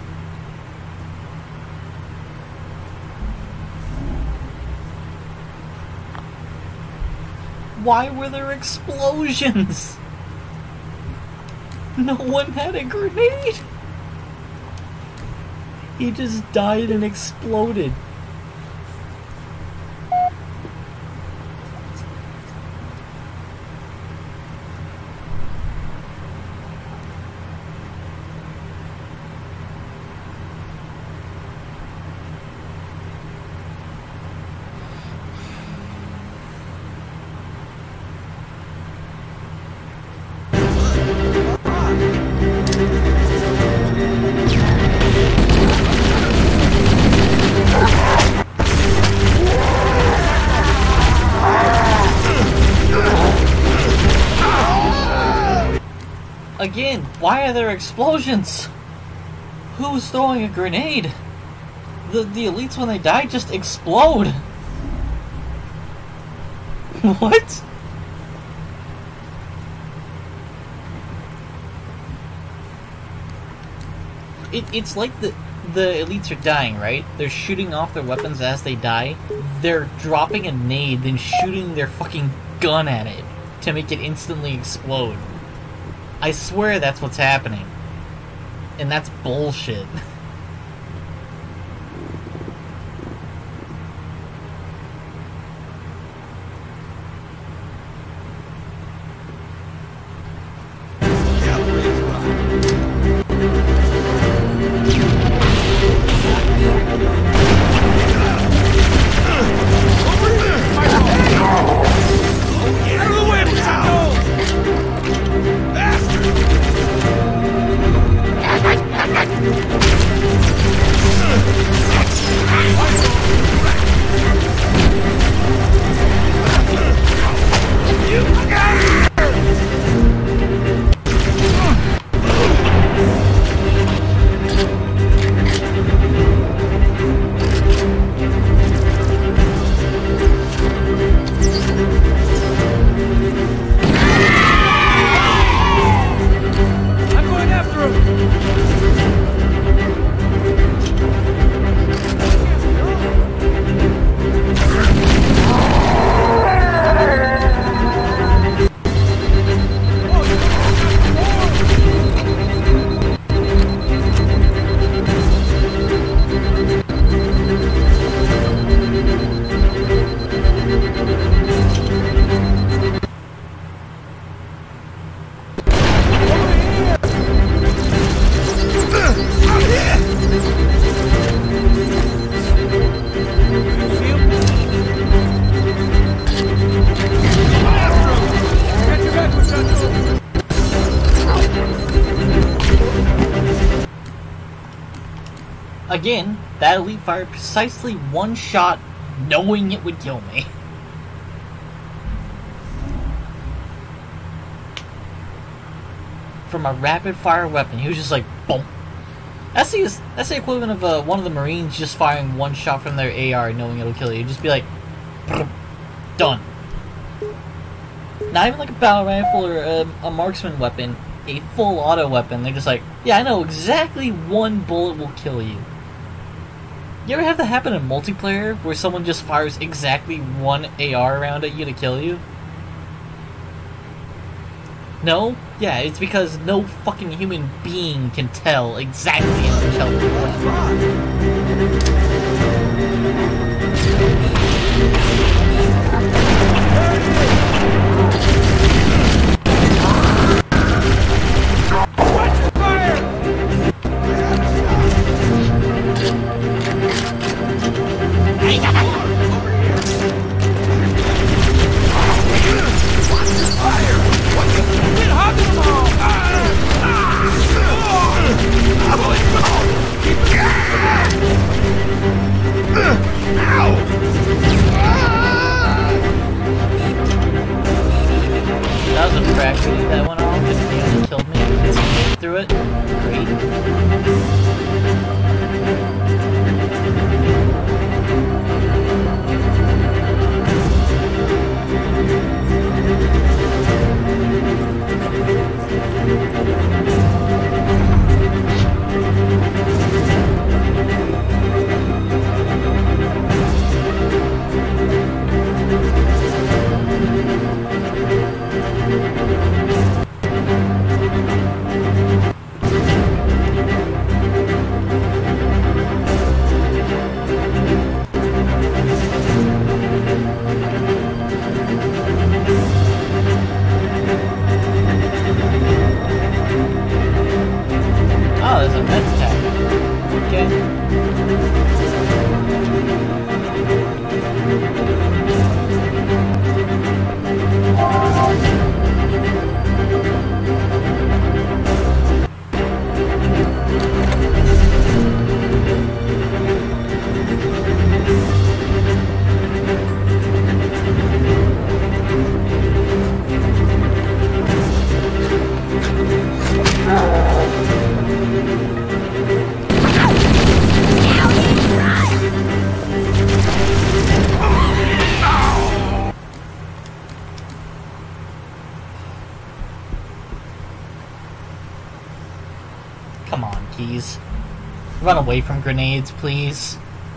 Why were there explosions? No one had a grenade. He just died and exploded. Again, why are there explosions? Who's throwing a grenade? The elites, when they die, just explode. What? It's like the elites are dying, right? They're shooting off their weapons as they die. They're dropping a nade, then shooting their fucking gun at it to make it instantly explode. I swear that's what's happening. And that's bullshit. Again, that elite fired precisely one shot, knowing it would kill me. From a rapid fire weapon, he was just like, boom. That's the equivalent of one of the Marines just firing one shot from their AR, knowing it'll kill you. You'd just be like, done. Not even like a battle rifle or a marksman weapon, a full auto weapon. They're just like, yeah, I know exactly one bullet will kill you. You ever have that happen in multiplayer, where someone just fires exactly one AR round at you to kill you? No? Yeah, it's because no fucking human being can tell exactly how to tell
Ow!
great. Oh, there's a med tech. Okay. Come on, Keys. Run away from grenades, please.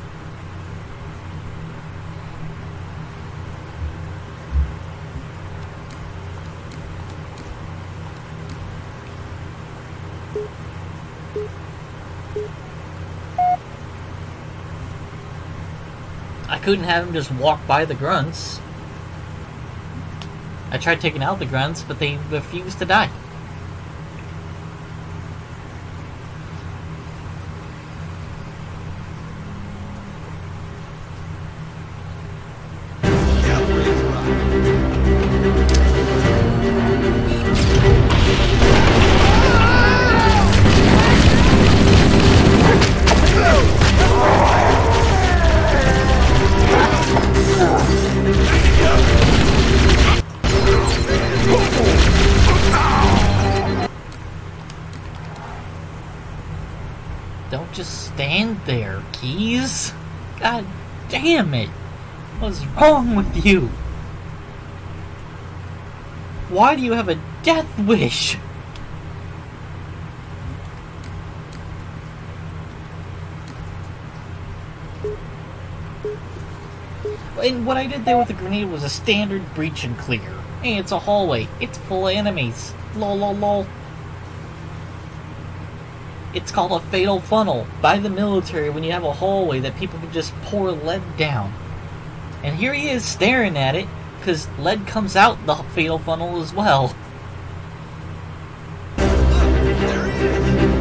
I couldn't have him just walk by the grunts. I tried taking out the grunts, but they refused to die. Don't just stand there, Keys. God damn it. What's wrong with you? Why do you have a death wish? And what I did there with the grenade was a standard breach and clear. Hey, it's a hallway. It's full of enemies. Lol lol lol. It's called a fatal funnel by the military when you have a hallway that people can just pour lead down. And here he is staring at it, because lead comes out the fatal funnel as well.
There he is.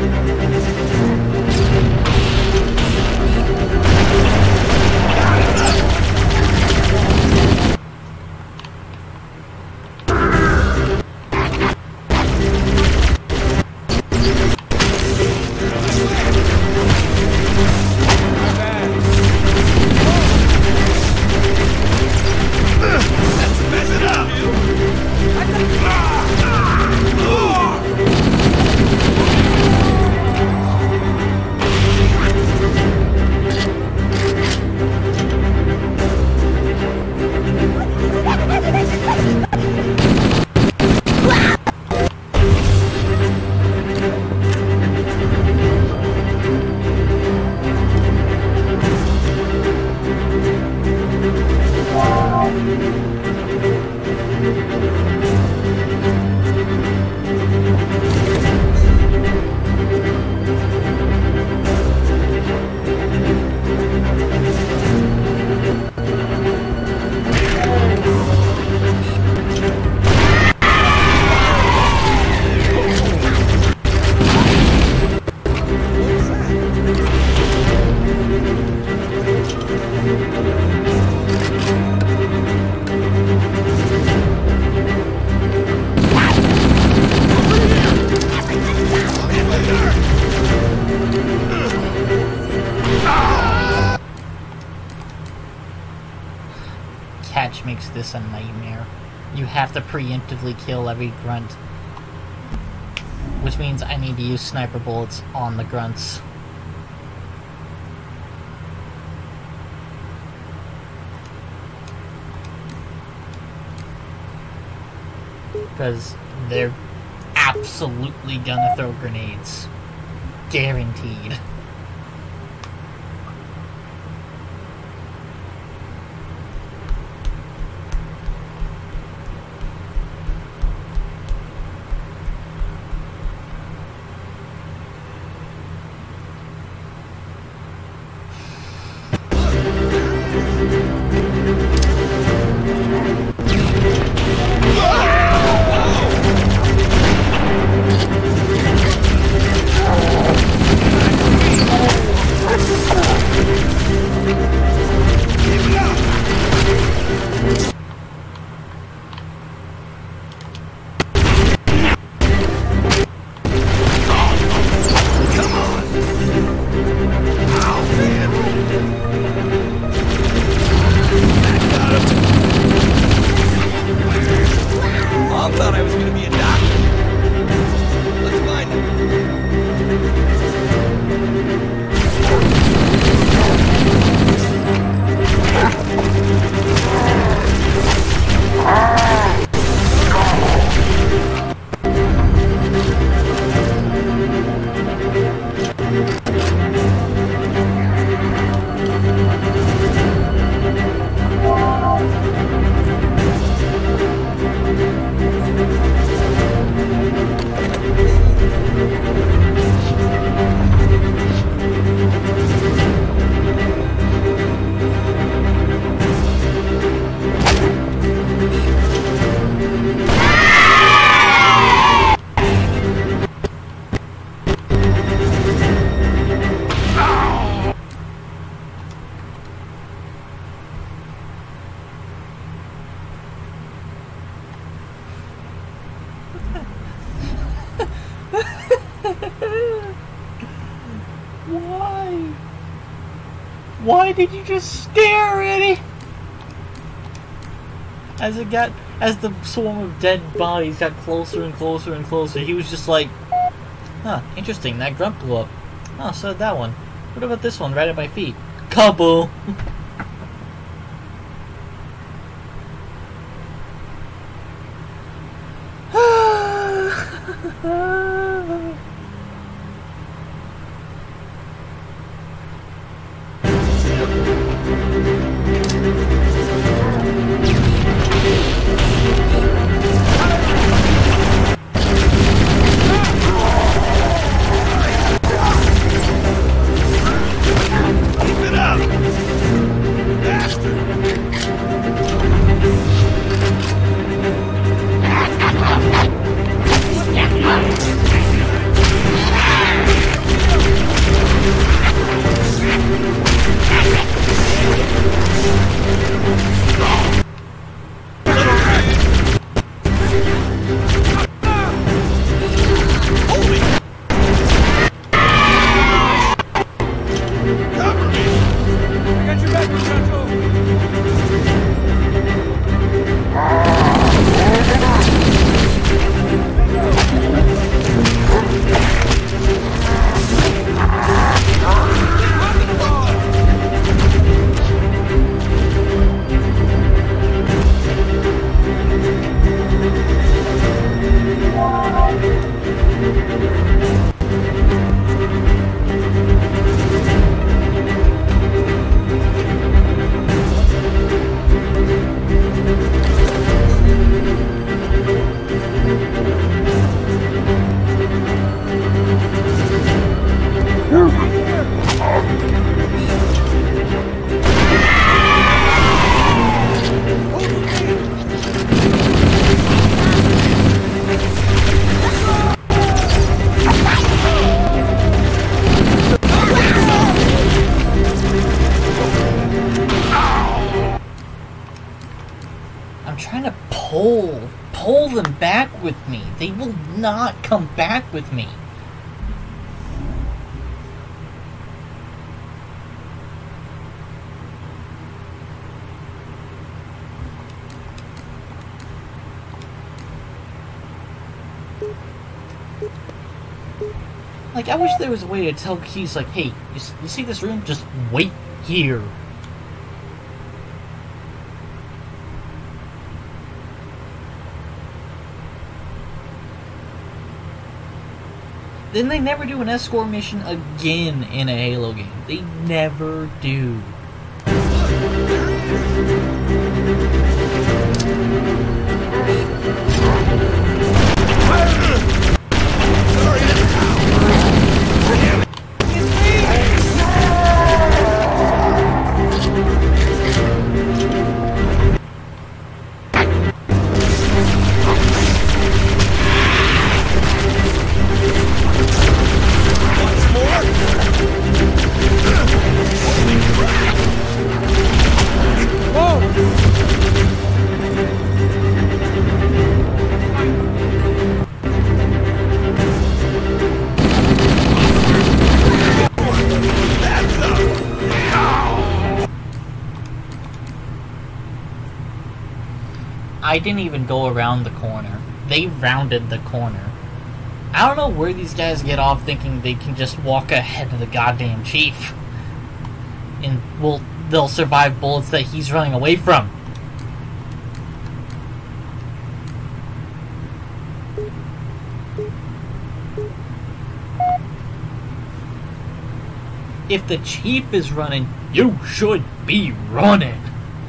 Catch makes this a nightmare. You have to preemptively kill every grunt. which means I need to use sniper bullets on the grunts. Because they're absolutely gonna throw grenades. Guaranteed. Why? Why did you just stare at it? As the swarm of dead bodies got closer and closer and closer, he was just like, huh, interesting, that grunt blew up. Oh, so did that one. What about this one right at my feet? Kaboom! Pull them back with me. They will not come back with me. Like, I wish there was a way to tell Keyes, like, hey, you see this room? Just wait here. Then they never do an escort mission again in a Halo game. They never do. I didn't even go around the corner. They rounded the corner. I don't know where these guys get off thinking they can just walk ahead of the goddamn chief. And, well, they'll survive bullets that he's running away from. If the chief is running, you should be running.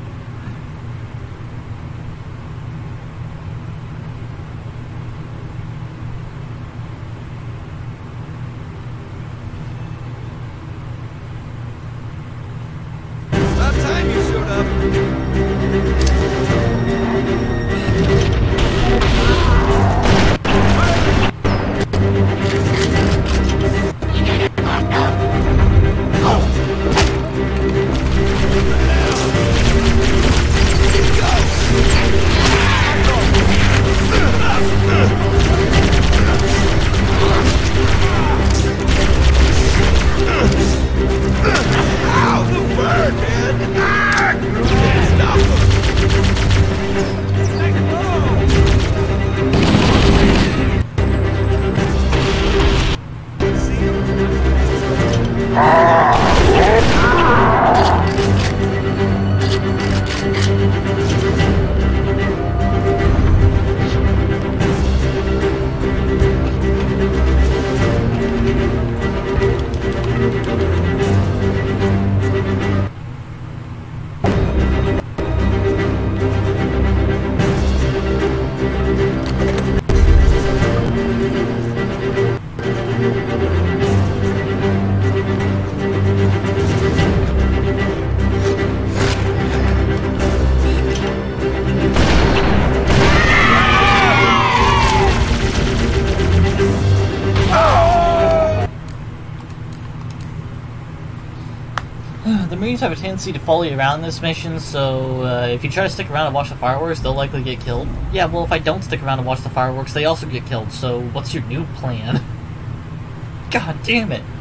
The Marines have a tendency to follow you around in this mission, so if you try to stick around and watch the fireworks, they'll likely get killed. Yeah, well, if I don't stick around and watch the fireworks, they also get killed, so what's your new plan? God damn it.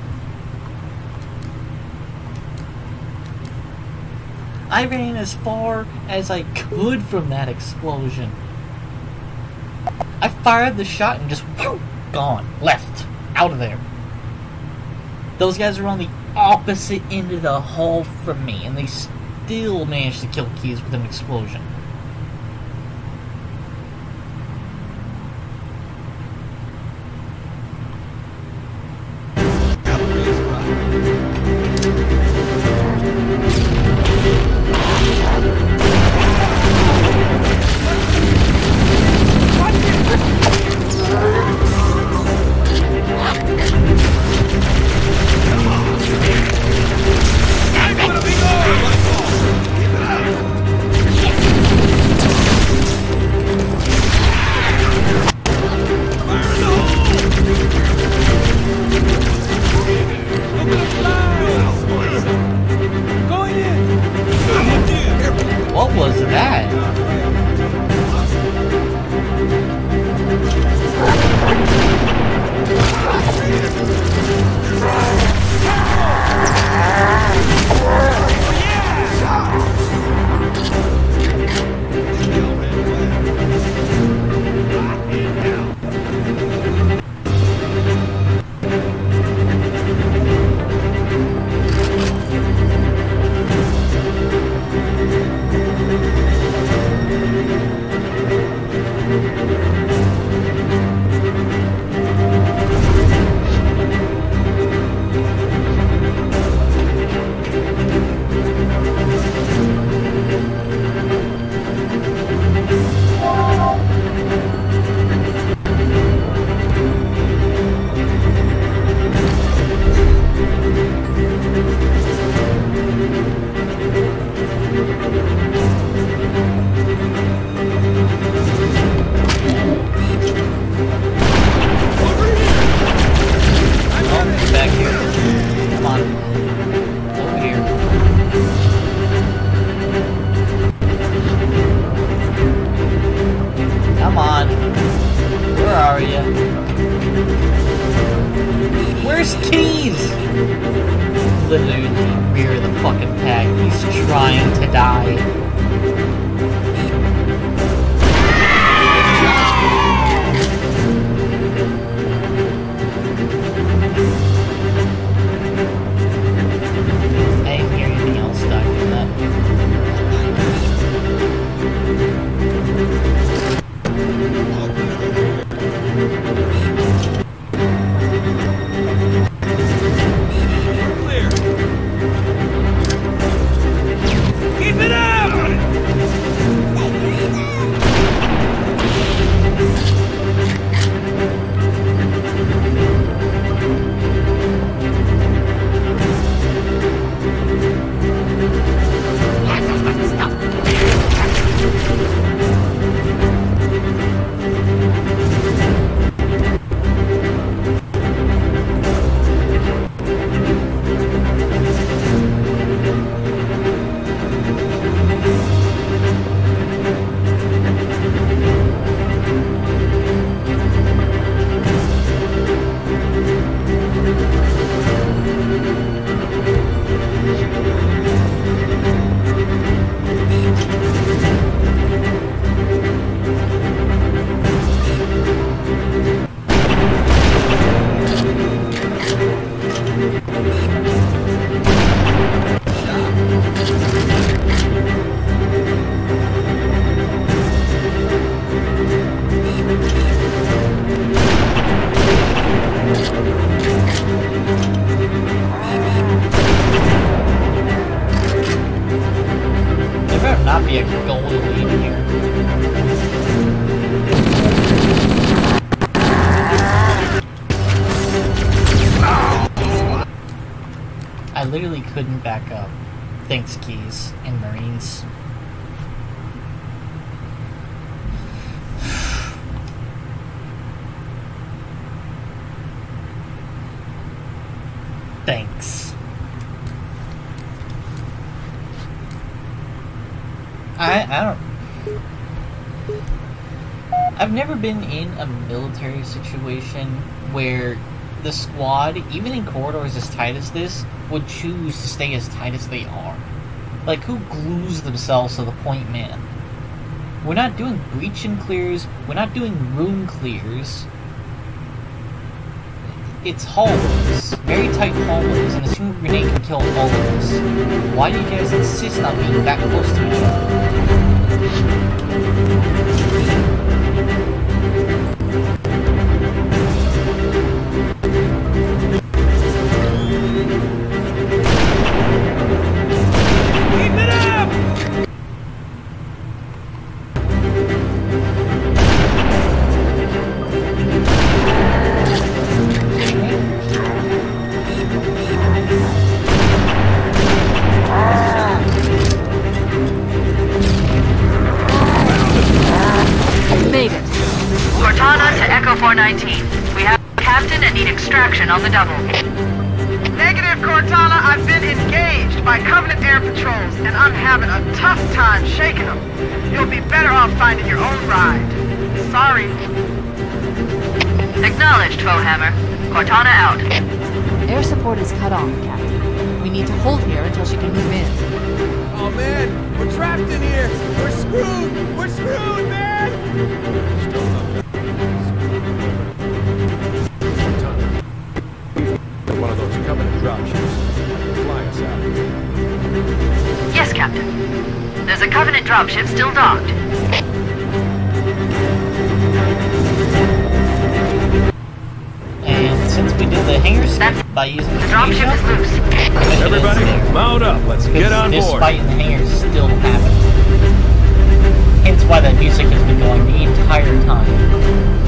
I ran as far as I could from that explosion. I fired the shot and just, whoo, gone, left, out of there. Those guys are on the opposite end of the hall from me, and they still managed to kill Keyes with an explosion. Where's Keys? Literally rear of the fucking pack. He's trying to die. I didn't hear anything else after that.
Keep it up! There better not be a goal lead here. I literally couldn't back up. Thanks, Keys and Marines. Thanks. I've never been in a military situation where the squad, even in corridors as tight as this, would choose to stay as tight as they are. Like, who glues themselves to the point man? We're not doing breach and clears, we're not doing room clears. It's hallways, very tight hallways, and a single grenade can kill all of us. Why do you guys insist on being that close to each Keep it up!
Made it.
Cortana to Echo 419. We have a captain and need extraction on the double.
Negative, Cortana. I've been engaged by Covenant air patrols, and I'm having a tough time shaking them. You'll be better off finding your own ride. Sorry.
Acknowledged, Foehammer. Cortana out.
Air support is cut off, Captain. We need to hold here until she can move in.
Oh man, we're trapped in here. We're screwed. We're screwed, man.
One of those Covenant dropships. Fly us out.
Yes, Captain. There's a Covenant dropship still docked.
And since we did the hangar skip by using the
dropship is loose.
Everybody, mount up. Let's get on
this
board.
fight in the hangar is still happening. Hence why that music has been going the entire time.